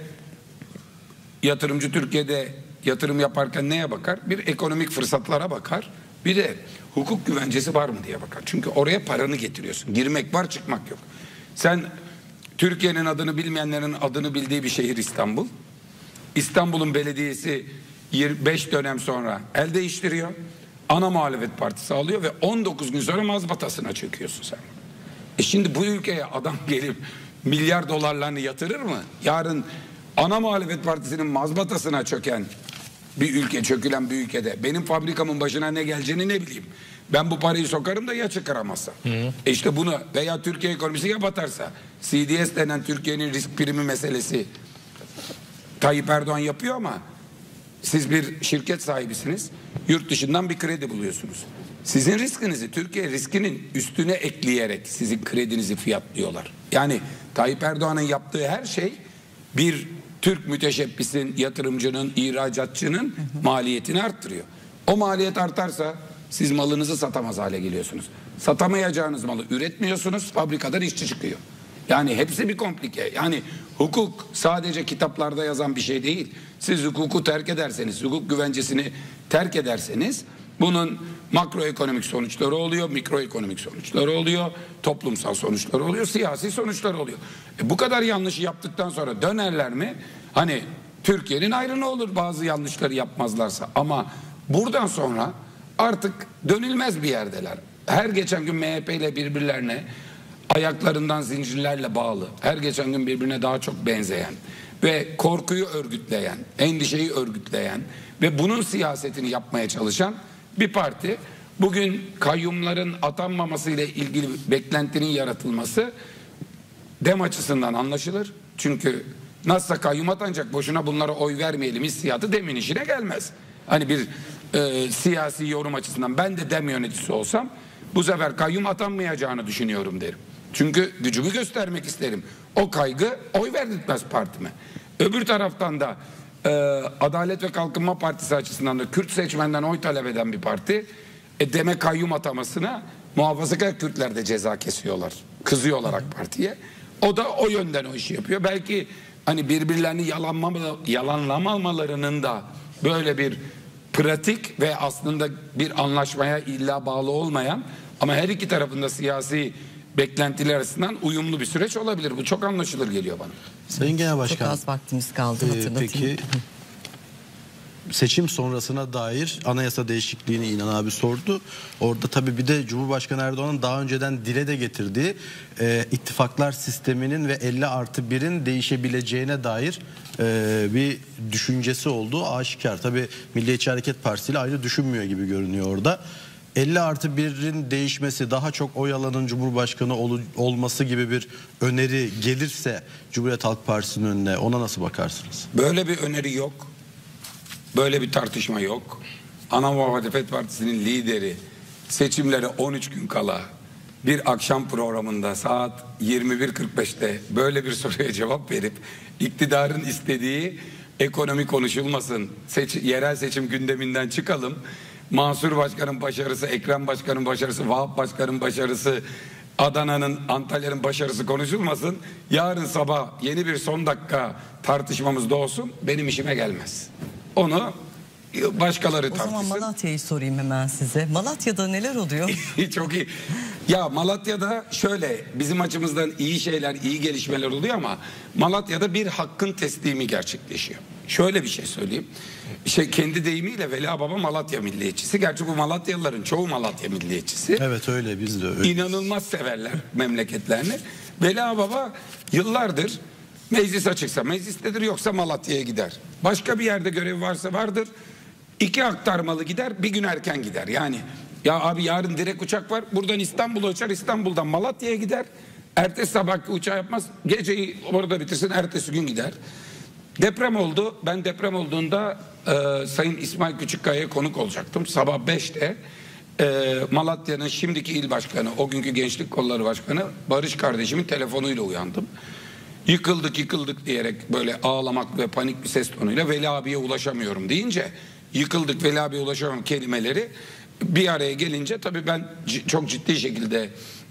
yatırımcı Türkiye'de yatırım yaparken neye bakar? Bir, ekonomik fırsatlara bakar. Bir de hukuk güvencesi var mı diye bakar. Çünkü oraya paranı getiriyorsun. Girmek var, çıkmak yok. Sen Türkiye'nin adını bilmeyenlerin adını bildiği bir şehir İstanbul. İstanbul'un belediyesi 25 dönem sonra el değiştiriyor. Ana muhalefet partisi alıyor ve 19 gün sonra mazbatasına çöküyorsun sen. Şimdi bu ülkeye adam gelip milyar dolarlarını yatırır mı? Yarın ana muhalefet partisinin mazbatasına çöken bir ülke, çökülen bir ülkede benim fabrikamın başına ne geleceğini ne bileyim. Ben bu parayı sokarım da ya çıkaramazsam. İşte bunu veya Türkiye ekonomisi ya batarsa, CDS denen Türkiye'nin risk primi meselesi Tayyip Erdoğan yapıyor ama siz bir şirket sahibisiniz. Yurt dışından bir kredi buluyorsunuz. Sizin riskinizi Türkiye riskinin üstüne ekleyerek sizin kredinizi fiyatlıyorlar. Yani Tayyip Erdoğan'ın yaptığı her şey bir Türk müteşebbisin, yatırımcının, ihracatçının maliyetini arttırıyor. O maliyet artarsa siz malınızı satamaz hale geliyorsunuz. Satamayacağınız malı üretmiyorsunuz, fabrikadan işçi çıkıyor. Yani hepsi bir komplike. Yani hukuk sadece kitaplarda yazan bir şey değil. Siz hukuku terk ederseniz, hukuk güvencesini terk ederseniz bunun makroekonomik sonuçları oluyor, mikroekonomik sonuçları oluyor, toplumsal sonuçları oluyor, siyasi sonuçları oluyor. Bu kadar yanlışı yaptıktan sonra dönerler mi? Hani Türkiye'nin ayrına olur bazı yanlışları yapmazlarsa. Ama buradan sonra artık dönülmez bir yerdeler. Her geçen gün MHP ile birbirlerine ayaklarından zincirlerle bağlı, her geçen gün birbirine daha çok benzeyen ve korkuyu örgütleyen, endişeyi örgütleyen ve bunun siyasetini yapmaya çalışan bir parti. Bugün kayyumların atanmaması ile ilgili beklentinin yaratılması DEM açısından anlaşılır. Çünkü nasılsa kayyum atanacak, boşuna bunlara oy vermeyelim hissiyatı DEM'in işine gelmez. Hani bir siyasi yorum açısından ben de DEM yöneticisi olsam bu sefer kayyum atanmayacağını düşünüyorum derim. Çünkü gücümü göstermek isterim. O kaygı oy verdirtmez partime. Öbür taraftan da Adalet ve Kalkınma Partisi açısından da Kürt seçmenden oy talep eden bir parti. Demek kayyum atamasına muhafazakar Kürtler de ceza kesiyorlar. Kızıyorlar AK Parti'ye. O da o yönden o işi yapıyor. Belki hani birbirlerini yalanlamamalarının da böyle bir pratik ve aslında bir anlaşmaya illa bağlı olmayan ama her iki tarafında siyasi beklentiler arasından uyumlu bir süreç olabilir. Bu çok anlaşılır geliyor bana. Sayın Genel Başkan. Çok az vaktimiz kaldı, hatırlatayım. Peki seçim sonrasına dair anayasa değişikliğini İnan abi sordu. Orada tabii bir de Cumhurbaşkanı Erdoğan'ın daha önceden dile de getirdiği ittifaklar sisteminin ve 50+1'in değişebileceğine dair bir düşüncesi olduğu aşikar. Tabii Milliyetçi Hareket Partisi ile aynı düşünmüyor gibi görünüyor orada. 50+1'in değişmesi, daha çok oy alanın Cumhurbaşkanı olması gibi bir öneri gelirse Cumhuriyet Halk Partisi'nin önüne, ona nasıl bakarsınız? Böyle bir öneri yok. Böyle bir tartışma yok. Ana Muhalefet Partisi'nin lideri seçimlere 13 gün kala bir akşam programında saat 21.45'te böyle bir soruya cevap verip iktidarın istediği ekonomi konuşulmasın, yerel seçim gündeminden çıkalım, Mansur Başkan'ın başarısı, Ekrem Başkan'ın başarısı, Vahap Başkan'ın başarısı, Adana'nın, Antalya'nın başarısı konuşulmasın, yarın sabah yeni bir son dakika tartışmamız da olsun, benim işime gelmez. Onu başkaları tartışsın. O zaman Malatya'yı sorayım hemen size. Malatya'da neler oluyor? Çok iyi. Ya Malatya'da şöyle, bizim açımızdan iyi şeyler, iyi gelişmeler oluyor ama Malatya'da bir hakkın teslimi gerçekleşiyor. Şöyle bir şey söyleyeyim. Kendi deyimiyle Veli Baba Malatya milliyetçisi. Gerçi bu Malatyalıların çoğu Malatya milliyetçisi. Evet öyle, biz de öyle. İnanılmaz severler memleketlerini. Veli Baba yıllardır meclis açıksa meclistedir, yoksa Malatya'ya gider. Başka bir yerde görevi varsa vardır. 2 aktarmalı gider, bir gün erken gider. Yani ya abi yarın direkt uçak var, buradan İstanbul'a uçar, İstanbul'dan Malatya'ya gider. Ertesi sabahki uçağı yapmaz, geceyi orada bitirsin, ertesi gün gider. Deprem oldu. Ben deprem olduğunda Sayın İsmail Küçükkaya'ya konuk olacaktım. Sabah 5'te Malatya'nın şimdiki il başkanı, o günkü Gençlik Kolları Başkanı Barış kardeşimin telefonuyla uyandım. Yıkıldık diyerek böyle ağlamak ve panik bir ses tonuyla Veli abiye ulaşamıyorum deyince, yıkıldık Veli abiye ulaşamıyorum kelimeleri bir araya gelince tabii ben çok ciddi şekilde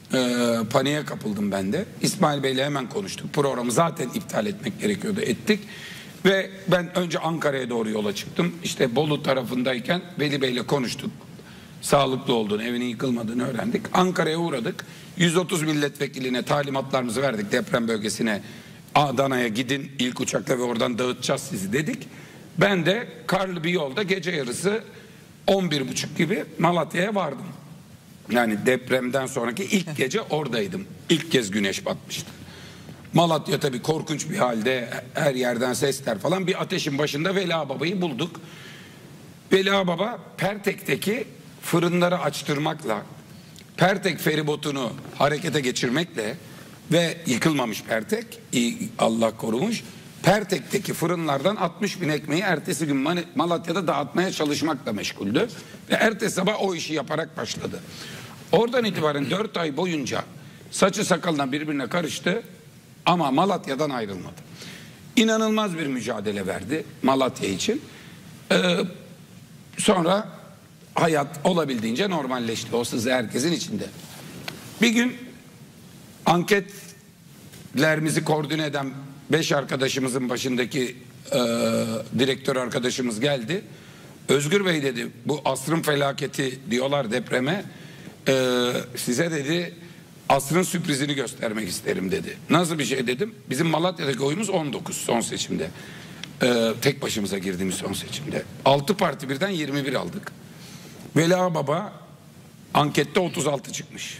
paniğe kapıldım ben de. İsmail Bey'le hemen konuştuk. Programı zaten iptal etmek gerekiyordu, ettik. Ve ben önce Ankara'ya doğru yola çıktım. İşte Bolu tarafındayken Veli Bey'le konuştuk. Sağlıklı olduğunu, evinin yıkılmadığını öğrendik. Ankara'ya uğradık. 130 milletvekiline talimatlarımızı verdik, deprem bölgesine. Adana'ya gidin ilk uçakla ve oradan dağıtacağız sizi dedik. Ben de karlı bir yolda gece yarısı 11.30 gibi Malatya'ya vardım. Yani depremden sonraki ilk gece oradaydım. İlk kez güneş batmıştı. Malatya tabii korkunç bir halde, her yerden sesler falan. Bir ateşin başında Veli Baba'yı bulduk. Veli Baba Pertek'teki fırınları açtırmakla, Pertek feribotunu harekete geçirmekle ve yıkılmamış Pertek, Allah korumuş, Pertek'teki fırınlardan 60.000 ekmeği ertesi gün Malatya'da dağıtmaya çalışmakla meşguldü. Ve ertesi sabah o işi yaparak başladı. Oradan itibaren 4 ay boyunca saçı sakalına birbirine karıştı ama Malatya'dan ayrılmadı. İnanılmaz bir mücadele verdi Malatya için. Sonra hayat olabildiğince normalleşti. O sızı herkesin içinde. Bir gün anketlerimizi koordine eden 5 arkadaşımızın başındaki direktör arkadaşımız geldi. Özgür Bey dedi, bu asrın felaketi diyorlar depreme. Size dedi asrın sürprizini göstermek isterim dedi. Nasıl bir şey dedim. Bizim Malatya'daki oyumuz 19 son seçimde. Tek başımıza girdiğimiz son seçimde. 6 parti birden 21 aldık. Veli Baba ankette 36 çıkmış.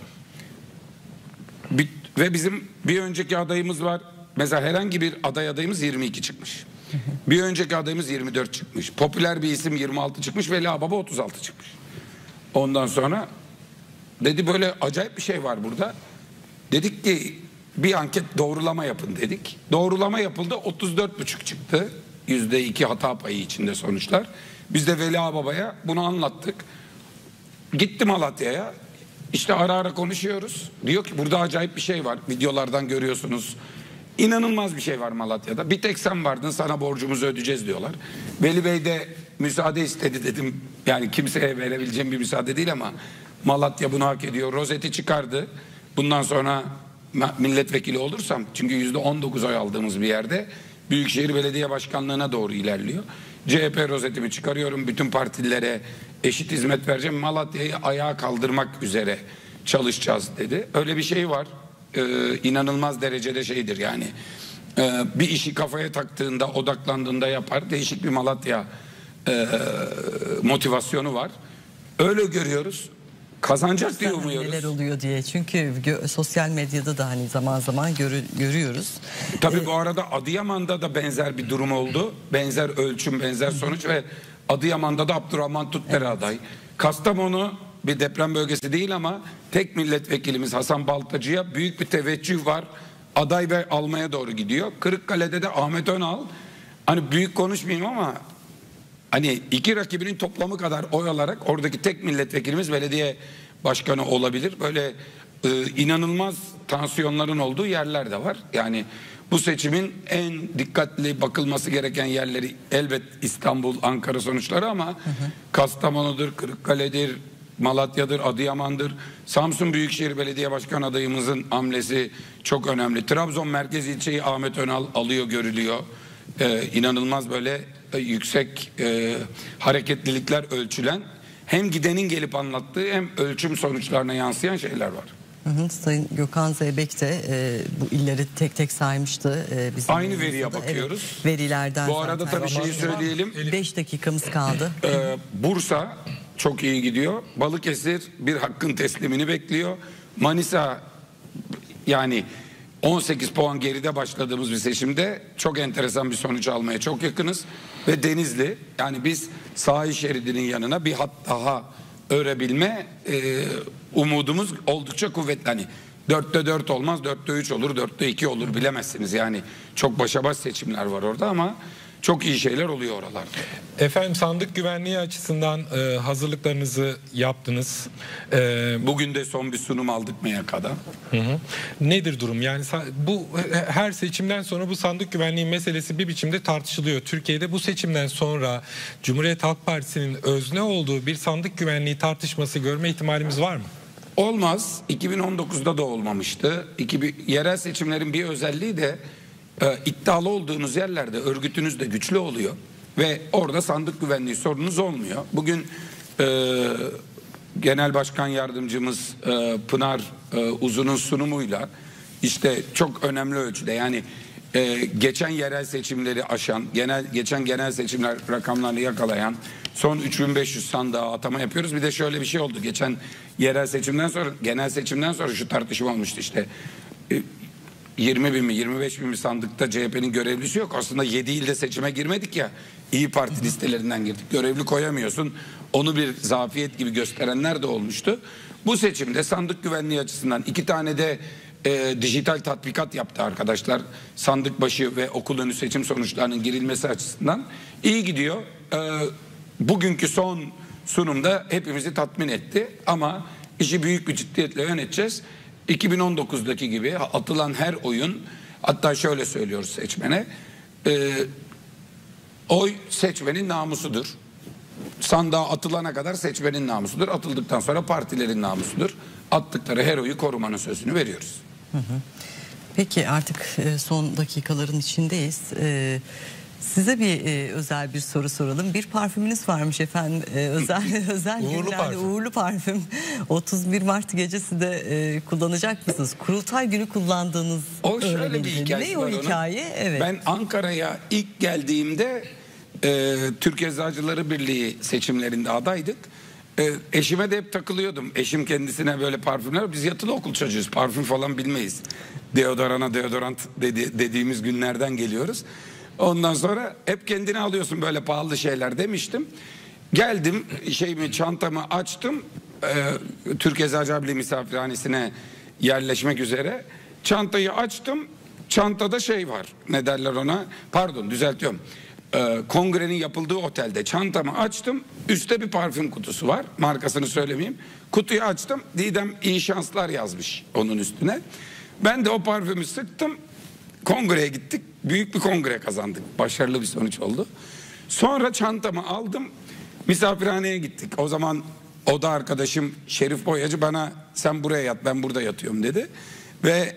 Ve bizim bir önceki adayımız var. Mesela herhangi bir adayımız 22 çıkmış. Bir önceki adayımız 24 çıkmış. Popüler bir isim 26 çıkmış. Veli Baba 36 çıkmış. Ondan sonra dedi böyle acayip bir şey var burada. Dedik ki bir anket doğrulama yapın dedik. Doğrulama yapıldı, 34,5 çıktı. %2 hata payı içinde sonuçlar. Biz de Veli Baba'ya bunu anlattık. Gitti Malatya'ya. İşte ara ara konuşuyoruz. Diyor ki burada acayip bir şey var. Videolardan görüyorsunuz. İnanılmaz bir şey var Malatya'da. Bir tek sen vardın, sana borcumuzu ödeyeceğiz diyorlar. Veli Bey de müsaade istedi dedim. Yani kimseye verebileceğim bir müsaade değil ama Malatya bunu hak ediyor. Rozeti çıkardı. Bundan sonra milletvekili olursam, çünkü %19 oy aldığımız bir yerde Büyükşehir Belediye Başkanlığı'na doğru ilerliyor. CHP rozetimi çıkarıyorum. Bütün partilere eşit hizmet vereceğim. Malatya'yı ayağa kaldırmak üzere çalışacağız dedi. Öyle bir şey var. İnanılmaz derecede şeydir yani. Bir işi kafaya taktığında, odaklandığında yapar. Değişik bir Malatya motivasyonu var. Öyle görüyoruz. Kazanacak diye umuyoruz. Neler oluyor diye. Çünkü sosyal medyada da hani zaman zaman görüyoruz. Tabii bu arada Adıyaman'da da benzer bir durum oldu. Benzer ölçüm, benzer sonuç ve Adıyaman'da da Abdurrahman Tutdere aday. Kastamonu bir deprem bölgesi değil ama tek milletvekilimiz Hasan Baltacı'ya büyük bir teveccüh var. Aday ve almaya doğru gidiyor. Kırıkkale'de de Ahmet Önal. Hani büyük konuşmayayım ama hani iki rakibinin toplamı kadar oy alarak oradaki tek milletvekilimiz belediye başkanı olabilir. Böyle inanılmaz tansiyonların olduğu yerler de var. Yani bu seçimin en dikkatli bakılması gereken yerleri elbet İstanbul, Ankara sonuçları ama Kastamonu'dur, Kırıkkale'dir, Malatya'dır, Adıyaman'dır. Samsun Büyükşehir Belediye Başkan adayımızın hamlesi çok önemli. Trabzon Merkez ilçeyi Ahmet Önal alıyor, görülüyor. İnanılmaz böyle yüksek hareketlilikler ölçülen, hem gidenin gelip anlattığı hem ölçüm sonuçlarına yansıyan şeyler var. Sayın Gökhan Zeybek de bu illeri tek tek saymıştı. Bizim aynı veriye bakıyoruz. Evet, verilerden. Bu arada tabii şeyi söyleyelim. 5 dakikamız kaldı. Bursa çok iyi gidiyor. Balıkesir bir hakkın teslimini bekliyor. Manisa, yani 18 puan geride başladığımız bir seçimde çok enteresan bir sonuç almaya çok yakınız. Ve Denizli, yani biz sahil şeridinin yanına bir hat daha örebilme umudumuz oldukça kuvvetli. Hani 4'te 4 olmaz, 4'te 3 olur, 4'te 2 olur, bilemezsiniz. Yani çok başa baş seçimler var orada ama çok iyi şeyler oluyor oralarda. Efendim, sandık güvenliği açısından hazırlıklarınızı yaptınız. Bugün de son bir sunum aldık MYK'da. Nedir durum? Yani bu her seçimden sonra bu sandık güvenliği meselesi bir biçimde tartışılıyor. Türkiye'de bu seçimden sonra Cumhuriyet Halk Partisi'nin özne olduğu bir sandık güvenliği tartışması görme ihtimalimiz var mı? Olmaz. 2019'da da olmamıştı. Yerel seçimlerin bir özelliği de iddialı olduğunuz yerlerde örgütünüz de güçlü oluyor ve orada sandık güvenliği sorununuz olmuyor. Bugün Genel Başkan Yardımcımız Pınar Uzun'un sunumuyla işte çok önemli ölçüde, yani geçen yerel seçimleri aşan, geçen genel seçimler rakamlarını yakalayan son 3500 sandığa atama yapıyoruz. Bir de şöyle bir şey oldu. Geçen yerel seçimden sonra, genel seçimden sonra şu tartışma olmuştu işte. 20 bin mi 25 bin mi sandıkta CHP'nin görevlisi yok. Aslında 7 ilde seçime girmedik ya. İyi Parti listelerinden girdik. Görevli koyamıyorsun. Onu bir zafiyet gibi gösterenler de olmuştu. Bu seçimde sandık güvenliği açısından 2 tane de dijital tatbikat yaptı arkadaşlar. Sandık başı ve okul önü seçim sonuçlarının girilmesi açısından iyi gidiyor. Bugünkü son sunumda hepimizi tatmin etti. Ama işi büyük bir ciddiyetle yöneteceğiz. 2019'daki gibi atılan her oyun, hatta şöyle söylüyoruz seçmene, oy seçmenin namusudur. Sandığa atılana kadar seçmenin namusudur. Atıldıktan sonra partilerin namusudur. Attıkları her oyu korumanın sözünü veriyoruz. Peki artık son dakikaların içindeyiz. Size bir özel bir soru soralım. Bir parfümünüz varmış efendim. Özel Uğurlu günlerde parfüm. uğurlu parfüm. 31 Mart gecesi de kullanacak mısınız? Kurultay günü kullandığınız O şöyle bir öğrenildi. hikayesi Ne var o onun. hikaye? Evet. Ben Ankara'ya ilk geldiğimde Türk Eczacıları Birliği seçimlerinde adaydık. Eşime de hep takılıyordum. Eşim kendisine böyle parfümler. Biz yatılı okul çocuğuyuz. Parfüm falan bilmeyiz. Deodorant dediğimiz günlerden geliyoruz. Ondan sonra hep kendine alıyorsun böyle pahalı şeyler demiştim. Geldim, çantamı açtım. Türk Eczacılar Birliği misafirhanesine yerleşmek üzere. Çantayı açtım. Çantada şey var. Ne derler ona? Pardon, düzeltiyorum. Kongrenin yapıldığı otelde çantamı açtım. Üstte bir parfüm kutusu var. Markasını söylemeyeyim. Kutuyu açtım. Didem iyi şanslar yazmış onun üstüne. Ben de o parfümü sıktım. kongreye gittik. Büyük bir kongre kazandık. Başarılı bir sonuç oldu. Sonra çantamı aldım. Misafirhaneye gittik. O zaman oda arkadaşım Şerif Boyacı bana sen buraya yat ben burada yatıyorum dedi. Ve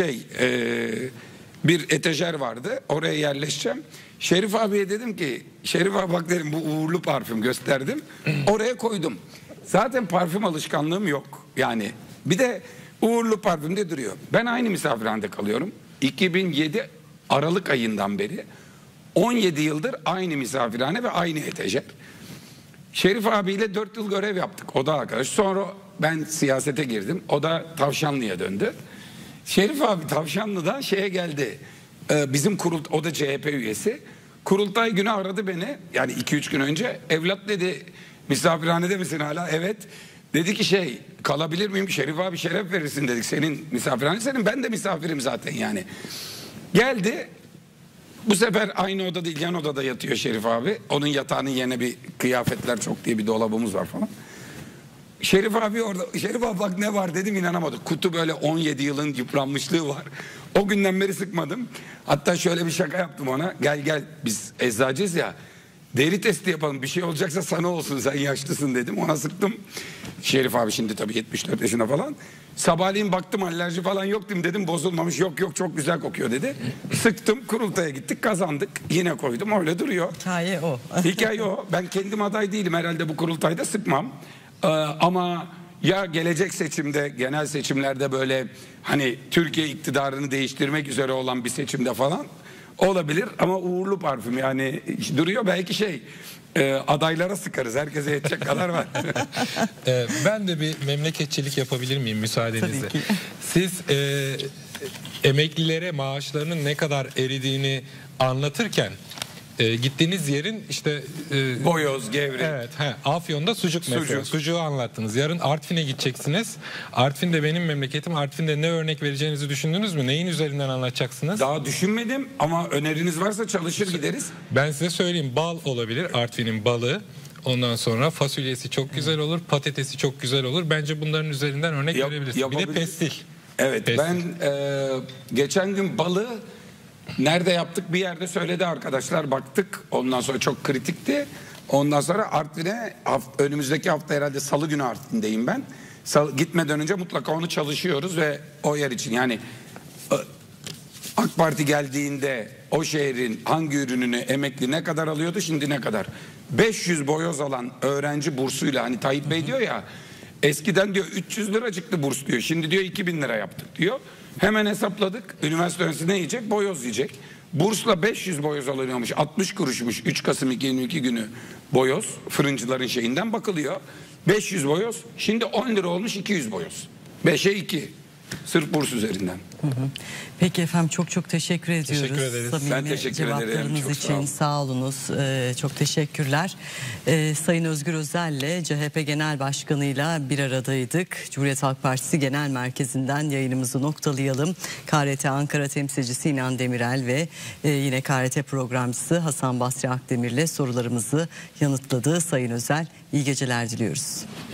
bir etajer vardı. Oraya yerleşeceğim. Şerif abiye dedim ki Şerif abi bak dedim bu uğurlu parfüm gösterdim. Oraya koydum. Zaten parfüm alışkanlığım yok. Yani bir de uğurlu parfümde duruyor. Ben aynı misafirhanede kalıyorum. 2007 Aralık ayından beri 17 yıldır aynı misafirhane ve aynı etajer. Şerif abiyle 4 yıl görev yaptık. O da arkadaş. Sonra ben siyasete girdim. O da Tavşanlı'ya döndü. Şerif abi Tavşanlı'dan şeye geldi. Bizim o da CHP üyesi. Kurultay günü aradı beni. Yani 2-3 gün önce. Evlat dedi misafirhanede misin hala? Evet. Dedi ki kalabilir miyim? Şerif abi şeref verirsin dedik. Senin misafirhane senin. Ben de misafirim zaten yani. Geldi. Bu sefer aynı oda değil yan odada yatıyor Şerif abi. Onun yatağının yerine bir kıyafetler çok diye bir dolabımız var falan. Şerif abi orada. Şerif abi bak ne var dedim inanamadı. Kutu böyle 17 yılın yıpranmışlığı var. O günden beri sıkmadım. Hatta şöyle bir şaka yaptım ona. Gel biz eczacıyız ya. Deri testi yapalım bir şey olacaksa sana olsun sen yaşlısın dedim. Ona sıktım. Şerif abi şimdi tabii 74 yaşına falan. Sabahleyin baktım alerji falan yok dedim bozulmamış yok çok güzel kokuyor dedi. Sıktım kurultaya gittik kazandık. Yine koydum öyle duruyor. Hikaye o. Hikaye o. Ben kendim aday değilim herhalde bu kurultayda sıkmam. Ama ya gelecek seçimde genel seçimlerde böyle hani Türkiye iktidarını değiştirmek üzere olan bir seçimde falan olabilir ama uğurlu parfüm yani duruyor belki adaylara sıkarız herkese yetecek kadar var. Ben de bir memleketçilik yapabilir miyim müsaadenizle? Tabii ki. Siz emeklilere maaşlarının ne kadar eridiğini anlatırken gittiğiniz yerin Boyoz, Gevrek. Evet, Afyon'da sucuk mesela. Sucuğu anlattınız. Yarın Artvin'e gideceksiniz. Artvin de benim memleketim. Artvin'de ne örnek vereceğinizi düşündünüz mü? Neyin üzerinden anlatacaksınız? Daha düşünmedim ama öneriniz varsa çalışır gideriz. Ben size söyleyeyim. Bal olabilir. Artvin'in balı. Ondan sonra fasulyesi çok güzel olur. Patatesi çok güzel olur. Bence bunların üzerinden örnek verebilirsiniz. Bir de pestil. Evet pestil. Ben geçen gün balı nerede yaptık bir yerde söyledi arkadaşlar baktık ondan sonra çok kritikti. Ondan sonra Artvin'e önümüzdeki hafta herhalde salı günü Artvin'deyim ben. Gitmeden önce mutlaka onu çalışıyoruz ve o yer için yani AK Parti geldiğinde o şehrin hangi ürününü emekli ne kadar alıyordu şimdi ne kadar? 500 boyoz alan öğrenci bursuyla hani Tayyip Bey diyor ya eskiden diyor 300 lira çıktı burs diyor şimdi diyor 2000 lira yaptık diyor. Hemen hesapladık. Üniversite öğrencisi ne yiyecek? Boyoz yiyecek. Bursla 500 boyoz alınıyormuş. 60 kuruşmuş. 3 Kasım 2022 günü boyoz. Fırıncıların şeyinden bakılıyor. 500 boyoz. Şimdi 10 lira olmuş 200 boyoz. 5'e 2. Sırf burs üzerinden. Peki efendim çok teşekkür ediyoruz. Teşekkür ederiz. Samimi Ben teşekkür ederim. cevaplarınız Çok için sağ olunuz. Çok teşekkürler. Sayın Özgür Özel'le CHP Genel Başkanı'yla bir aradaydık. Cumhuriyet Halk Partisi Genel Merkezi'nden yayınımızı noktalayalım. KRT Ankara temsilcisi İnan Demirel ve yine KRT programcısı Hasan Basri Akdemir'le sorularımızı yanıtladı. Sayın Özel iyi geceler diliyoruz.